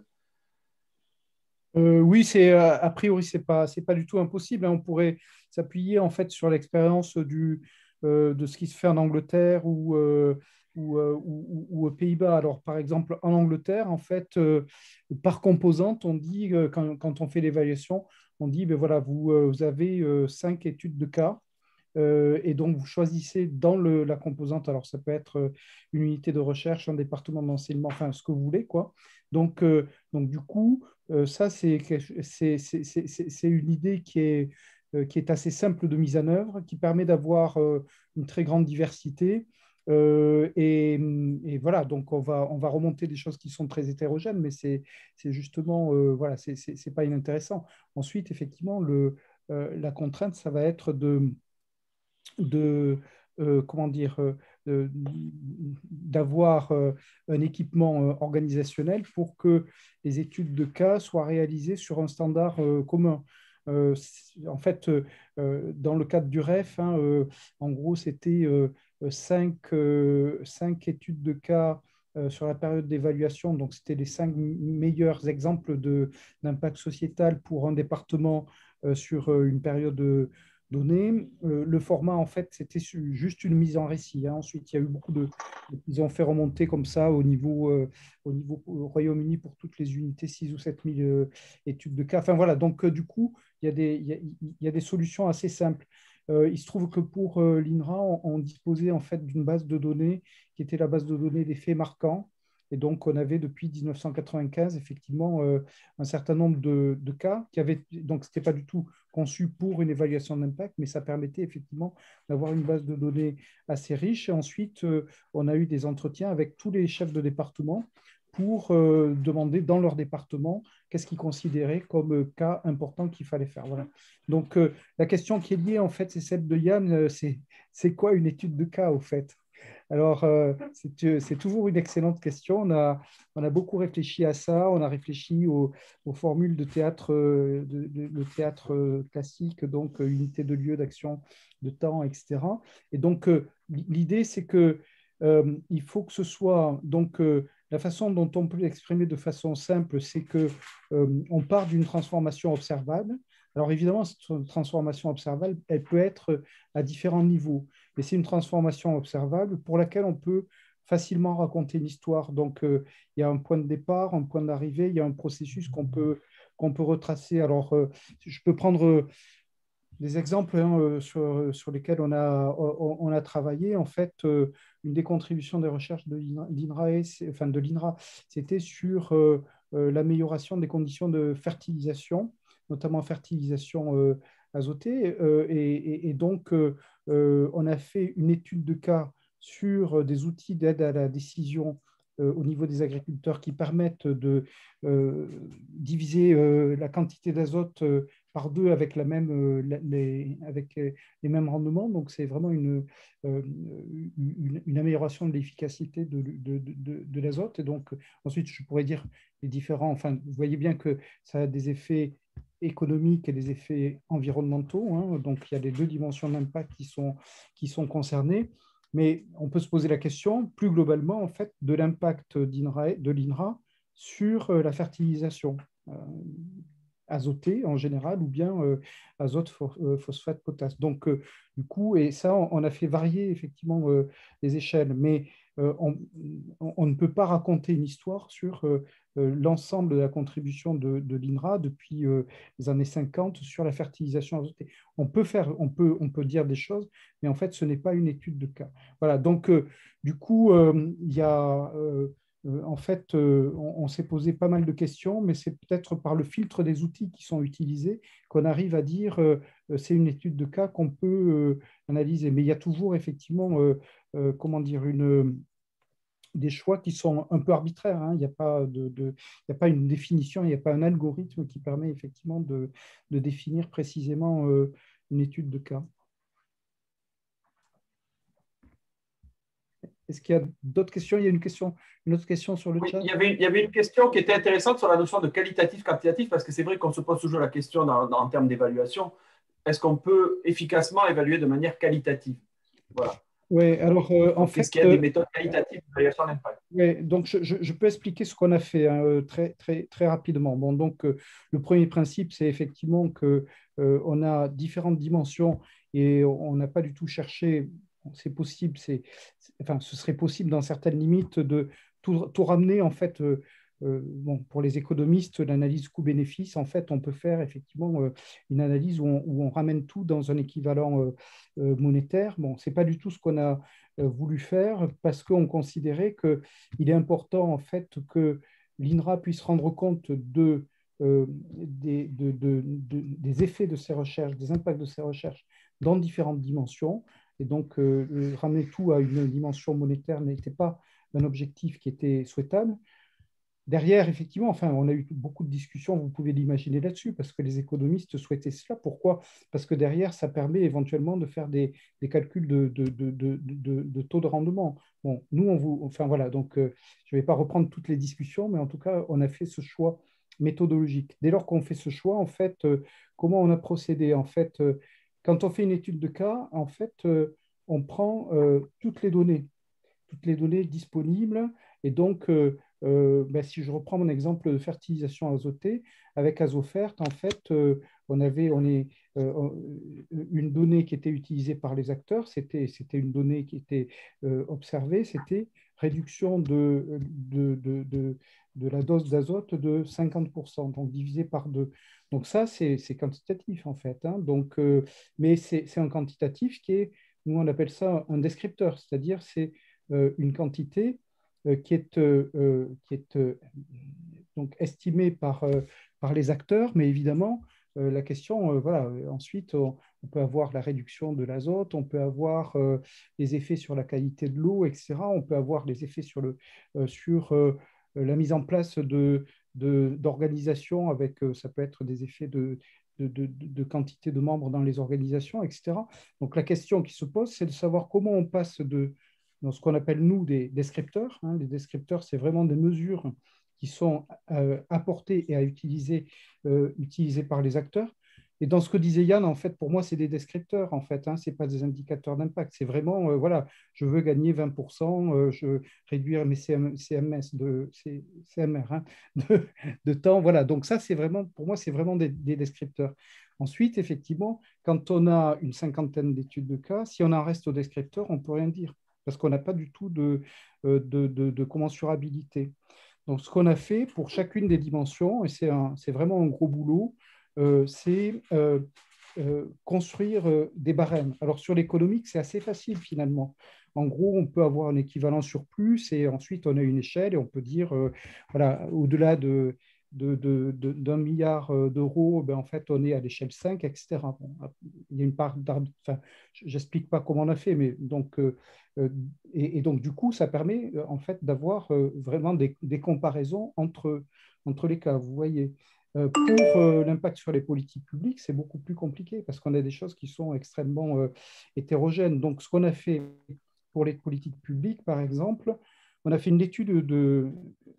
euh, Oui, c'est, a priori, ce n'est pas, c'est pas du tout impossible. On pourrait s'appuyer en fait sur l'expérience du, euh, de ce qui se fait en Angleterre ou, euh, ou, euh, ou, ou aux Pays-Bas. Alors, par exemple, en Angleterre, en fait, euh, par composante, on dit, euh, quand, quand on fait l'évaluation, on dit, ben voilà, vous, euh, vous avez euh, cinq études de cas. Euh, et donc, vous choisissez dans le, la composante, alors ça peut être une unité de recherche, un département d'enseignement, enfin ce que vous voulez, quoi. Donc, euh, donc du coup, euh, ça, c'est une idée qui est, euh, qui est assez simple de mise en œuvre, qui permet d'avoir euh, une très grande diversité Euh, et, et voilà, donc on va, on va remonter des choses qui sont très hétérogènes, mais c'est justement, euh, voilà, c'est pas inintéressant. Ensuite, effectivement, le, euh, la contrainte, ça va être de, de euh, comment dire, euh, d'avoir euh, un équipement euh, organisationnel pour que les études de cas soient réalisées sur un standard euh, commun. Euh, en fait, euh, dans le cadre du R E F, hein, euh, en gros, c'était euh, cinq, euh, cinq études de cas euh, sur la période d'évaluation. Donc, c'était les cinq meilleurs exemples d'impact sociétal pour un département euh, sur euh, une période donnée. Euh, le format, en fait, c'était juste une mise en récit. Hein. Ensuite, il y a eu beaucoup de... Ils ont fait remonter comme ça au niveau, euh, au niveau Royaume-Uni pour toutes les unités, six ou sept mille euh, études de cas. Enfin, voilà. Donc, euh, du coup, il y a des, il y a, il y a des solutions assez simples. Euh, il se trouve que pour euh, l'INRA, on, on disposait en fait d'une base de données qui était la base de données des faits marquants. Et donc, on avait depuis mille neuf cent quatre-vingt-quinze, effectivement, euh, un certain nombre de, de cas qui avaient. Donc, ce n'était pas du tout conçu pour une évaluation d'impact, mais ça permettait effectivement d'avoir une base de données assez riche. Et ensuite, euh, on a eu des entretiens avec tous les chefs de département pour euh, demander dans leur département qu'est-ce qu'ils considéraient comme euh, cas important qu'il fallait faire. Voilà. Donc, euh, la question qui est liée, en fait, c'est celle de Yann, euh, c'est quoi une étude de cas, au fait? Alors, euh, c'est toujours une excellente question. On a, on a beaucoup réfléchi à ça. On a réfléchi aux, aux formules de théâtre, de, de, de théâtre classique, donc euh, unité de lieu, d'action, de temps, et cetera. Et donc, euh, l'idée, c'est que euh, il faut que ce soit donc euh, la façon dont on peut l'exprimer de façon simple, c'est que euh, on part d'une transformation observable. Alors évidemment, cette transformation observable, elle peut être à différents niveaux, mais c'est une transformation observable pour laquelle on peut facilement raconter une histoire. Donc euh, il y a un point de départ, un point d'arrivée, il y a un processus qu'on peut, qu'on peut retracer. Alors euh, je peux prendre des exemples hein, sur, sur lesquels on a, on, on a travaillé. En fait, euh, une des contributions des recherches de l'INRA, enfin de l'INRA, c'était sur euh, euh, l'amélioration des conditions de fertilisation, notamment fertilisation euh, azotée. Euh, et, et, et, donc, euh, euh, on a fait une étude de cas sur des outils d'aide à la décision euh, au niveau des agriculteurs qui permettent de euh, diviser euh, la quantité d'azote euh, par deux avec, la même, euh, les, avec les mêmes rendements. Donc, c'est vraiment une, euh, une, une amélioration de l'efficacité de, de, de, de l'azote. Et donc, ensuite, je pourrais dire les différents... Enfin, vous voyez bien que ça a des effets économiques et des effets environnementaux. Hein. Donc, il y a les deux dimensions d'impact qui sont, qui sont concernées. Mais on peut se poser la question, plus globalement, en fait, de l'impact de l'INRA sur la fertilisation euh, azotée en général, ou bien euh, azote, phosphate, potasse. Donc, euh, du coup, et ça, on, on a fait varier effectivement euh, les échelles, mais euh, on, on ne peut pas raconter une histoire sur euh, l'ensemble de la contribution de, de l'INRA depuis euh, les années cinquante sur la fertilisation azotée. On peut faire, on peut, on peut dire des choses, mais en fait, ce n'est pas une étude de cas. Voilà, donc euh, du coup, euh, il y a... Euh, Euh, en fait, euh, on, on s'est posé pas mal de questions, mais c'est peut-être par le filtre des outils qui sont utilisés qu'on arrive à dire euh, c'est une étude de cas qu'on peut euh, analyser. Mais il y a toujours effectivement, euh, euh, comment dire, une, des choix qui sont un peu arbitraires. Hein. Il n'y a pas de, de, il n'y a pas une définition, il n'y a pas un algorithme qui permet effectivement de, de définir précisément euh, une étude de cas. Est-ce qu'il y a d'autres questions? Il y a une, question, une autre question sur le oui, chat. Il y, avait, il y avait une question qui était intéressante sur la notion de qualitatif-quantitatif, parce que c'est vrai qu'on se pose toujours la question dans, dans, en termes d'évaluation. Est-ce qu'on peut efficacement évaluer de manière qualitative? Voilà. Oui, alors euh, en fait. Est-ce qu'il y a des méthodes qualitatives d'évaluation d'impact? Oui, donc je, je, je peux expliquer ce qu'on a fait hein, très, très, très rapidement. Bon, donc euh, le premier principe, c'est effectivement qu'on euh, a différentes dimensions et on n'a pas du tout cherché. C'est possible, c'est, enfin, ce serait possible dans certaines limites de tout, tout ramener en fait. Euh, euh, bon, pour les économistes, l'analyse coût-bénéfice, en fait, on peut faire effectivement euh, une analyse où on, où on ramène tout dans un équivalent euh, euh, monétaire. Bon, c'est pas du tout ce qu'on a euh, voulu faire parce qu'on considérait qu'il est important en fait que l'INRA puisse rendre compte de, euh, des, de, de, de, des effets de ses recherches, des impacts de ses recherches dans différentes dimensions. Et donc, euh, ramener tout à une dimension monétaire n'était pas un objectif qui était souhaitable. Derrière, effectivement, enfin, on a eu beaucoup de discussions, vous pouvez l'imaginer là-dessus, parce que les économistes souhaitaient cela. Pourquoi? Parce que derrière, ça permet éventuellement de faire des, des calculs de, de, de, de, de, de taux de rendement. Bon, nous, on vous, enfin voilà, donc euh, je ne vais pas reprendre toutes les discussions, mais en tout cas, on a fait ce choix méthodologique. Dès lors qu'on fait ce choix, en fait, euh, comment on a procédé? En fait, euh, quand on fait une étude de cas, en fait, euh, on prend euh, toutes les données, toutes les données disponibles, et donc euh, Euh, ben, si je reprends mon exemple de fertilisation azotée, avec Azofert, en fait, euh, on avait on est, euh, une donnée qui était utilisée par les acteurs, c'était une donnée qui était euh, observée, c'était réduction de, de, de, de, de la dose d'azote de cinquante pour cent, donc divisé par deux. Donc ça, c'est quantitatif, en fait. Hein. Donc, euh, mais c'est un quantitatif qui est, nous on appelle ça un descripteur, c'est-à-dire c'est euh, une quantité qui est, euh, qui est euh, donc estimé par, euh, par les acteurs, mais évidemment, euh, la question, euh, voilà, ensuite, on, on peut avoir la réduction de l'azote, on peut avoir euh, les effets sur la qualité de l'eau, et cetera. On peut avoir les effets sur, le, euh, sur euh, la mise en place d'organisations de, de, avec, euh, ça peut être des effets de, de, de, de quantité de membres dans les organisations, et cetera. Donc la question qui se pose, c'est de savoir comment on passe de dans ce qu'on appelle, nous, des descripteurs. Hein. Les descripteurs, c'est vraiment des mesures qui sont euh, apportées et à utiliser, euh, utilisées par les acteurs. Et dans ce que disait Yann, en fait, pour moi, c'est des descripteurs, en fait. Hein. Ce n'est pas des indicateurs d'impact. C'est vraiment, euh, voilà, je veux gagner vingt pour cent, euh, je réduire mes C M S de C M R hein, de, de temps. Voilà, donc ça, c'est vraiment, pour moi, c'est vraiment des, des descripteurs. Ensuite, effectivement, quand on a une cinquantaine d'études de cas, si on en reste aux descripteurs, on ne peut rien dire, parce qu'on n'a pas du tout de, de, de, de commensurabilité. Donc, ce qu'on a fait pour chacune des dimensions, et c'est vraiment un gros boulot, euh, c'est euh, euh, construire euh, des barèmes. Alors, sur l'économique, c'est assez facile finalement. En gros, on peut avoir un équivalent sur plus, et ensuite, on a une échelle, et on peut dire, euh, voilà, au-delà de d'un de, de, de, milliard d'euros, ben en fait, on est à l'échelle cinq, et cetera. Bon, il y a une part d'arbitre, enfin, j'explique pas comment on a fait, mais donc, euh, et, et donc, du coup, ça permet en fait d'avoir euh, vraiment des, des comparaisons entre, entre les cas, vous voyez. Euh, pour euh, l'impact sur les politiques publiques, c'est beaucoup plus compliqué parce qu'on a des choses qui sont extrêmement euh, hétérogènes. Donc, ce qu'on a fait pour les politiques publiques, par exemple, on a fait une étude de,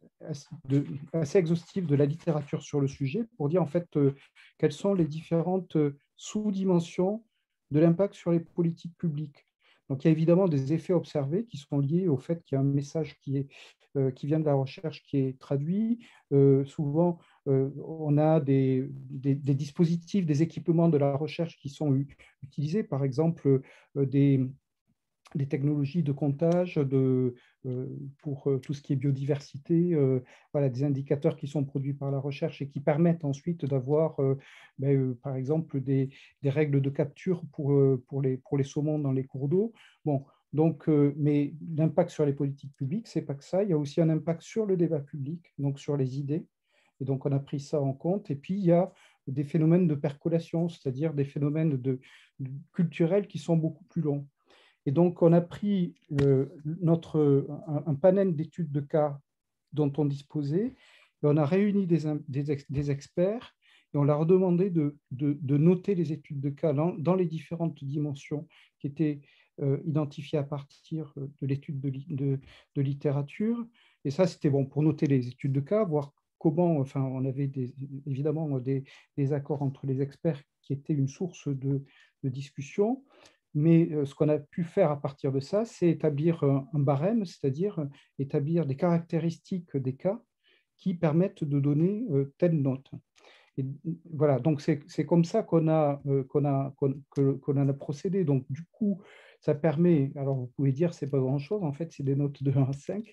de, assez exhaustive de la littérature sur le sujet pour dire en fait euh, quelles sont les différentes sous-dimensions de l'impact sur les politiques publiques. Donc, il y a évidemment des effets observés qui sont liés au fait qu'il y a un message qui, est, euh, qui vient de la recherche qui est traduit. Euh, souvent, euh, on a des, des, des dispositifs, des équipements de la recherche qui sont utilisés, par exemple euh, des des technologies de comptage de, euh, pour euh, tout ce qui est biodiversité, euh, voilà, des indicateurs qui sont produits par la recherche et qui permettent ensuite d'avoir, euh, ben, euh, par exemple, des, des règles de capture pour, euh, pour, les, pour les saumons dans les cours d'eau. Bon, donc, euh, mais l'impact sur les politiques publiques, c'est pas que ça. Il y a aussi un impact sur le débat public, donc sur les idées. Et donc, on a pris ça en compte. Et puis, il y a des phénomènes de percolation, c'est-à-dire des phénomènes de, de, culturels qui sont beaucoup plus longs. Et donc, on a pris euh, notre, un, un panel d'études de cas dont on disposait, et on a réuni des, des, des experts et on leur a demandé de, de, de noter les études de cas dans, dans les différentes dimensions qui étaient euh, identifiées à partir de l'étude de, de, de littérature. Et ça, c'était bon pour noter les études de cas, voir comment, enfin, on avait des, évidemment des, des accords entre les experts qui étaient une source de, de discussion. Mais ce qu'on a pu faire à partir de ça, c'est établir un barème, c'est-à-dire établir des caractéristiques des cas qui permettent de donner telle note. Et voilà, donc c'est comme ça qu'on a, qu'on a, qu'on, qu'on a procédé. Donc du coup, ça permet, alors vous pouvez dire c'est pas grand-chose, en fait c'est des notes de un à cinq,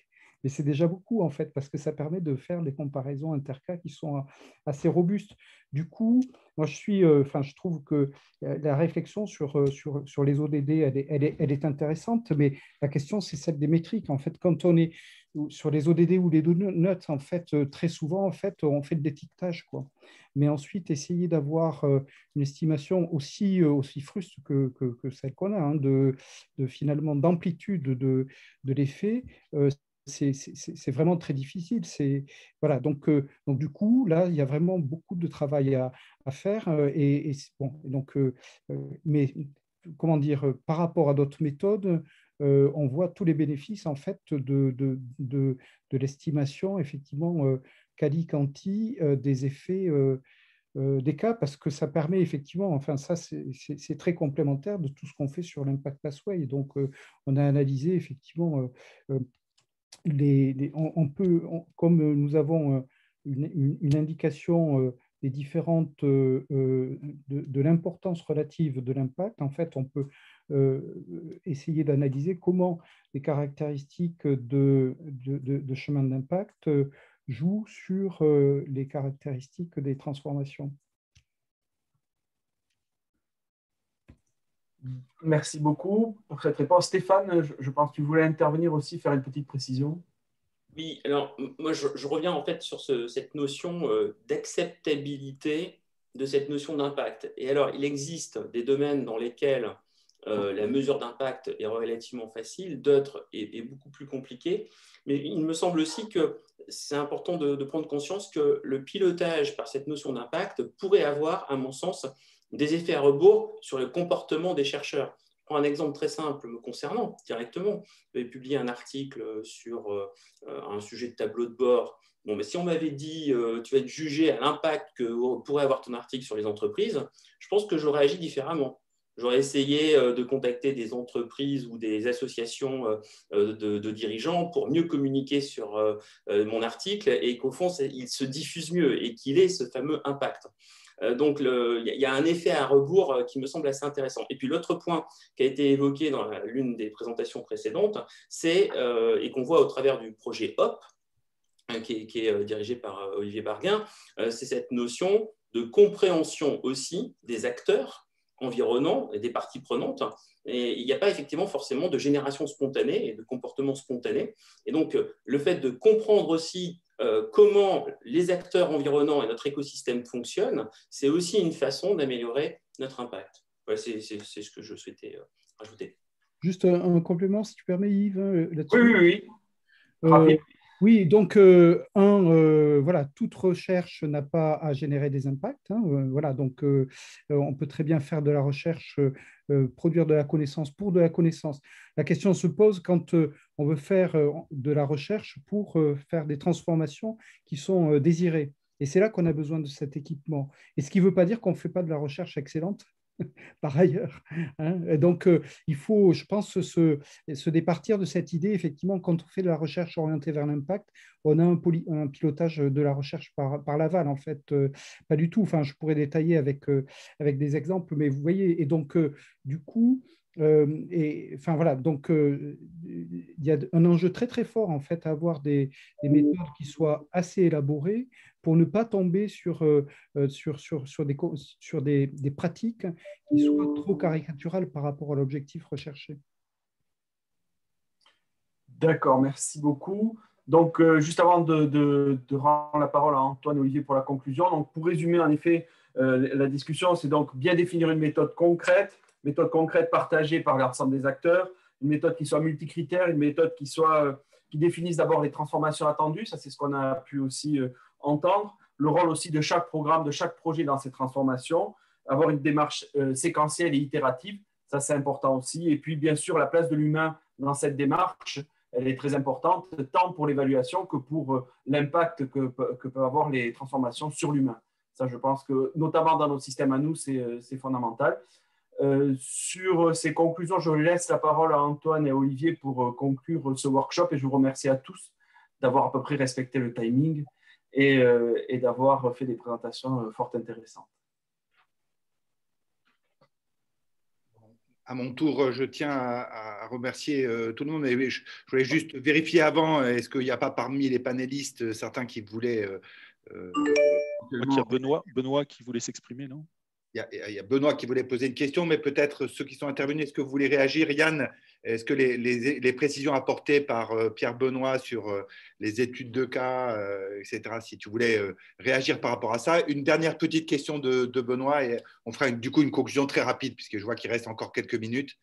mais c'est déjà beaucoup, en fait, parce que ça permet de faire des comparaisons intercas qui sont assez robustes. Du coup, moi, je, suis, euh, enfin, je trouve que la réflexion sur, sur, sur les O D D, elle est, elle, est, elle est intéressante, mais la question, c'est celle des métriques. En fait, quand on est sur les O D D ou les donuts, en fait, très souvent, en fait, on fait de l'étiquetage, quoi. Mais ensuite, essayer d'avoir une estimation aussi, aussi fruste que, que, que celle qu'on a, hein, de, de finalement d'amplitude de, de l'effet, euh, c'est vraiment très difficile. Voilà, donc, euh, donc, du coup, là, il y a vraiment beaucoup de travail à, à faire. Euh, et, et, bon, donc, euh, mais comment dire, par rapport à d'autres méthodes, euh, on voit tous les bénéfices en fait de, de, de, de l'estimation, effectivement, euh, quali-quanti euh, des effets euh, euh, des cas, parce que ça permet effectivement, enfin, ça, c'est très complémentaire de tout ce qu'on fait sur l'impact pathway. Donc, euh, on a analysé effectivement. Euh, euh, Les, les, on, on peut, on, comme nous avons une, une, une indication euh, des différentes euh, de, de l'importance relative de l'impact, en fait, on peut euh, essayer d'analyser comment les caractéristiques de, de, de, de chemin d'impact jouent sur euh, les caractéristiques des transformations. Merci beaucoup pour cette réponse. Stéphane, je, je pense que tu voulais intervenir aussi, faire une petite précision. Oui, alors moi je, je reviens en fait sur ce, cette notion euh, d'acceptabilité de cette notion d'impact. Et alors, il existe des domaines dans lesquels euh, la mesure d'impact est relativement facile, d'autres est, est beaucoup plus compliquée. Mais il me semble aussi que c'est important de, de prendre conscience que le pilotage par cette notion d'impact pourrait avoir, à mon sens, des effets à rebours sur le comportement des chercheurs. Je prends un exemple très simple me concernant directement. J'avais publié un article sur euh, un sujet de tableau de bord. Bon, mais si on m'avait dit euh, tu vas être jugé à l'impact que pourrait avoir ton article sur les entreprises, je pense que j'aurais agi différemment. J'aurais essayé euh, de contacter des entreprises ou des associations euh, de, de dirigeants pour mieux communiquer sur euh, mon article et qu'au fond, il se diffuse mieux et qu'il ait ce fameux impact. Donc, il y a un effet à rebours qui me semble assez intéressant. Et puis, l'autre point qui a été évoqué dans l'une des présentations précédentes, c'est, euh, et qu'on voit au travers du projet H O P, qui est, qui est dirigé par Olivier Barguin, c'est cette notion de compréhension aussi des acteurs environnants et des parties prenantes. Et il n'y a pas effectivement forcément de génération spontanée et de comportement spontané. Et donc, le fait de comprendre aussi Euh, comment les acteurs environnants et notre écosystème fonctionnent, c'est aussi une façon d'améliorer notre impact. Voilà, c'est ce que je souhaitais euh, rajouter. Juste un, un complément, si tu permets, Yves, là-dessus. Oui, oui, oui. Euh, oui, donc, euh, un, euh, voilà, toute recherche n'a pas à générer des impacts. Hein, euh, voilà, donc, euh, on peut très bien faire de la recherche, euh, produire de la connaissance pour de la connaissance. La question se pose quand euh, on veut faire euh, de la recherche pour euh, faire des transformations qui sont euh, désirées. Et c'est là qu'on a besoin de cet équipement. Et ce qui ne veut pas dire qu'on ne fait pas de la recherche excellente par ailleurs. Hein. Et donc, euh, il faut, je pense, se, se départir de cette idée. Effectivement, quand on fait de la recherche orientée vers l'impact, on a un, poly, un pilotage de la recherche par, par l'aval, en fait. Euh, pas du tout. Enfin, je pourrais détailler avec, euh, avec des exemples, mais vous voyez. Et donc, euh, du coup, euh, et, enfin, voilà, donc euh, il y a un enjeu très, très fort, en fait, à avoir des, des méthodes qui soient assez élaborées pour ne pas tomber sur, euh, sur, sur, sur, des, sur des, des pratiques qui soient trop caricaturales par rapport à l'objectif recherché. D'accord, merci beaucoup. Donc, euh, juste avant de, de, de rendre la parole à Antoine et Olivier pour la conclusion, donc pour résumer, en effet, euh, la discussion, c'est donc bien définir une méthode concrète, méthode concrète partagée par l'ensemble des acteurs, une méthode qui soit multicritère, une méthode qui, soit, euh, qui définisse d'abord les transformations attendues, ça c'est ce qu'on a pu aussi euh, entendre, le rôle aussi de chaque programme, de chaque projet dans ces transformations, avoir une démarche euh, séquentielle et itérative, ça c'est important aussi, et puis bien sûr la place de l'humain dans cette démarche, elle est très importante, tant pour l'évaluation que pour euh, l'impact que, que peuvent avoir les transformations sur l'humain. Ça, je pense que, notamment dans nos systèmes à nous, c'est fondamental. Euh, sur ces conclusions, je laisse la parole à Antoine et à Olivier pour euh, conclure ce workshop et je vous remercie à tous d'avoir à peu près respecté le timing et, euh, et d'avoir fait des présentations euh, fort intéressantes. À mon tour, je tiens à, à remercier euh, tout le monde. Mais je, je voulais juste vérifier avant, est-ce qu'il n'y a pas parmi les panélistes certains qui voulaient… Euh, euh, il y a Benoît, Benoît qui voulait s'exprimer, non? Il y, a, il y a Benoît qui voulait poser une question, mais peut-être ceux qui sont intervenus, est-ce que vous voulez réagir? Yann, est-ce que les, les, les précisions apportées par euh, Pierre Benoît sur euh, les études de cas, euh, et cetera, si tu voulais euh, réagir par rapport à ça. Une dernière petite question de, de Benoît, et on fera une, du coup une conclusion très rapide, puisque je vois qu'il reste encore quelques minutes.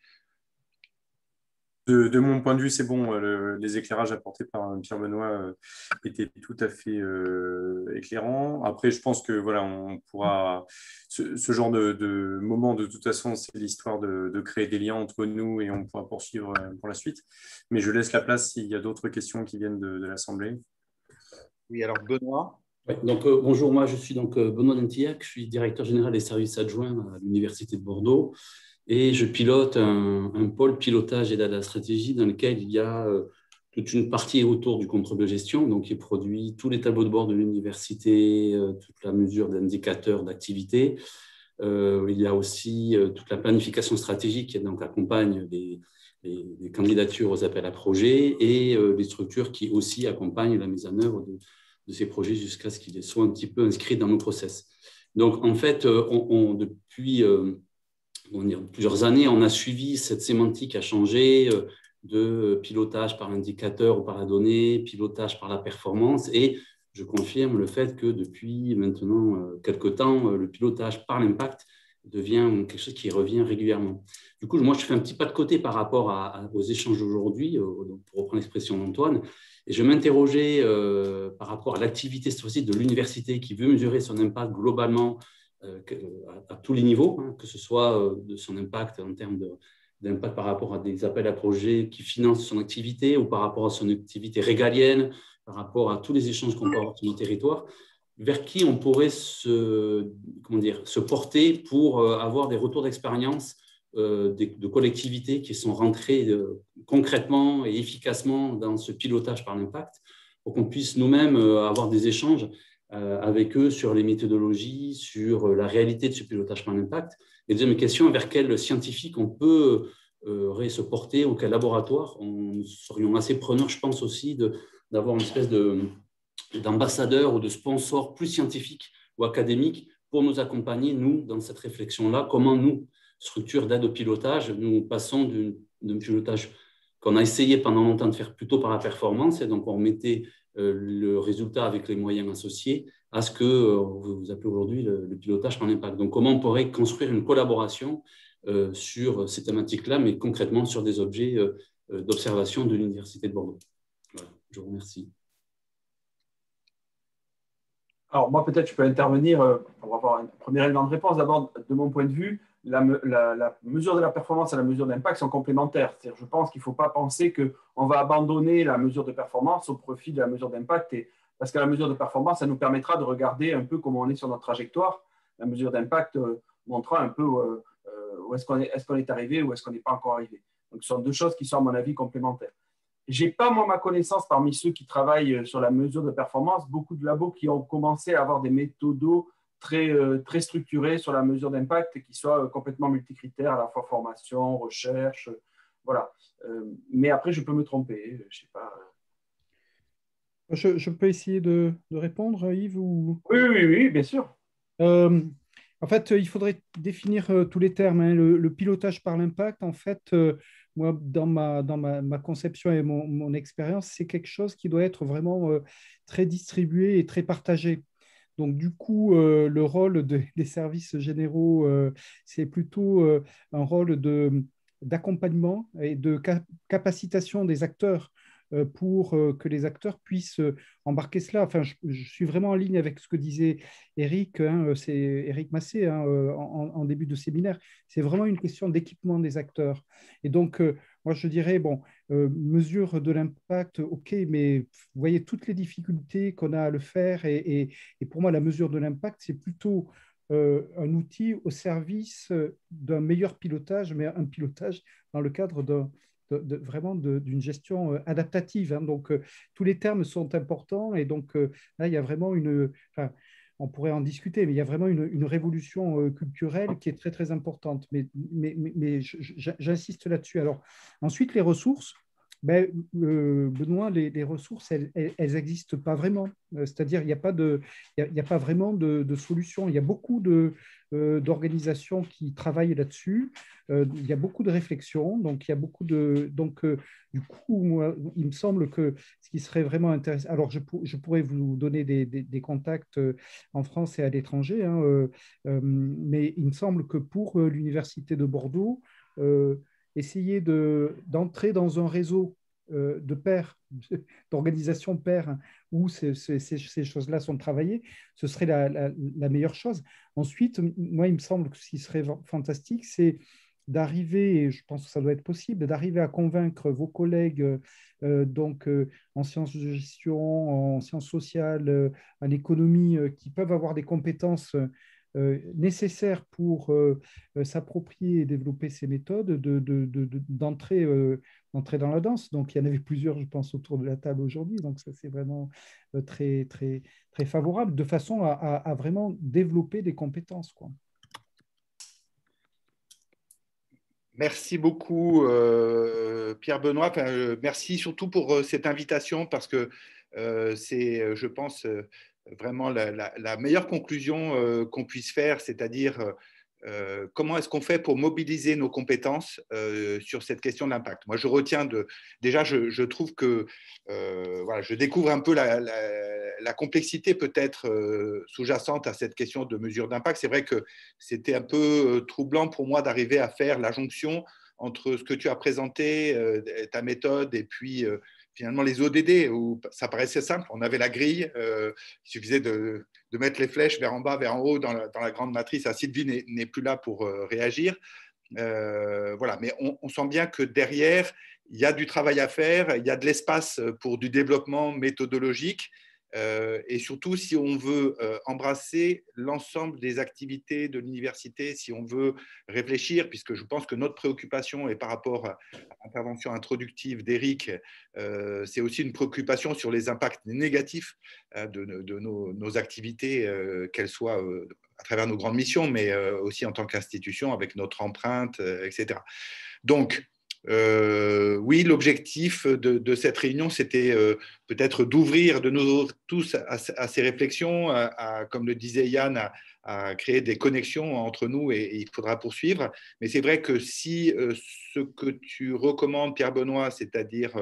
De, de mon point de vue, c'est bon. Le, les éclairages apportés par Pierre Benoît euh, étaient tout à fait euh, éclairants. Après, je pense que voilà, on pourra ce, ce genre de, de moment, de toute façon, c'est l'histoire de, de créer des liens entre nous et on pourra poursuivre pour la suite. Mais je laisse la place s'il y a d'autres questions qui viennent de, de l'Assemblée. Oui, alors Benoît. Ouais, donc, euh, bonjour, moi je suis donc euh, Benoît Dentillac, je suis directeur général des services adjoints à l'Université de Bordeaux. Et je pilote un, un pôle pilotage et data stratégie dans lequel il y a euh, toute une partie autour du contrôle de gestion, donc qui produit tous les tableaux de bord de l'université, euh, toute la mesure d'indicateurs d'activité. Euh, il y a aussi euh, toute la planification stratégique qui donc accompagne les, les, les candidatures aux appels à projets et euh, les structures qui aussi accompagnent la mise en œuvre de, de ces projets jusqu'à ce qu'ils soient un petit peu inscrits dans nos process. Donc, en fait, euh, on, on, depuis... Euh, On dire, plusieurs années, on a suivi cette sémantique à changer de pilotage par l'indicateur ou par la donnée, pilotage par la performance. Et je confirme le fait que depuis maintenant quelques temps, le pilotage par l'impact devient quelque chose qui revient régulièrement. Du coup, moi, je fais un petit pas de côté par rapport à, à, aux échanges d'aujourd'hui, pour reprendre l'expression d'Antoine, et je m'interrogeais euh, par rapport à l'activité de l'université qui veut mesurer son impact globalement à tous les niveaux, hein, que ce soit de son impact en termes d'impact par rapport à des appels à projets qui financent son activité ou par rapport à son activité régalienne, par rapport à tous les échanges qu'on peut avoir sur nos territoires, vers qui on pourrait se, comment dire, se porter pour avoir des retours d'expérience euh, de, de collectivités qui sont rentrées de, concrètement et efficacement dans ce pilotage par l'impact, pour qu'on puisse nous-mêmes avoir des échanges avec eux sur les méthodologies, sur la réalité de ce pilotage par l'impact. Et deuxième question, vers quel scientifique on peut euh, se porter ou quel laboratoire. On serions assez preneurs, je pense aussi, d'avoir une espèce d'ambassadeur ou de sponsor plus scientifique ou académique pour nous accompagner, nous, dans cette réflexion-là. Comment nous, structure d'aide au pilotage, nous passons d'un pilotage qu'on a essayé pendant longtemps de faire plutôt par la performance, et donc on mettait le résultat avec les moyens associés à ce que vous appelez aujourd'hui le, le pilotage par l'impact. Donc, comment on pourrait construire une collaboration euh, sur ces thématiques-là, mais concrètement sur des objets euh, d'observation de l'Université de Bordeaux. Voilà, je vous remercie. Alors, moi, peut-être, je peux intervenir euh, pour avoir un premier élément de réponse. D'abord, de mon point de vue, la, la, la mesure de la performance et la mesure d'impact sont complémentaires. C'est-à-dire, je pense qu'il ne faut pas penser qu'on va abandonner la mesure de performance au profit de la mesure d'impact, parce que la mesure de performance, ça nous permettra de regarder un peu comment on est sur notre trajectoire. La mesure d'impact euh, montrera un peu euh, où est-ce qu'on est, est-ce qu'on est arrivé ou est-ce qu'on n'est pas encore arrivé. Donc, ce sont deux choses qui sont, à mon avis, complémentaires. Je n'ai pas, moi, ma connaissance, parmi ceux qui travaillent sur la mesure de performance, beaucoup de labos qui ont commencé à avoir des méthodos très, euh, très structurés sur la mesure d'impact et qui soient euh, complètement multicritères, à la fois formation, recherche, euh, voilà. Euh, mais après, je peux me tromper, je sais pas. Je, je peux essayer de, de répondre, Yves ou... Oui, oui, oui, bien sûr. Euh, en fait, il faudrait définir euh, tous les termes. Hein. Le, le pilotage par l'impact, en fait, euh, moi, dans ma, dans ma, ma conception et mon, mon expérience, c'est quelque chose qui doit être vraiment euh, très distribué et très partagé. Donc, du coup, euh, le rôle de, des services généraux, euh, c'est plutôt euh, un rôle de, d'accompagnement et de cap- capacitation des acteurs euh, pour euh, que les acteurs puissent euh, embarquer cela. Enfin, je, je suis vraiment en ligne avec ce que disait Eric, hein, c'est Eric Massé, hein, en, en début de séminaire. C'est vraiment une question d'équipement des acteurs. Et donc, euh, moi, je dirais, bon, euh, mesure de l'impact, OK, mais vous voyez toutes les difficultés qu'on a à le faire. Et, et, et pour moi, la mesure de l'impact, c'est plutôt euh, un outil au service d'un meilleur pilotage, mais un pilotage dans le cadre d'un De, de, vraiment d'une gestion adaptative. Hein. Donc, euh, tous les termes sont importants et donc euh, là, il y a vraiment une... Enfin, on pourrait en discuter, mais il y a vraiment une, une révolution euh, culturelle qui est très, très importante. Mais, mais, mais, mais j'insiste là-dessus. Alors, ensuite, les ressources. Ben, euh, Benoît, les, les ressources, elles n'existent pas vraiment. C'est-à-dire, il n'y a, pas de, il y a, il y a pas vraiment de, de solution. Il y a beaucoup de, euh, d'organisations qui travaillent là-dessus. Euh, il y a beaucoup de réflexions. Donc, il y a beaucoup de. Donc, euh, du coup, moi, il me semble que ce qui serait vraiment intéressant. Alors, je, pour, je pourrais vous donner des, des, des contacts en France et à l'étranger, hein, euh, euh, mais il me semble que pour l'Université de Bordeaux, euh, essayer de, d'entrer dans un réseau euh, de pairs, d'organisations pairs, où ces, ces, ces choses-là sont travaillées, ce serait la, la, la meilleure chose. Ensuite, moi, il me semble que ce qui serait fantastique, c'est d'arriver, et je pense que ça doit être possible, d'arriver à convaincre vos collègues euh, donc, euh, en sciences de gestion, en sciences sociales, euh, en économie, euh, qui peuvent avoir des compétences Euh, nécessaires pour euh, euh, s'approprier et développer ces méthodes, de, de, de, d'entrer, euh, d'entrer dans la danse. Donc, il y en avait plusieurs, je pense, autour de la table aujourd'hui. Donc, ça, c'est vraiment euh, très, très, très favorable, de façon à, à, à vraiment développer des compétences, quoi. Merci beaucoup, euh, Pierre-Benoît. Enfin, euh, merci surtout pour euh, cette invitation, parce que euh, c'est, je pense, euh, vraiment la, la, la meilleure conclusion euh, qu'on puisse faire, c'est-à-dire euh, comment est-ce qu'on fait pour mobiliser nos compétences euh, sur cette question de l'impact. Moi, je retiens de… Déjà, je, je trouve que euh, voilà, je découvre un peu la, la, la complexité peut-être euh, sous-jacente à cette question de mesure d'impact. C'est vrai que c'était un peu troublant pour moi d'arriver à faire la jonction entre ce que tu as présenté, euh, ta méthode, et puis euh, finalement les O D D, où ça paraissait simple. On avait la grille, euh, il suffisait de, de mettre les flèches vers en bas, vers en haut dans la, dans la grande matrice. Ah, Sylvie n'est plus là pour euh, réagir. Euh, voilà. Mais on, on sent bien que derrière, il y a du travail à faire, il y a de l'espace pour du développement méthodologique. Euh, et surtout, si on veut euh, embrasser l'ensemble des activités de l'université, si on veut réfléchir, puisque je pense que notre préoccupation est par rapport à l'intervention introductive d'Éric, euh, c'est aussi une préoccupation sur les impacts négatifs euh, de, de nos, nos activités, euh, qu'elles soient euh, à travers nos grandes missions, mais euh, aussi en tant qu'institution, avec notre empreinte, euh, et cetera. Donc, Euh, oui, l'objectif de, de cette réunion, c'était euh, peut-être d'ouvrir de nous tous à, à ces réflexions, à, à, comme le disait Yann, à, à créer des connexions entre nous, et, et il faudra poursuivre. Mais c'est vrai que si euh, ce que tu recommandes, Pierre-Benoît, c'est-à-dire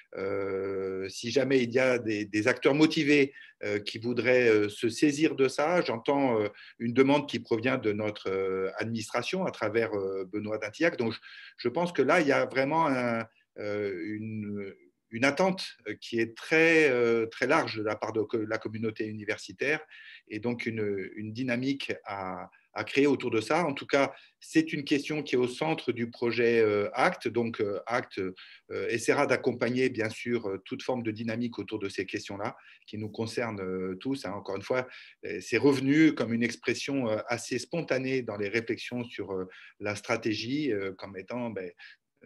euh, si jamais il y a des, des acteurs motivés euh, qui voudraient euh, se saisir de ça, j'entends euh, une demande qui provient de notre euh, administration à travers euh, Benoît Dintillac. Donc, je, je pense que là, il y a vraiment un, euh, une, une attente qui est très, euh, très large de la part de la communauté universitaire, et donc une, une dynamique à, à créer autour de ça. En tout cas, c'est une question qui est au centre du projet euh, ACT. Donc, euh, ACT euh, essaiera d'accompagner, bien sûr, euh, toute forme de dynamique autour de ces questions-là, qui nous concernent euh, tous. Hein. Encore une fois, c'est revenu comme une expression euh, assez spontanée dans les réflexions sur euh, la stratégie, euh, comme étant ben, euh,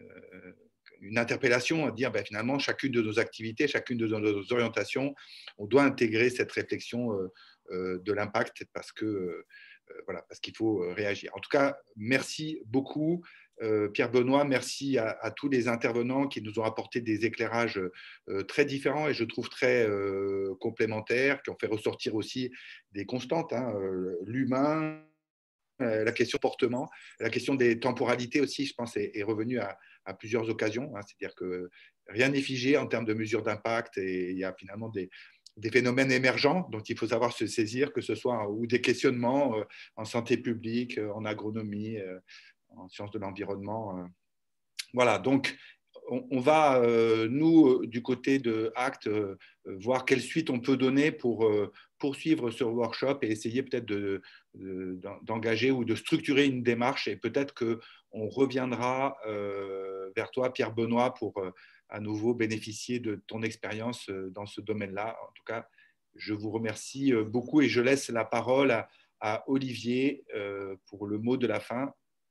une interpellation à dire ben, finalement, chacune de nos activités, chacune de nos orientations, on doit intégrer cette réflexion euh, euh, de l'impact, parce que euh, voilà, parce qu'il faut réagir. En tout cas, merci beaucoup, euh, Pierre-Benoît. Merci à, à tous les intervenants qui nous ont apporté des éclairages euh, très différents et je trouve très euh, complémentaires, qui ont fait ressortir aussi des constantes, hein, euh, l'humain, euh, la question du comportement, la question des temporalités aussi, je pense, est, est revenue à, à plusieurs occasions. Hein, c'est-à-dire que rien n'est figé en termes de mesures d'impact, et il y a finalement des des phénomènes émergents dont il faut savoir se saisir, que ce soit ou des questionnements euh, en santé publique, euh, en agronomie, euh, en sciences de l'environnement. Euh. Voilà, donc on, on va, euh, nous, du côté de ACT, euh, voir quelle suite on peut donner pour euh, poursuivre ce workshop et essayer peut-être de, de, d'engager ou de structurer une démarche, et peut-être qu'on reviendra euh, vers toi, Pierre-Benoît, pour euh, à nouveau bénéficier de ton expérience dans ce domaine-là. En tout cas, je vous remercie beaucoup et je laisse la parole à, à Olivier euh, pour le mot de la fin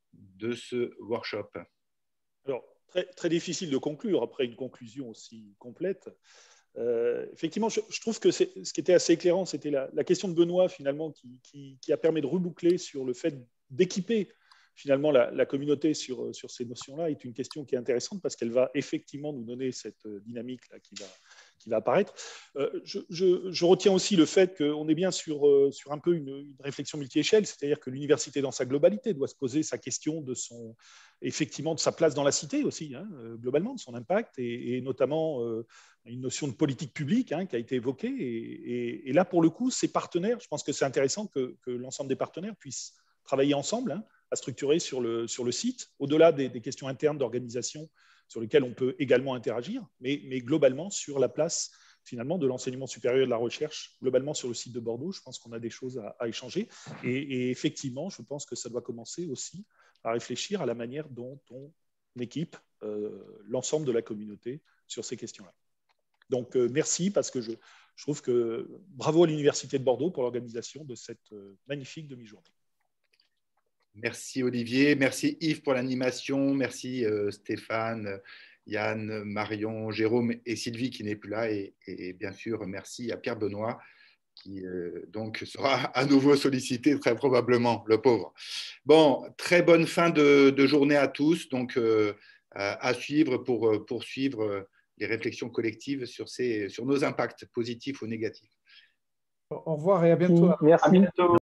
de ce workshop. Alors, très, très difficile de conclure après une conclusion aussi complète. Euh, effectivement, je, je trouve que ce qui était assez éclairant, c'était la, la question de Benoît, finalement, qui, qui, qui a permis de reboucler sur le fait d'équiper finalement la, la communauté sur, sur ces notions-là, est une question qui est intéressante parce qu'elle va effectivement nous donner cette dynamique-là qui va, qui va apparaître. Euh, je, je, je retiens aussi le fait qu'on est bien sur, sur un peu une, une réflexion multi-échelle, c'est-à-dire que l'université dans sa globalité doit se poser sa question de son, effectivement, de sa place dans la cité aussi, hein, globalement, de son impact, et, et notamment euh, une notion de politique publique hein, qui a été évoquée. Et, et, et là, pour le coup, ces partenaires, je pense que c'est intéressant que, que l'ensemble des partenaires puissent travailler ensemble hein, à structurer sur le, sur le site, au-delà des, des questions internes d'organisation sur lesquelles on peut également interagir, mais, mais globalement sur la place finalement de l'enseignement supérieur et de la recherche, globalement sur le site de Bordeaux. Je pense qu'on a des choses à, à échanger. Et, et effectivement, je pense que ça doit commencer aussi à réfléchir à la manière dont on équipe euh, l'ensemble de la communauté sur ces questions-là. Donc, euh, merci, parce que je, je trouve que bravo à l'Université de Bordeaux pour l'organisation de cette euh, magnifique demi-journée. Merci Olivier, merci Yves pour l'animation, merci euh, Stéphane, Yann, Marion, Jérôme et Sylvie qui n'est plus là, et, et bien sûr merci à Pierre Benoît qui euh, donc sera à nouveau sollicité très probablement, le pauvre. Bon, très bonne fin de, de journée à tous, donc euh, à, à suivre pour poursuivre les réflexions collectives sur, ces, sur nos impacts positifs ou négatifs. Au revoir et à bientôt. Merci. À bientôt.